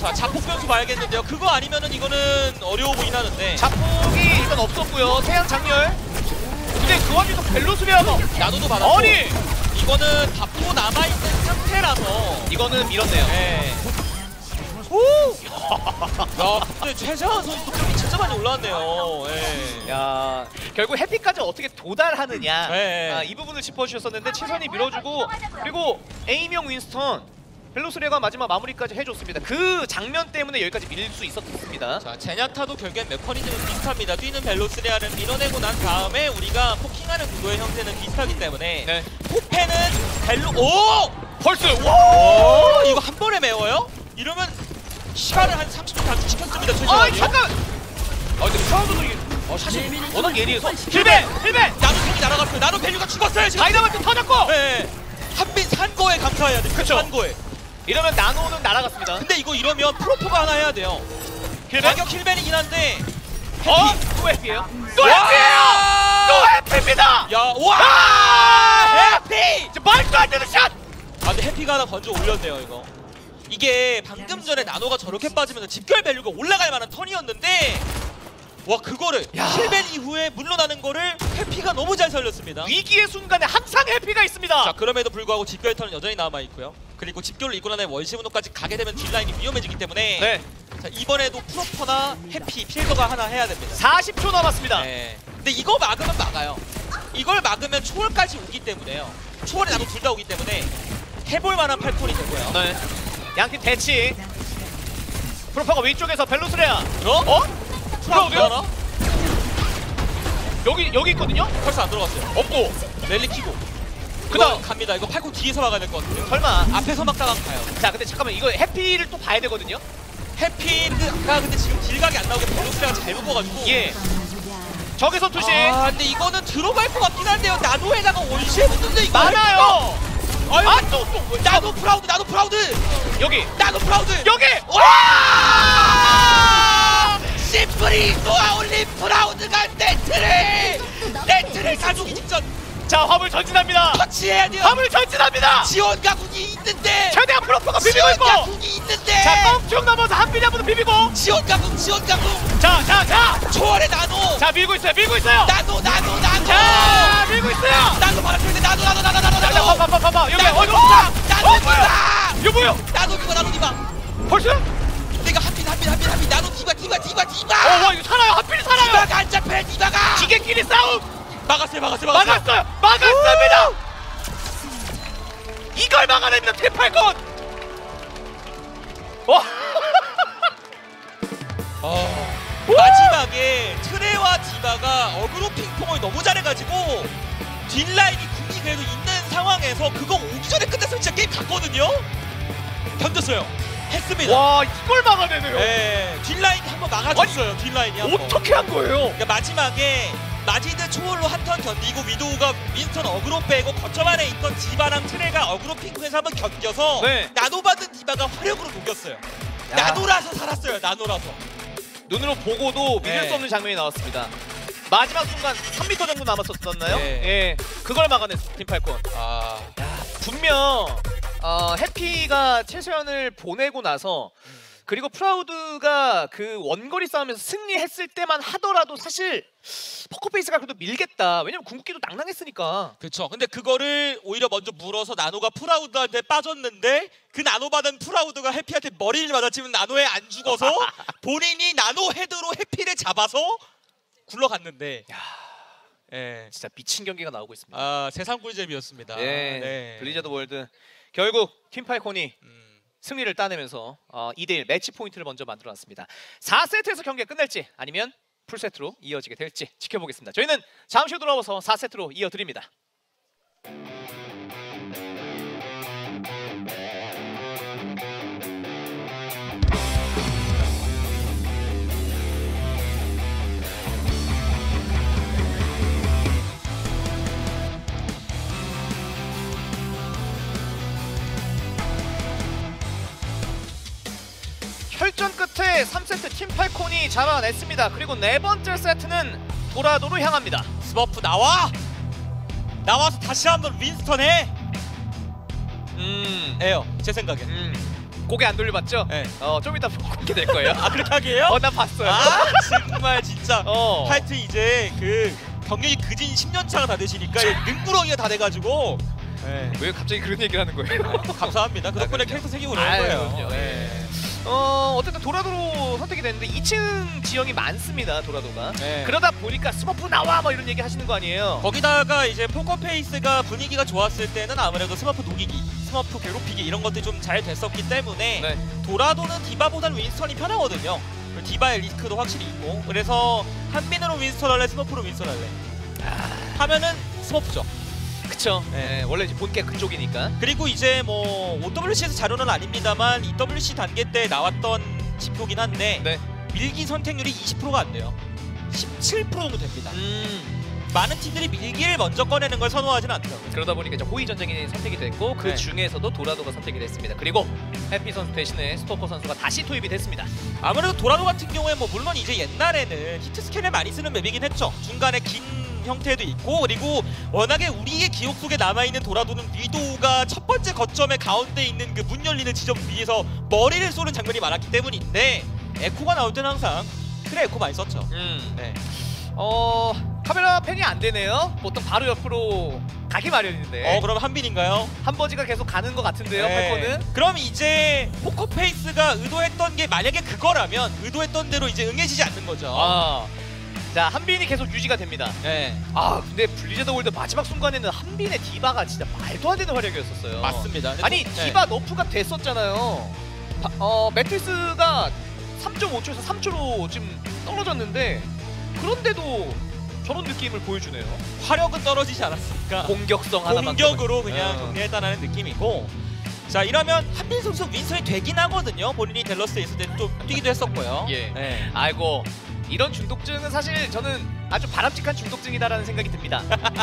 자, 자폭 변수 봐야겠는데요. 그거 아니면은 이거는 어려워 보이긴 하는데. 자폭이 일단 없었고요. 태양 장렬. 근데 그 와중에 벨로스리아가 나노도 받았고. 아니 이거는 답도 남아있는 상태라서. 이거는 밀었네요. 네. 오! 야, 근데 최재환 선수 득점이 진짜 많이 올라왔네요. 예. 야 결국 해피까지 어떻게 도달하느냐 네. 이 부분을 짚어주셨었는데 최선이 밀어주고 그리고 A명 윈스턴 벨로스리아가 마지막 마무리까지 해줬습니다. 그 장면 때문에 여기까지 밀릴 수 있었습니다. 자, 제냐타도 결국엔 메커니즘은 비슷합니다. 뛰는 벨로스리아를 밀어내고 난 다음에 우리가 포킹하는 구도의 형태는 비슷하기 때문에 네. 포페는 오! 펄스 오! 이거 한 번에 메워요? 이러면 시간을 한 30분 단축시켰습니다. 최재환이요. 잠깐 근데 프라우드도 이게 사실 워낙 예리해서 힐벤! 나노통이 날아갔어요. 나노 밸류가 죽었어요 지금. 다이나마이트 터졌고 네. 한빈 산 거에 감사해야 돼. 그쵸. 산 거에. 이러면 나노는 날아갔습니다. 근데 이러면 프로포가 하나 해야 돼요. 힐벤? 가격 힐벤이긴 한데. 또 해피예요? 또 해피예요! 또 해피입니다! 야, 와! 해피! 이제 말도 안 되는 샷! 근데 해피가 하나 건져 올렸네요 이거. 이게 방금 전에 나노가 저렇게 빠지면서 집결 밸류가 올라갈 만한 턴이었는데 와 그거를 힐벤 이후에 물러나는 거를 해피가 너무 잘 살렸습니다. 위기의 순간에 항상 해피가 있습니다. 자 그럼에도 불구하고 집결 턴은 여전히 남아있고요. 그리고 집결을 이고 나면 월시문호까지 가게 되면 뒷라인이 위험해지기 때문에 네. 자, 이번에도 프로퍼나 해피, 필더가 하나 해야 됩니다. 40초 남았습니다. 네. 근데 이거 막으면 막아요. 이걸 막으면 초월까지 오기 때문에요. 초월이 나도 둘 다 오기 때문에 해볼 만한 팔콘이 되고요. 네. 양팀 대치. 프로파가 위쪽에서 벨로스레아. 프라우드요? 하나? 여기 있거든요. 벌써 안 들어갔어요. 없고. 랠리 키고. 그다음 이거 갑니다. 이거 팔콘 뒤에서 막아야 될 것 같아요. 설마. 앞에서 막다가 가요. 자, 근데 잠깐만 이거 해피를 또 봐야 되거든요. 해피가 근데 지금 딜각이 안 나오게 벨로스레아가 잘 묶어가지고. 예. 적외선 투시. 근데 이거는 들어갈 것 같긴 한데요. 나노에다가 원시에 붙는데 이거 많아요. 아유, 또 나노 프라우드. 여기. 나노 프라우드. 여기. 와! 심플이 쏘아올린 프라우드가 네트를 가두기 직전 자, 화물 전진합니다. 터치해야 돼요. 화물 전진합니다. 지원 가군이 있는데. 최대한 프로파가 비비고 지원 있고. 가군이 있는데. 자, 껑충 넘어서 한빈이 한번 비비고. 지원 가군. 자. 초월의 나노. 자, 밀고 있어요. 나노. 자, 밀고 있어요. 나노 받았는데 나노. 자, 봐봐. 여기 나노 어디 디바. 없다. 이거 뭐야? 나노 디바. 벌써? 내가 한빈 나노 디바. 와, 이거 살아요. 한빈이 살아요. 디바가 안 잡혀. 디바가. 기계끼리 싸움. 막았어요. 막았습니다. 이걸 막아냅니다. T8건. 와. 마지막에 트레와 디바가 어그로 핑퐁을 너무 잘해가지고 뒷라인이 궁이 그래도 있는 상황에서 그거 오기 전에 끝났으면 진짜 게임 갔거든요. 견뎠어요. 했습니다. 와, 이걸 막아내네요. 네, 뒷라인이 한번 막아줬어요. 뒷라인이 한번. 어떻게 한 거예요? 그러니까 마지막에 마지드 초월로 한 턴 견디고 위도우가 윈스턴 어그로 빼고 거점 안에 있던 디바랑 트레가 어그로 핑퐁에서 한번 견뎌서 네. 나노 받은 디바가 화력으로 녹였어요. 나노라서 살았어요. 나노라서. 눈으로 보고도 믿을 네. 수 없는 장면이 나왔습니다. 마지막 순간 3m 정도 남았었나요? 네. 예, 그걸 막아냈어 팀팔콘. 분명 해피가 최소연을 보내고 나서 그리고 프라우드가 그 원거리 싸움에서 승리했을 때만 하더라도 사실 포커페이스가 그래도 밀겠다. 왜냐면 궁극기도 낭낭했으니까. 그렇죠. 근데 그거를 오히려 먼저 물어서 나노가 프라우드한테 빠졌는데 그 나노 받은 프라우드가 해피한테 머리를 맞았지만 나노에 안 죽어서 본인이 나노 헤드로 해피를 잡아서 굴러갔는데 예. 진짜 미친 경기가 나오고 있습니다. 세상 꿀잼이었습니다. 네. 블리자드 월드 결국 팀팔콘이 승리를 따내면서 2대1 매치 포인트를 먼저 만들어놨습니다. 4세트에서 경기가 끝날지 아니면 풀세트로 이어지게 될지 지켜보겠습니다. 저희는 잠시 후 돌아와서 4세트로 이어드립니다. 혈전 끝에 3세트 팀팔콘이 잡아냈습니다. 그리고 네 번째 세트는 도라도로 향합니다. 스머프 나와서 다시 한번 윈스턴 해. 에요. 제 생각에. 고개 안 돌려봤죠? 네. 좀 이따 공개될 거예요. 아 그렇게 하게요? 나 봤어요. 아 정말 진짜. 어. 하여튼 이제 그 경력이 그진 10년 차가 다 되시니까 능구렁이가 다 돼가지고. 네. 왜 갑자기 그런 얘기를 하는 거예요? 감사합니다. 그 덕분에 그럼요. 캐릭터 생기고 그러는 거예요. 그럼요. 네. 어쨌든 도라도로 선택이 됐는데 2층 지형이 많습니다. 도라도가. 네. 그러다 보니까 스머프 나와 뭐 이런 얘기 하시는 거 아니에요? 거기다가 이제 포커페이스가 분위기가 좋았을 때는 아무래도 스머프 녹이기, 스머프 괴롭히기 이런 것들이 좀 잘 됐었기 때문에 네. 도라도는 디바보다는 윈스턴이 편하거든요. 그리고 디바의 리스크도 확실히 있고 그래서 한빈으로 윈스턴 할래 스머프로 윈스턴 할래 하면은 스머프죠. 그쵸. 네. 네, 원래 이제 본캐 그쪽이니까. 그리고 이제 뭐 OWC에서 자료는 아닙니다만 EWC 단계 때 나왔던 지표긴 한데 네. 밀기 선택률이 20%가 안 돼요. 17% 정도 됩니다. 많은 팀들이 밀기를 먼저 꺼내는 걸 선호하진 않더라고요. 그러다 보니까 이제 호위 전쟁이 선택이 됐고 그 네. 중에서도 도라도가 선택이 됐습니다. 그리고 해피 선수 대신에 스토커 선수가 다시 투입이 됐습니다. 아무래도 도라도 같은 경우에 뭐 물론 이제 옛날에는 히트 스캔을 많이 쓰는 맵이긴 했죠. 중간에 긴 형태도 있고 그리고 워낙에 우리의 기억 속에 남아있는 도라도는 위도우가 첫 번째 거점의 가운데 있는 그 문 열리는 지점 위에서 머리를 쏘는 장면이 많았기 때문인데 에코가 나올 때는 항상 그래 에코 많이 썼죠. 네. 카메라 팬이 안 되네요. 보통 바로 옆으로 가기 마련인데 그럼 한빈인가요? 한 버지가 계속 가는 것 같은데요. 팔코는. 그럼 이제 포커페이스가 의도했던 게 만약에 그거라면 의도했던 대로 이제 응해지지 않는 거죠. 자, 한빈이 계속 유지가 됩니다. 네. 근데 블리자드 월드 마지막 순간에는 한빈의 디바가 진짜 말도 안 되는 활약이었었어요. 맞습니다. 근데 아니, 네. 디바 너프가 됐었잖아요. 매트리스가 3.5초에서 3초로 지금 떨어졌는데 그런데도 저런 느낌을 보여주네요. 화력은 떨어지지 않았으니까 공격성 하나만 공격으로 그냥 어. 정리했다는 느낌이고 자 이러면 한빈 선수 윈선이 되긴 하거든요. 본인이 댈러스에 있을 때는 좀 뛰기도 했었고요. 예. 네. 아이고, 이런 중독증은 사실 저는 아주 바람직한 중독증이다라는 생각이 듭니다.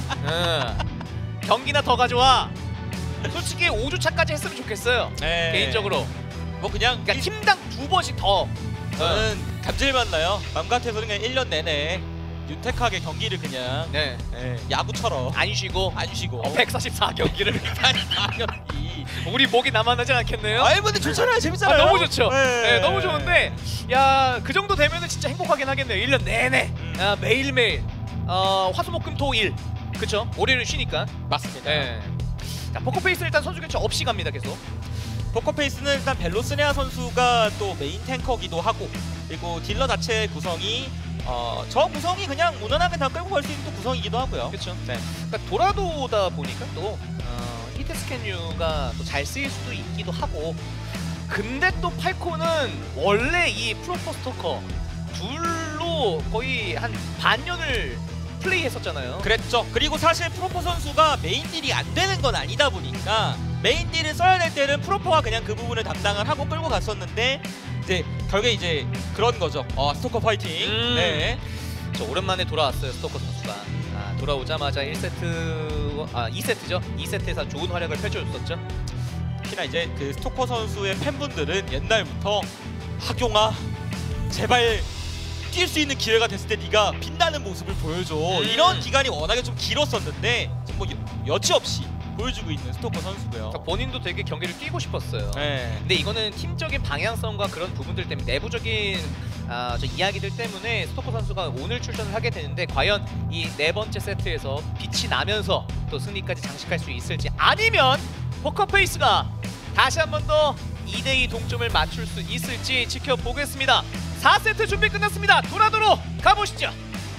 경기나 더 가져와. 솔직히 5주차까지 했으면 좋겠어요. 네. 개인적으로. 뭐 그냥 그러니까 팀당 2번씩 더. 저는 감질만 나요. 맘 같아서는 그냥 1년 내내 윤택하게 경기를 그냥 네. 야구처럼 안 쉬고 안 쉬고 144경기를 144경기 우리 목이 남아나지 않겠네요? 아이 근데 좋잖아요. 재밌잖아요. 너무 좋죠. 네. 네, 너무 좋은데 야, 그 정도 되면은 진짜 행복하긴 하겠네요. 1년 내내 매일매일 화수목금토일. 그쵸? 월요일은 쉬니까. 맞습니다. 네. 자, 포커페이스 일단 선수 교체 없이 갑니다. 계속. 포커페이스는 일단 벨로스네아 선수가 또 메인 탱커기도 하고 그리고 딜러 자체 구성이 저 구성이 그냥 무난하게 다 끌고 갈 수 있는 또 구성이기도 하고요. 그렇죠. 네. 그러니까 도라도다 보니까 또 히트 스캔류가 또 잘 쓰일 수도 있기도 하고. 근데 또 팔코는 원래 이 프로포 스토커 둘로 거의 한 반년을 플레이했었잖아요. 그랬죠. 그리고 사실 프로포 선수가 메인 딜이 안 되는 건 아니다 보니까 메인 딜을 써야 될 때는 프로포가 그냥 그 부분을 담당을 하고 끌고 갔었는데 이제 결국에 이제 그런 거죠. 스토커 파이팅. 네. 저 오랜만에 돌아왔어요, 스토커 선수가. 돌아오자마자 2세트죠. 2세트에서 좋은 활약을 펼쳐줬었죠. 특히나 이제 그 스토커 선수의 팬분들은 옛날부터 하경아 제발 뛸 수 있는 기회가 됐을 때 네가 빛나는 모습을 보여줘. 이런 기간이 워낙에 좀 길었었는데 지금 뭐 여지없이 보여주고 있는 스토커 선수고요. 그러니까 본인도 되게 경기를 뛰고 싶었어요. 네. 근데 이거는 팀적인 방향성과 그런 부분들 때문에 내부적인 저 이야기들 때문에 스토커 선수가 오늘 출전을 하게 되는데 과연 이 네 번째 세트에서 빛이 나면서 또 승리까지 장식할 수 있을지 아니면 포커페이스가 다시 한 번 더 2대2 동점을 맞출 수 있을지 지켜보겠습니다. 4세트 준비 끝났습니다. 도라도로 가보시죠.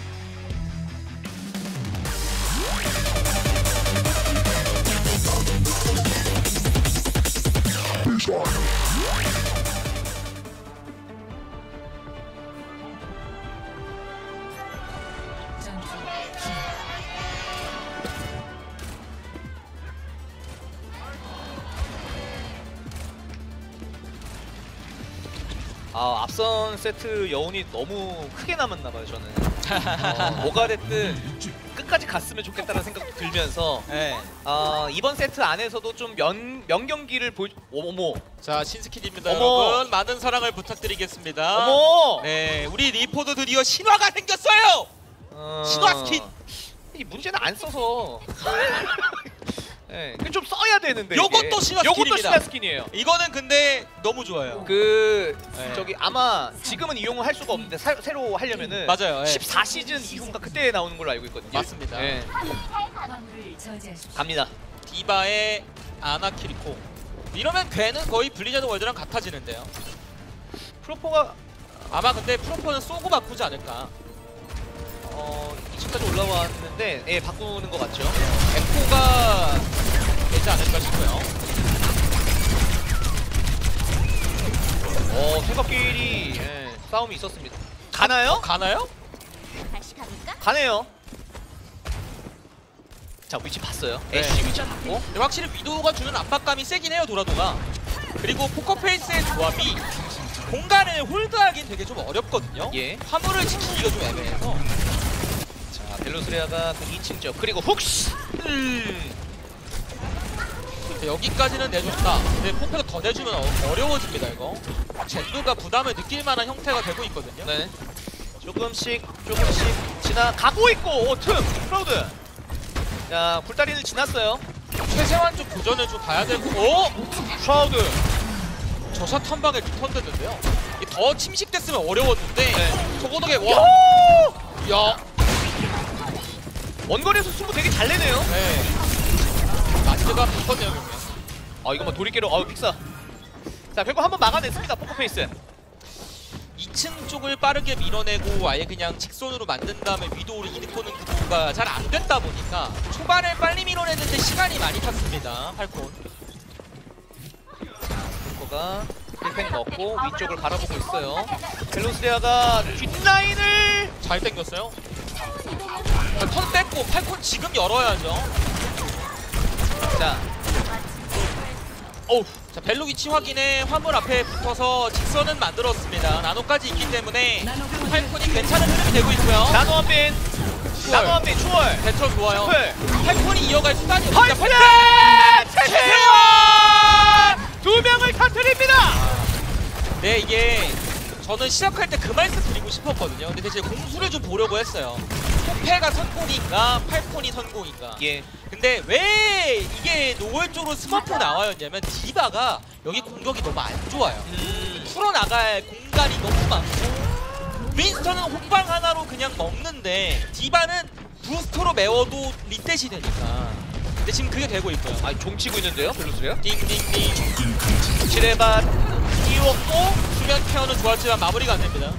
앞선 세트 여운이 너무 크게 남았나봐요. 저는 뭐가 됐든 끝까지 갔으면 좋겠다는 생각도 들면서 네. 이번 세트 안에서도 좀 명경기를 어머 자 신스킬입니다. 어머. 여러분 많은 사랑을 부탁드리겠습니다. 어머 네, 우리 리포도 드디어 신화가 생겼어요. 신화 스킨. 이 문제는 안 써서 예, 좀 써야 되는데. 요것도 이게. 신화 요것도 스킬입니다. 신화 스킨이에요. 이거는 근데 너무 좋아요. 네. 네. 저기 아마 지금은 이용을 할 수가 없는데 새로 하려면은 맞아요. 예. 14시즌 이후인가 그때 나오는 걸로 알고 있거든요. 맞습니다. 예. 화물을 저지하십시오. 갑니다. 디바의 아나키리코. 이러면 걔는 거의 블리자드 월드랑 같아지는데요. 프로포가 아마 근데 프로포는 쏘고 바꾸지 않을까. 2층까지 올라왔는데 예, 바꾸는 것 같죠. 에코가 되지 않을까 싶고요. 태갑끼리 예, 싸움이 있었습니다. 가나요? 가나요? 다시 가볼까? 가네요. 자, 위치 봤어요. 네. 애쉬 위치 봤고. 근데 확실히 위도우가 주는 압박감이 세긴 해요, 도라도가. 그리고 포커페이스의 조합이 공간을 홀드하긴 되게 좀 어렵거든요. 예. 화물을 지키기가 좀 애매해서. 자, 벨로스레아가 그 2층 쪽 그리고 훅시. 여기까지는 내줬다. 근데 포페가 더 내주면 어려워집니다, 이거. 젠도가 부담을 느낄 만한 형태가 되고 있거든요. 네. 조금씩 지나가고 있고 틈 프라우드. 자, 굴다리를 지났어요. 최세환 쪽 도전을 좀 봐야 되고. 오! 프라우드. 저샷 한 방에 리턴 됐는데요. 이게 더 침식됐으면 어려웠는데 네. 저거덕에 와! 야! 원거리에서 승부 되게 잘 내네요. 네. 마스가 바꿨네요, 그러면. 이거 뭐 도리깨로 픽사. 자, 결국 한번 막아냈습니다. 포커페이스. 2층 쪽을 빠르게 밀어내고 아예 그냥 직선으로 만든 다음에 위도우를 이득 보는 구도가 잘 안 됐다 보니까 초반에 빨리 밀어내는데 시간이 많이 탔습니다. 팔콘. 포커가 1팩 넣고 위쪽을 바라보고 있어요. 벨로스레아가 뒷라인을 잘 당겼어요. 턴 뺐고 팔콘 지금 열어야죠. 자, 자 벨로 위치 확인에 화물 앞에 붙어서 직선은 만들었습니다. 나노까지 있기 때문에 팔콘이 괜찮은 흐름이 되고 있고요. 나노 한빈. 나노 한빈 추월. 대처 좋아요. 네. 팔콘이 이어갈 수단이 없습니다. 펄스! 최세환! 두 명을 터뜨립니다. 네, 이게 저는 시작할 때 그 말씀 드리고 싶었거든요. 근데 대신 공수를 좀 보려고 했어요. 포페가 선공인가 팔콘이 선공인가. 예. 근데 왜 이게 노골적으로 스머프 나와였냐면 디바가 여기 공격이 너무 안 좋아요. 풀어나갈 공간이 너무 많고 윈스턴은 호빵 하나로 그냥 먹는데 디바는 부스터로 메워도 리셋이 되니까. 근데 지금 그게 되고 있고요. 종 치고 있는데요, 벨로스레아. 띵띵띵. 지뢰밭 띄웠고 수면 케어는 좋았지만 마무리가 안 됩니다.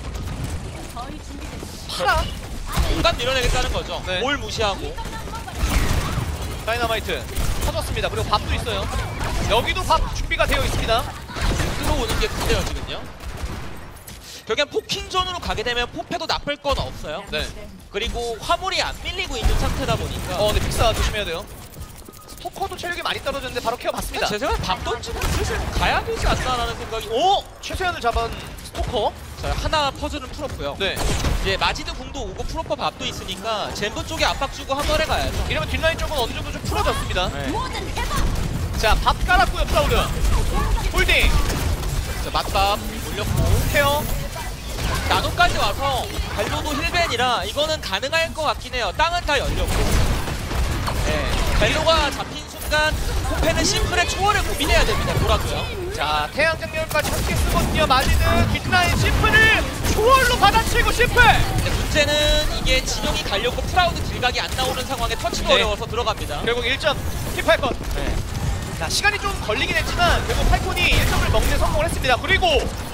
파라. 공간 밀어내겠다는 거죠. 네. 뭘 무시하고. 다이너마이트 터졌습니다. 그리고 밥도 있어요. 여기도 밥 준비가 되어 있습니다. 들어오는 게 큰데요, 지금요. 결국엔 포킹존으로 가게 되면 포패도 나쁠 건 없어요. 네. 그리고 화물이 안 밀리고 있는 상태다 보니까 근데 픽사 조심해야 돼요. 스토커도 체력이 많이 떨어졌는데 바로 케어 받습니다. 제 생각에 밥 던지고 슬슬 가야 되지 않나라는 생각이. 오! 최세현을 잡은 스토커. 자, 하나 퍼즐은 풀었고요. 네. 이제 마지드 궁도 오고 프로퍼 밥도 있으니까 젠부 쪽에 압박 주고 한 번에 가야죠. 이러면 뒷라인 쪽은 어느 정도 좀 풀어졌습니다. 네. 자, 밥 깔았고요, 프라우드. 홀딩. 자, 맛밥 올렸고 케어. 나노까지 와서 벨로도 힐벤이라 이거는 가능할 것 같긴 해요. 땅은 다 열렸고. 네. 벨로가 잡힌 순간 포페는 심플의 초월을 고민해야 됩니다. 돌아도요. 자, 태양 장렬까지 함께 쓰거든요. 마지는 뒷라인 심플을 초월로 받아치고 심플. 근데 문제는 이게 진영이 갈렸고 프라우드 딜각이 안 나오는 상황에 터치도 네. 어려워서 들어갑니다. 결국 1점 킵할 것. 네. 자, 시간이 좀 걸리긴 했지만 결국 팔콘이 1점을 먹는 데 성공을 했습니다. 그리고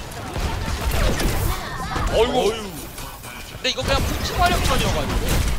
어이구. 근데 이거 그냥 푸치 활용전이어가지고.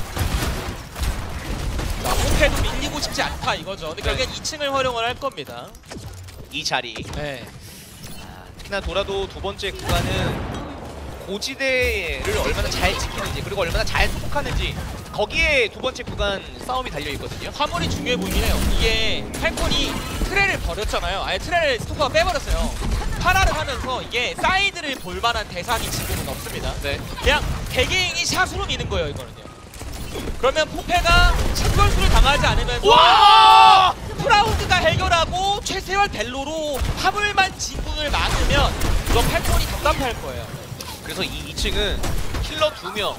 자, 포페도 밀리고 싶지 않다 이거죠. 근데 결국엔 2층을 활용을 할 겁니다. 이 자리. 네. 특히나 도라도 두 번째 구간은 고지대를 얼마나 잘 지키는지 그리고 얼마나 잘 소속하는지 거기에 두 번째 구간 싸움이 달려 있거든요. 화물이 중요해 보이긴 해요. 이게 팔콘이 트레를 버렸잖아요. 아예 트레를 스토커가 빼버렸어요. 파라를 하면서 이게 사이드를 볼 만한 대상이 지금은 없습니다. 네. 그냥 개개인이 샷으로 미는 거예요, 이거는요. 그러면 포페가 착걸수를 당하지 않으면서 와! 프라우드가 해결하고 최세환 벨로로 화물만 진군을 막으면 이건 팔콘이 답답할 거예요. 그래서 이 2층은 킬러 2명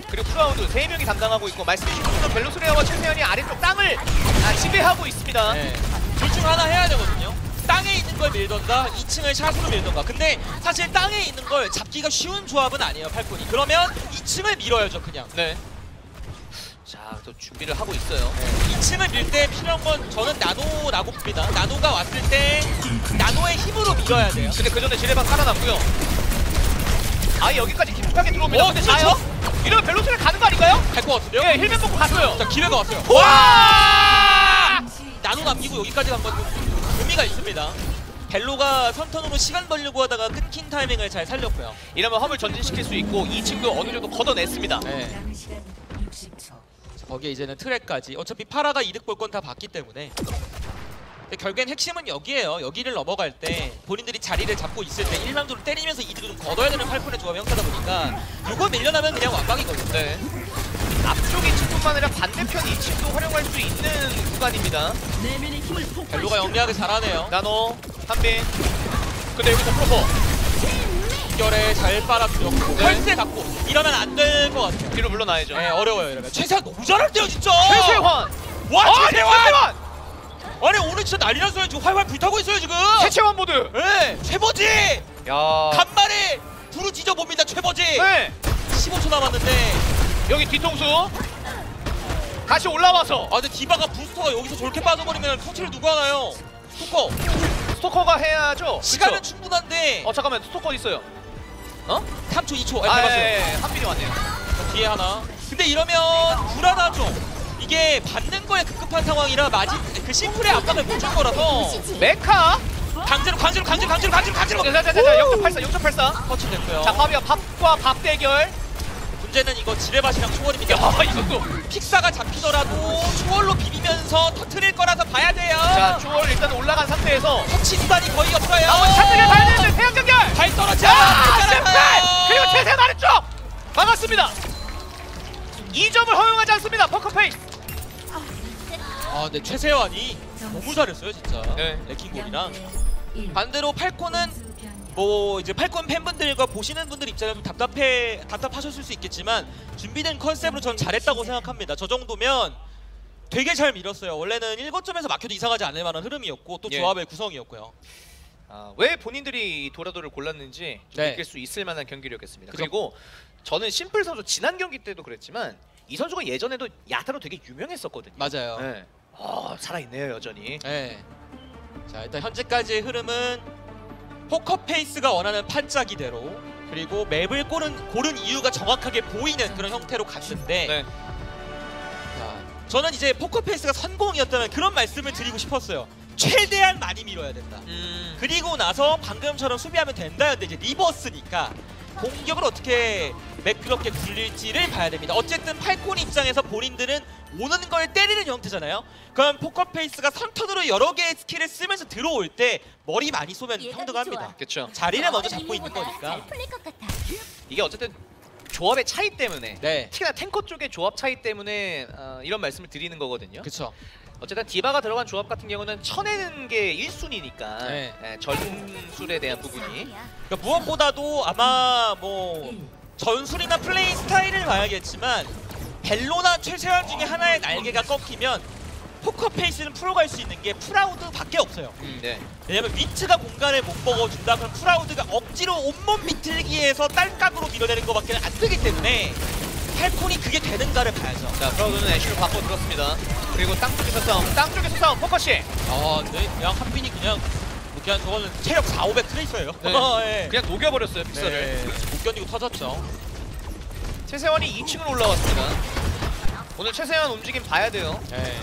그리고 프라우드 3명이 담당하고 있고 말씀해주신 것처럼 벨로스레아와 최세현이 아래쪽 땅을 지배하고 있습니다. 네. 둘 중 하나 해야 되거든요. 땅에 있는 걸 밀던가 2층을 샷으로 밀던가. 근데 사실 땅에 있는 걸 잡기가 쉬운 조합은 아니에요 팔콘이. 그러면 2층을 밀어야죠 그냥. 네. 자, 또 준비를 하고 있어요. 2층을 밀 때 필요한 건 저는 나노라고 봅니다. 나노가 왔을 때 나노의 힘으로 밀어야 돼요. 근데 그 전에 지뢰방 살아남고요. 아예 여기까지 깊숙하게 들어옵니다. 근데 그렇죠. 자요? 이러면 벨로스레아 가는 거 아닌가요? 갈 것 같은데요? 예, 힐맨 먹고 갔어요. 자 기회가 왔어요. 와! 나노 남기고 여기까지 간 건 의미가 있습니다. 벨로가 선턴으로 시간 벌려고 하다가 끊긴 타이밍을 잘 살렸고요. 이러면 화물 전진시킬 수 있고 2층도 어느 정도 걷어냈습니다. 네. 남은 시간 60초. 거기에 이제는 트랙까지. 어차피 파라가 이득 볼 건 다 봤기 때문에. 근데 결국엔 핵심은 여기에요. 여기를 넘어갈 때 본인들이 자리를 잡고 있을 때 일방적으로 때리면서 이득을 좀 거둬야 되는 팔콘의 조합 형태다 보니까 이거 밀려나면 그냥 완방이거든요. 네. 앞쪽 2층뿐만 아니라 반대편 2층도 활용할 수 있는 구간입니다. 벨로가 영리하게 잘하네요. 나노, 한빈. 근데 여기서 프로포. 연결에 잘 빨아들였고 네. 펄스에 갖고 이러면 안 될 것 같아요. 뒤로 물러나야죠. 네, 어려워요 이러면. 최세환 너무 잘할때요 진짜. 최세환! 와 최세환! 최세환! 아니 오늘 진짜 난리 났어요. 지금 활활 불타고 있어요 지금. 최채환 모드! 네, 최버지! 야. 간만에 부르짖어 봅니다 최버지. 네. 15초 남았는데. 여기 뒤통수. 다시 올라와서. 아 근데 디바가 부스터가 여기서 저렇게 빠져버리면 터치를 누가 하나요? 스토커. 스토커가 해야죠. 시간은 그쵸? 충분한데. 잠깐만, 스토커 있어요. 3초 2초. 아, 밟았어요. 예, 한빈이 왔네요. 뒤에 하나. 근데 이러면 불안하죠. 이게 받는 거에 급급한 상황이라 마지 그 심플의 압박을 못 줄 거라서 메카. 강제로 자, 0.84. 터치 됐고요. 자, 밥이야. 밥과 밥 대결. 문제는 이거 지뢰밭이랑 초월입니다. 야, 이것도. 픽사가 잡히더라도 초월로 비비면서 터트릴 거라서 봐야 돼요. 자, 추월 일단 올라간 상태에서. 터치 수단이 거의 없어요. 차트를 봐야 되는데 태양 연결. 발 떨어져. 실패! 그리고 최세환 아래쪽 막았습니다. 2점을 허용하지 않습니다. 포커페이스. 아, 근데 최세환이 너무 잘했어요, 진짜. 네. 레킹볼이랑. 반대로 팔콘은 뭐 이제 팔콘 팬분들과 보시는 분들 입장에서 좀 답답하셨을 수 있겠지만 준비된 컨셉으로 전 잘했다고 생각합니다. 저 정도면 되게 잘 밀었어요. 원래는 1거점에서 막혀도 이상하지 않을 만한 흐름이었고 또 예. 조합의 구성이었고요. 왜 본인들이 도라도를 골랐는지 좀 네. 느낄 수 있을 만한 경기력이었습니다. 그죠. 그리고 저는 심플 선수 지난 경기 때도 그랬지만 이 선수가 예전에도 야타로 되게 유명했었거든요. 맞아요. 네. 살아있네요 여전히. 네. 자, 일단 현재까지의 흐름은 포커페이스가 원하는 판짜기대로 그리고 맵을 고른 이유가 정확하게 보이는 그런 형태로 갔는데 네. 자, 저는 이제 포커페이스가 성공이었다면 그런 말씀을 드리고 싶었어요. 최대한 많이 밀어야 된다. 그리고 나서 방금처럼 수비하면 된다였는데 이제 리버스니까 공격을 어떻게 매끄럽게 굴릴지를 봐야 됩니다. 어쨌든 팔콘 입장에서 본인들은 오는 걸 때리는 형태잖아요. 그럼 포커페이스가 선턴으로 여러 개의 스킬을 쓰면서 들어올 때 머리 많이 쏘면 평등합니다. 그렇죠. 자리를 먼저 잡고 있는 거니까. 이게 어쨌든 조합의 차이 때문에 네, 특히나 탱커 쪽의 조합 차이 때문에 이런 말씀을 드리는 거거든요. 그렇죠. 어쨌든 디바가 들어간 조합 같은 경우는 쳐내는 게 1순위니까 네. 전술에 대한 부분이 그러니까 무엇보다도 아마 뭐 전술이나 플레이 스타일을 봐야겠지만 벨로나 최세환 중에 하나의 날개가 꺾이면 포커페이스는 풀어갈 수 있는 게 프라우드밖에 없어요. 네. 왜냐면 위트가 공간을 못 먹어준다 그럼 프라우드가 억지로 온몸 비틀기에서 딸깍으로 밀어내는 것밖에 안 되기 때문에 팔콘이 그게 되는가를 봐야죠. 자, 프라우드는 애쉬로 바꿔 들었습니다. 그리고 땅 쪽에서 싸움, 포커싱. 근데 그냥 한빈이 그냥 저거는 체력 4, 500 트레이서예요. 네. 네. 그냥 녹여버렸어요, 픽서를. 네. 못 견디고 터졌죠. 최세환이 2층으로 올라왔습니다. 오늘 최세환 움직임 봐야 돼요. 네.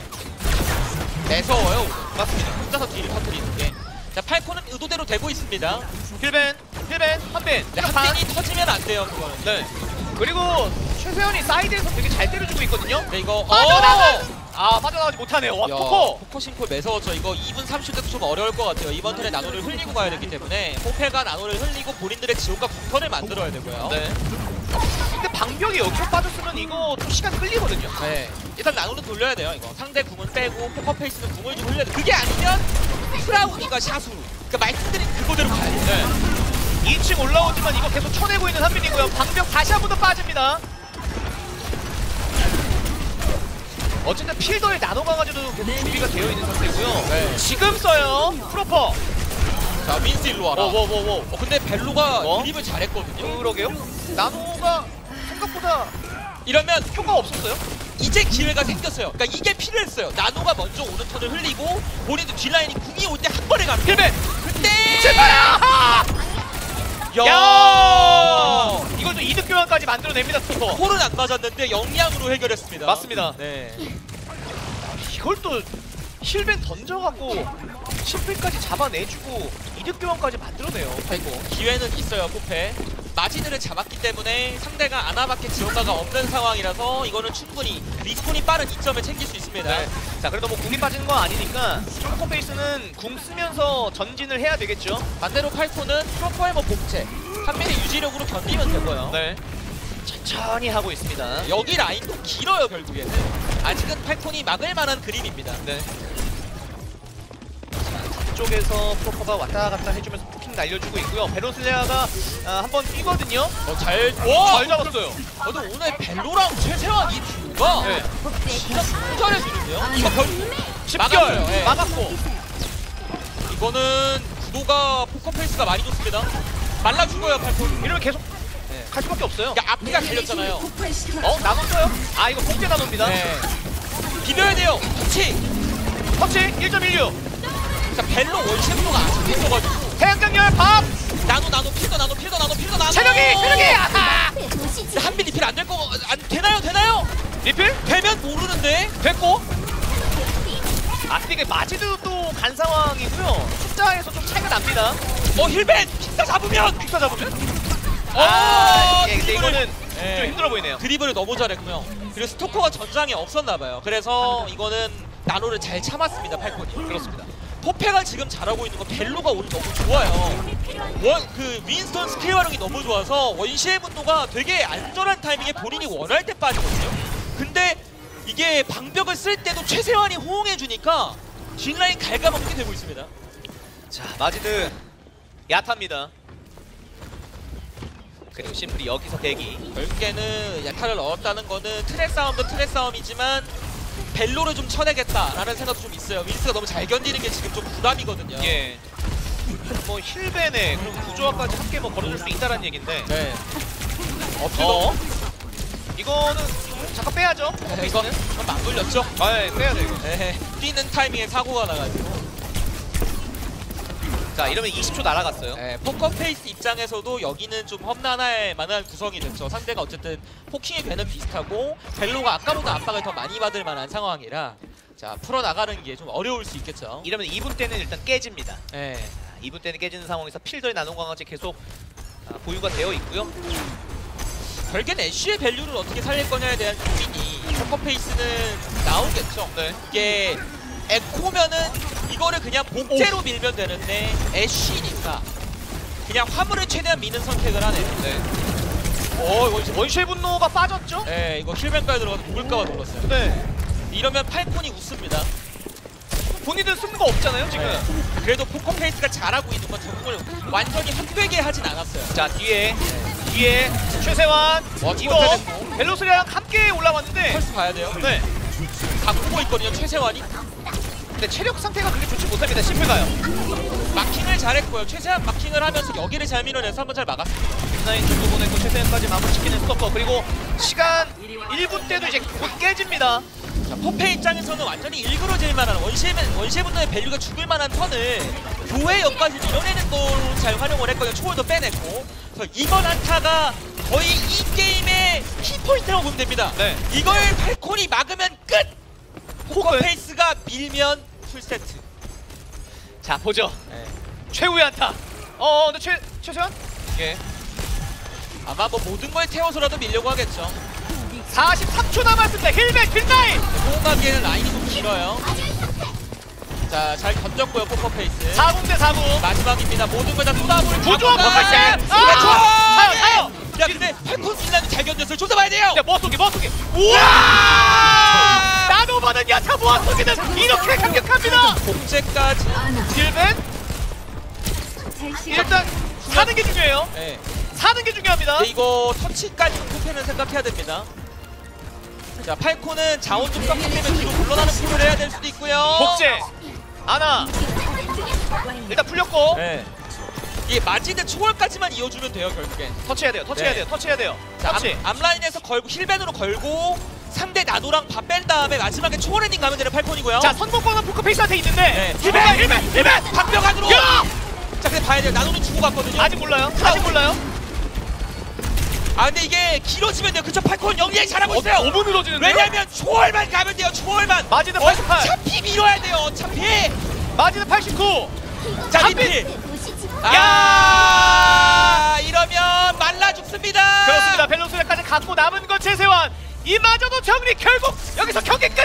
매서워요. 맞습니다. 혼자서 딜을 터뜨리는 게. 자, 팔콘은 의도대로 되고 있습니다. 힐벤, 한빈. 근데 한빈이 터지면 안 돼요, 그거는. 네. 그리고 최세환이 사이드에서 되게 잘 때려주고 있거든요. 근데 이거 빠져나가지 못하네요. 와, 야, 포커. 포커싱콜 매서웠죠. 이거 2분 30초도 좀 어려울 것 같아요. 이번 턴에 나노를 흘리고 가야 되기 때문에 호패가 나노를 흘리고 본인들의 지옥과 국턴을 만들어야 되고요. 네. 근데 방벽이 여기서 빠졌으면 이거 좀 시간 끌리거든요. 네. 일단 나노는 돌려야 돼요. 이거 상대 궁은 빼고 포커페이스는 궁을 좀 흘려야 돼. 그게 아니면 프라우드가 샤수. 그러니까 말씀드린 그거대로 가야 돼요. 네. 2층 올라오지만 이거 계속 쳐내고 있는 한빈이고요. 방벽 다시 한 번 더 빠집니다. 어쨌든 필더의 나노 강아지도 계속 준비가 되어 있는 상태고요. 네. 지금 써요. 프로퍼. 자 윈스 일로 와라. 워워워워. 근데 벨로가 어? 드립을 잘했거든요. 그러게요. 나노가 생각보다 이러면 효과가 없었어요. 이제 기회가 생겼어요. 그러니까 이게 필요했어요. 나노가 먼저 오는 턴을 흘리고 본인도 뒷라인이 궁이 올 때 한 번에 가는 거예요. 힐벤. 그때 제발아! 야! 이걸 또 이득 교환까지 만들어냅니다, 스토퍼. 홀은 안 맞았는데 영향으로 해결했습니다. 맞습니다. 네. 이걸 또 힐벤 던져갖고 실패까지 잡아내주고 이득 교환까지 만들어내요. 아이고 기회는 있어요. 포페. 마진을 잡았기 때문에 상대가 아나밖에 지원가가 없는 상황이라서 이거는 충분히 리스폰이 빠른 이점을 챙길 수 있습니다. 네. 자, 그래도 뭐 궁이 빠지는 건 아니니까 초코 페이스는 궁 쓰면서 전진을 해야 되겠죠. 반대로 팔코는 프로퍼의 뭐 복제, 한민의 유지력으로 견디면 되고요. 네. 천천히 하고 있습니다. 여기 라인도 길어요 결국에는. 아직은 팔콘이 막을 만한 그림입니다. 네. 쪽에서 프로퍼가 왔다 갔다 해주면서 포킹 날려주고 있고요. 베로슬레아가 한번 뛰거든요. 잘 잡았어요. 저도 오늘 벨로랑 최세환 이 듀오가 네. 진짜 너무 잘해주는데요. 이거 집결 막았어요. 네. 막았고. 이거는 구도가 포커페이스가 많이 좋습니다. 말라 죽어요 팔콘. 이러면 계속 네. 갈 수밖에 없어요. 그러니까 앞뒤가 갈렸잖아요. 나눴어요? 아, 이거 복제 나눕니다. 네. 비벼야 돼요. 터치. 터치 1.16. 자 벨로 원심도가 아직 있어가지고 태양장렬 밥. 나노 필더 나노 체력이 아하! 한빈 리필 안 될 거 안 되나요? 리필? 되면 모르는데. 됐고. 이게 마지도 또 간 상황이고요. 숫자에서 좀 차이가 납니다. 힐벤 픽사 잡으면. 픽사 잡으면? 근데 드리블을- 이거는 네. 좀 힘들어 보이네요. 드리블을 너무 잘했고요. 그리고 스토커가 전장에 없었나봐요. 그래서 이거는 나노를 잘 참았습니다. 팔콘이. 그렇습니다. 포페가 지금 잘하고 있는 건 벨로가 오늘 너무 좋아요. 그 윈스턴 스킬 활용이 너무 좋아서 원시의 분노가 되게 안전한 타이밍에 본인이 원할 때 빠지거든요. 근데 이게 방벽을 쓸 때도 최세환이 호응해주니까 뒷라인 갉아먹게 되고 있습니다. 자, 마지드 야타입니다. 그리고 심플이 여기서 대기. 결국에는 야타를 넣었다는 거는 트랙 싸움도 트랙 싸움이지만 벨로를 좀 쳐내겠다라는 생각도 좀 있어요. 윈스가 너무 잘 견디는 게 지금 좀 부담이거든요. 예. 뭐 힐벤에 그리고 구조화까지 함께 뭐 걸어줄 수 있다는 얘긴데. 네. 이거는 잠깐 빼야죠. 네, 이건 맞물렸죠? 네, 빼야 돼 이거. 네. 뛰는 타이밍에 사고가 나가지고. 자, 이러면 20초 날아갔어요. 네, 포커페이스 입장에서도 여기는 좀 험난할 만한 구성이 됐죠. 상대가 어쨌든 포킹의 괴는 비슷하고 벨로가 아까보다 압박을 더 많이 받을 만한 상황이라 자 풀어나가는 게 좀 어려울 수 있겠죠. 이러면 2분 때는 일단 깨집니다. 네. 2분 때는 깨지는 상황에서 필더의 나눔 강아지 계속 보유가 되어 있고요. 결국엔 애쉬의 밸류를 어떻게 살릴 거냐에 대한 고민이 포커페이스는 나오겠죠. 네. 이게 에코면은 이거를 그냥 복제로 밀면 되는데 애쉬니까 그냥 화물을 최대한 미는 선택을 하네요. 네. 원시의 분노가 빠졌죠? 네, 이거 힐맨까지 들어가서 죽을까봐 놀랐어요. 네. 이러면 팔콘이 웃습니다. 본인들 쓰는 거 없잖아요, 지금. 네. 그래도 포커페이스가 잘하고 있는 건 적응을 완전히 헛되게 하진 않았어요. 자, 뒤에 최세환. 이거 벨로스랑 함께 올라왔는데. 펄스 봐야 돼요. 네. 갖고 있거든요, 최세환이. 근데 체력 상태가 그렇게 좋지 못합니다. 심플가요. 마킹을 잘했고요. 최세환 마킹을 하면서 여기를 잘 밀어내서 한번 잘 막았습니다. 나인 정도 보내고 최세환까지 마무리시키는 스토퍼. 그리고 시간 1분 때도 이제 곧 깨집니다. 자, 포페 입장에서는 완전히 일그러질 만한 원시의 분노의 밸류가 죽을 만한 턴을 교회 역까지 밀어내는 걸로 잘 활용을 했거든요. 초월도 빼냈고. 그래서 이번 한타가 거의 이 게임의 키포인트라고 보면 됩니다. 네. 이걸 팔콘이 막으면 끝! 포커페이스가 밀면 풀세트. 자, 보죠. 네. 최후의 한타. 근데 최세환? 예. 아마 뭐 모든 걸 태워서라도 밀려고 하겠죠. 43초 남았습니다. 힐백 딜라인. 호응하기에는 라인이 좀 길어요. 자, 잘 던졌고요, 포커페이스. 4분 대 4분. 마지막입니다. 모든 걸 다 쏟아부을 구조화 포커페이스. 타요! 야, 근데 팔콘 딜라인도 잘 견뎠어요. 좀 더 봐야 돼요! 야, 머속이. 우와! 나노바는 야타 모아속이는 이렇게 강력합니다. 복제까지. 힐백. 일단 사는 게 중요해요. 네. 사는 게 중요합니다. 근데 이거 터치까지 포페는 생각해야 됩니다. 자, 팔콘은 자원 좀 섞기 때문에 뒤로 물러나는 콜을 해야 될 수도 있고요. 복제 아나 일단 풀렸고 네. 이게 마진의 초월까지만 이어주면 돼요, 결국엔. 터치해야 돼요. 터치해야 네. 돼요. 터치해야 돼요. 자, 터치. 앞라인에서 걸고 힐밴으로 걸고 상대 나노랑 밥 뺀 다음에 마지막에 초월 엔딩 가면 되는 팔콘이고요. 자 선봉권은 포커페이스한테 있는데 네. 힐밴! 방벽 안으로! 야! 자, 근데 봐야 돼요. 나노는 주고 갔거든요. 아직 몰라요. 아직 몰라요. 아, 근데 이게 길어지면 돼요. 그쵸? 팔콘 영리하게 잘하고 있어요. 너무 늘어지는데요? 왜냐면 초월만 가면 돼요. 초월만. 마진은 88. 어차피 밀어야 돼요. 어차피. 마진은 89. 자, 리필. 야! 이러면 말라 죽습니다. 그렇습니다. 밸런스까지 갖고 남은 건 최세환. 이마저도 정리. 결국 여기서 경기 끝.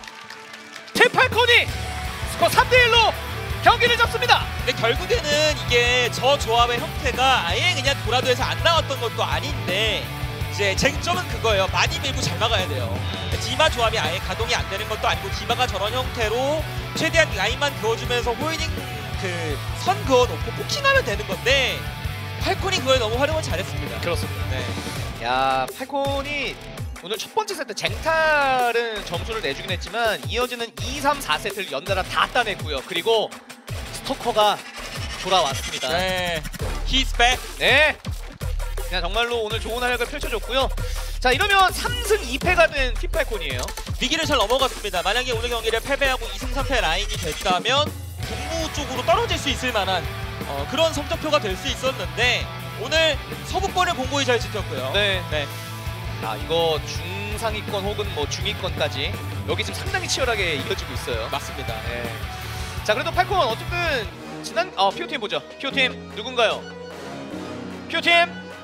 팀팔콘이 스코어 3대1로 경기를 접습니다. 근데 결국에는 이게 저 조합의 형태가 아예 그냥 도라도에서 안 나왔던 것도 아닌데 이제 쟁점은 그거예요. 많이 밀고 잘 막아야 돼요. 디마 조합이 아예 가동이 안 되는 것도 아니고 디마가 저런 형태로 최대한 라인만 그어주면서 호이닝 그 선 그어놓고 포킹하면 되는 건데 팔콘이 그걸 너무 활용을 잘했습니다. 그렇습니다. 네. 야 팔콘이 오늘 첫 번째 세트 쟁탈은 점수를 내주긴 했지만 이어지는 2, 3, 4세트를 연달아 다 따냈고요. 그리고 스토커가 돌아왔습니다. 네. He's back. 네. 그냥 정말로 오늘 좋은 활약을 펼쳐줬고요. 자 이러면 3승 2패가 된 팀팔콘이에요. 위기를 잘 넘어갔습니다. 만약에 오늘 경기를 패배하고 2승 3패 라인이 됐다면 동부 쪽으로 떨어질 수 있을 만한 그런 성적표가 될 수 있었는데 오늘 서부권을 공고히 잘 지켰고요. 네. 네. 아 이거 중상위권 혹은 뭐 중위권까지 여기 지금 상당히 치열하게 이어지고 있어요. 맞습니다. 네. 자 그래도 팔콘 어쨌든 지난 피오팀 보죠. 피오팀 누군가요? 피오팀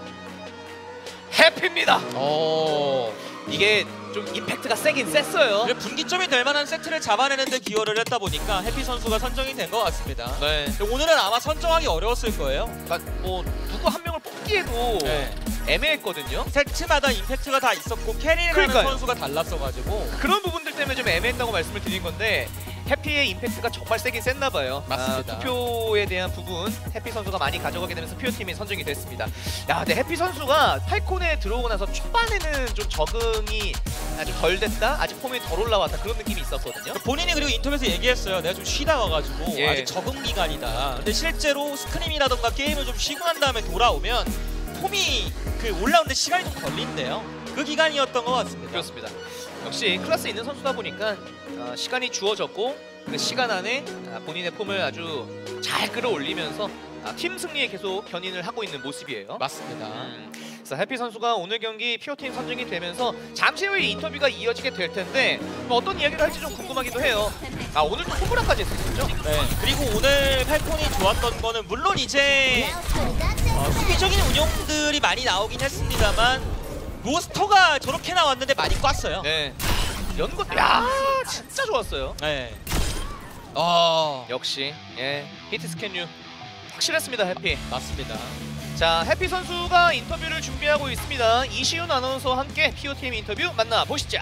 해피입니다. 이게 좀 임팩트가 세긴 셌어요. 그래, 분기점이 될 만한 세트를 잡아내는데 기여를 했다 보니까 해피 선수가 선정이 된 것 같습니다. 네. 오늘은 아마 선정하기 어려웠을 거예요. 그러니까 뭐 누구 한 명을 뽑기에도 네. 애매했거든요. 세트마다 임팩트가 다 있었고 캐리를 그러니까요. 하는 선수가 달랐어가지고 그런 부분들 때문에 좀 애매했다고 말씀을 드린 건데 해피의 임팩트가 정말 세긴 셌나 봐요. 맞습니다. 투표에 대한 부분 해피 선수가 많이 가져가게 되면서 피오팀이 선정이 됐습니다. 야, 근데 해피 선수가 팔콘에 들어오고 나서 초반에는 좀 적응이 좀 덜 됐다? 아직 폼이 덜 올라왔다 그런 느낌이 있었거든요. 본인이 그리고 인터뷰에서 얘기했어요. 내가 좀 쉬다 와가지고 예. 아직 적응 기간이다. 근데 실제로 스크림이라던가 게임을 좀 쉬고 난 다음에 돌아오면 폼이 그 올라오는데 시간이 좀 걸린대요. 그 기간이었던 것 같습니다. 그렇습니다. 역시 클래스 있는 선수다 보니까 시간이 주어졌고 그 시간 안에 본인의 폼을 아주 잘 끌어올리면서 팀 승리에 계속 견인을 하고 있는 모습이에요. 맞습니다. 그래서 해피 선수가 오늘 경기 피오팀 선정이 되면서 잠시 후에 인터뷰가 이어지게 될 텐데 뭐 어떤 이야기를 할지 좀 궁금하기도 해요. 오늘 또 소브라까지 했었죠? 네. 그리고 오늘 팔콘이 좋았던 거는 물론 이제 수비적인 운영들이 많이 나오긴 했습니다만 로스터가 저렇게 나왔는데 많이 꼈어요. 네. 연것 야 진짜 좋았어요. 네. 역시 예 히트 스캔류 확실했습니다 해피. 맞습니다. 자 해피 선수가 인터뷰를 준비하고 있습니다. 이시훈 아나운서와 함께 POTM 인터뷰 만나보시죠.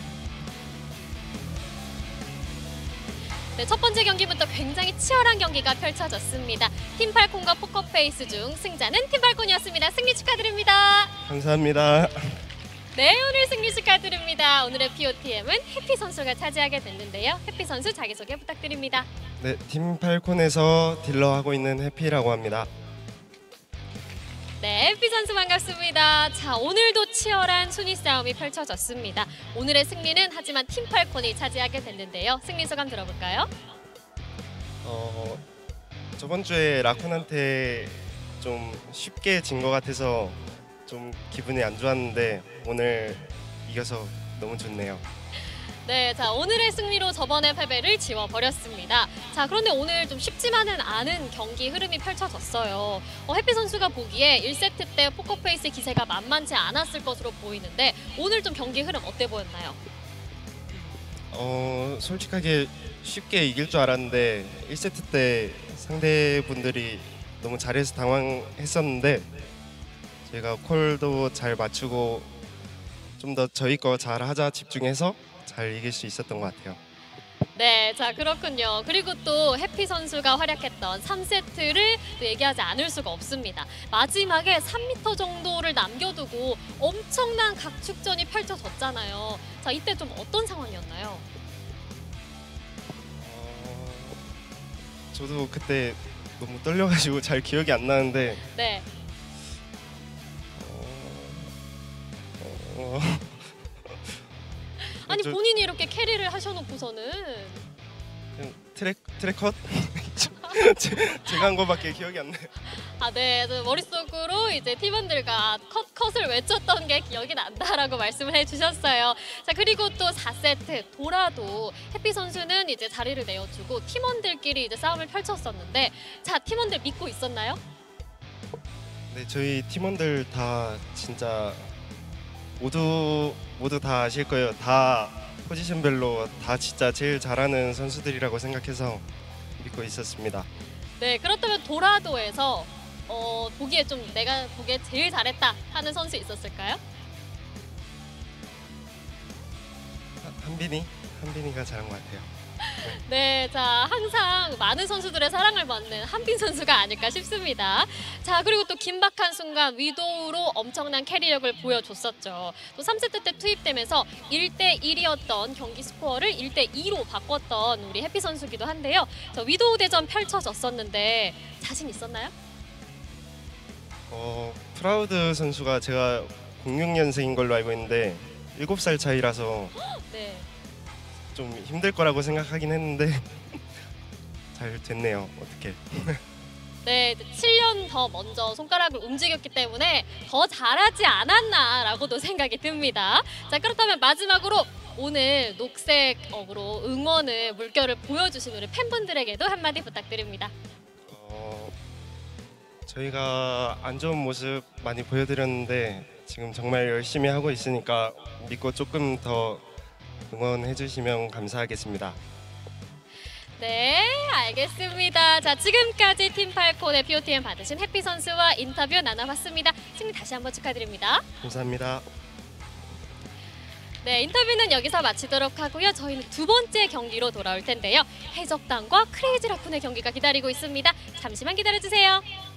네, 첫 번째 경기부터 굉장히 치열한 경기가 펼쳐졌습니다. 팀팔콘과 포커페이스 중 승자는 팀팔콘이었습니다. 승리 축하드립니다. 감사합니다. 네, 오늘 승리 축하드립니다. 오늘의 POTM은 해피 선수가 차지하게 됐는데요. 해피 선수 자기소개 부탁드립니다. 네, 팀 팔콘에서 딜러하고 있는 해피라고 합니다. 네, 해피 선수 반갑습니다. 자, 오늘도 치열한 순위 싸움이 펼쳐졌습니다. 오늘의 승리는 하지만 팀팔콘이 차지하게 됐는데요. 승리 소감 들어볼까요? 저번 주에 라쿤한테 좀 쉽게 진 것 같아서 좀 기분이 안 좋았는데 오늘 이겨서 너무 좋네요. 네, 자 오늘의 승리로 저번의 패배를 지워버렸습니다. 자 그런데 오늘 좀 쉽지만은 않은 경기 흐름이 펼쳐졌어요. 해피 선수가 보기에 1세트 때 포커페이스의 기세가 만만치 않았을 것으로 보이는데 오늘 좀 경기 흐름 어때 보였나요? 솔직하게 쉽게 이길 줄 알았는데 1세트 때 상대분들이 너무 잘해서 당황했었는데 저희가 콜도 잘 맞추고 좀 더 저희 거 잘 하자 집중해서 잘 이길 수 있었던 것 같아요. 네, 자 그렇군요. 그리고 또 해피 선수가 활약했던 3세트를 또 얘기하지 않을 수가 없습니다. 마지막에 3m 정도를 남겨두고 엄청난 각축전이 펼쳐졌잖아요. 자 이때 좀 어떤 상황이었나요? 저도 그때 너무 떨려가지고 잘 기억이 안 나는데 네. 아니 저- 본인이 이렇게 캐리를 하셔놓고서는 그냥 트랙컷 제가 한 거밖에 기억이 안 나요. 아, 네. 머릿속으로 이제 팀원들과 컷을 외쳤던 게 기억이 난다라고 말씀을 해주셨어요. 자, 그리고 또 4세트 돌아도 해피 선수는 이제 자리를 내어주고 팀원들끼리 이제 싸움을 펼쳤었는데, 자, 팀원들 믿고 있었나요? 네, 저희 팀원들 다 진짜 모두 다 아실 거예요. 다 포지션별로 다 진짜 제일 잘하는 선수들이라고 생각해서 믿고 있었습니다. 네. 그렇다면 도라도에서 보기에 좀 내가 보기에 제일 잘했다 하는 선수 있었을까요? 한빈이가 잘한 것 같아요. 네, 자 항상 많은 선수들의 사랑을 받는 한빈 선수가 아닐까 싶습니다. 자 그리고 또 긴박한 순간 위도우로 엄청난 캐리력을 보여줬었죠. 또 3세트 때 투입되면서 1대1이었던 경기 스코어를 1대2로 바꿨던 우리 해피 선수기도 한데요. 저 위도우 대전 펼쳐졌었는데 자신 있었나요? 프라우드 선수가 제가 06년생인 걸로 알고 있는데 7살 차이라서 네. 좀 힘들 거라고 생각하긴 했는데 잘 됐네요. 어떻게? 네, 7년 더 먼저 손가락을 움직였기 때문에 더 잘하지 않았나라고도 생각이 듭니다. 자, 그렇다면 마지막으로 오늘 녹색으로 응원의 물결을 보여주신 우리 팬분들에게도 한마디 부탁드립니다. 저희가 안 좋은 모습 많이 보여드렸는데 지금 정말 열심히 하고 있으니까 믿고 조금 더 응원해 주시면 감사하겠습니다. 네, 알겠습니다. 자, 지금까지 팀팔콘의 POTM 받으신 해피 선수와 인터뷰 나눠봤습니다. 승리 다시 한번 축하드립니다. 감사합니다. 네, 인터뷰는 여기서 마치도록 하고요. 저희는 두 번째 경기로 돌아올 텐데요. 해적단과 크레이지 라쿤의 경기가 기다리고 있습니다. 잠시만 기다려주세요.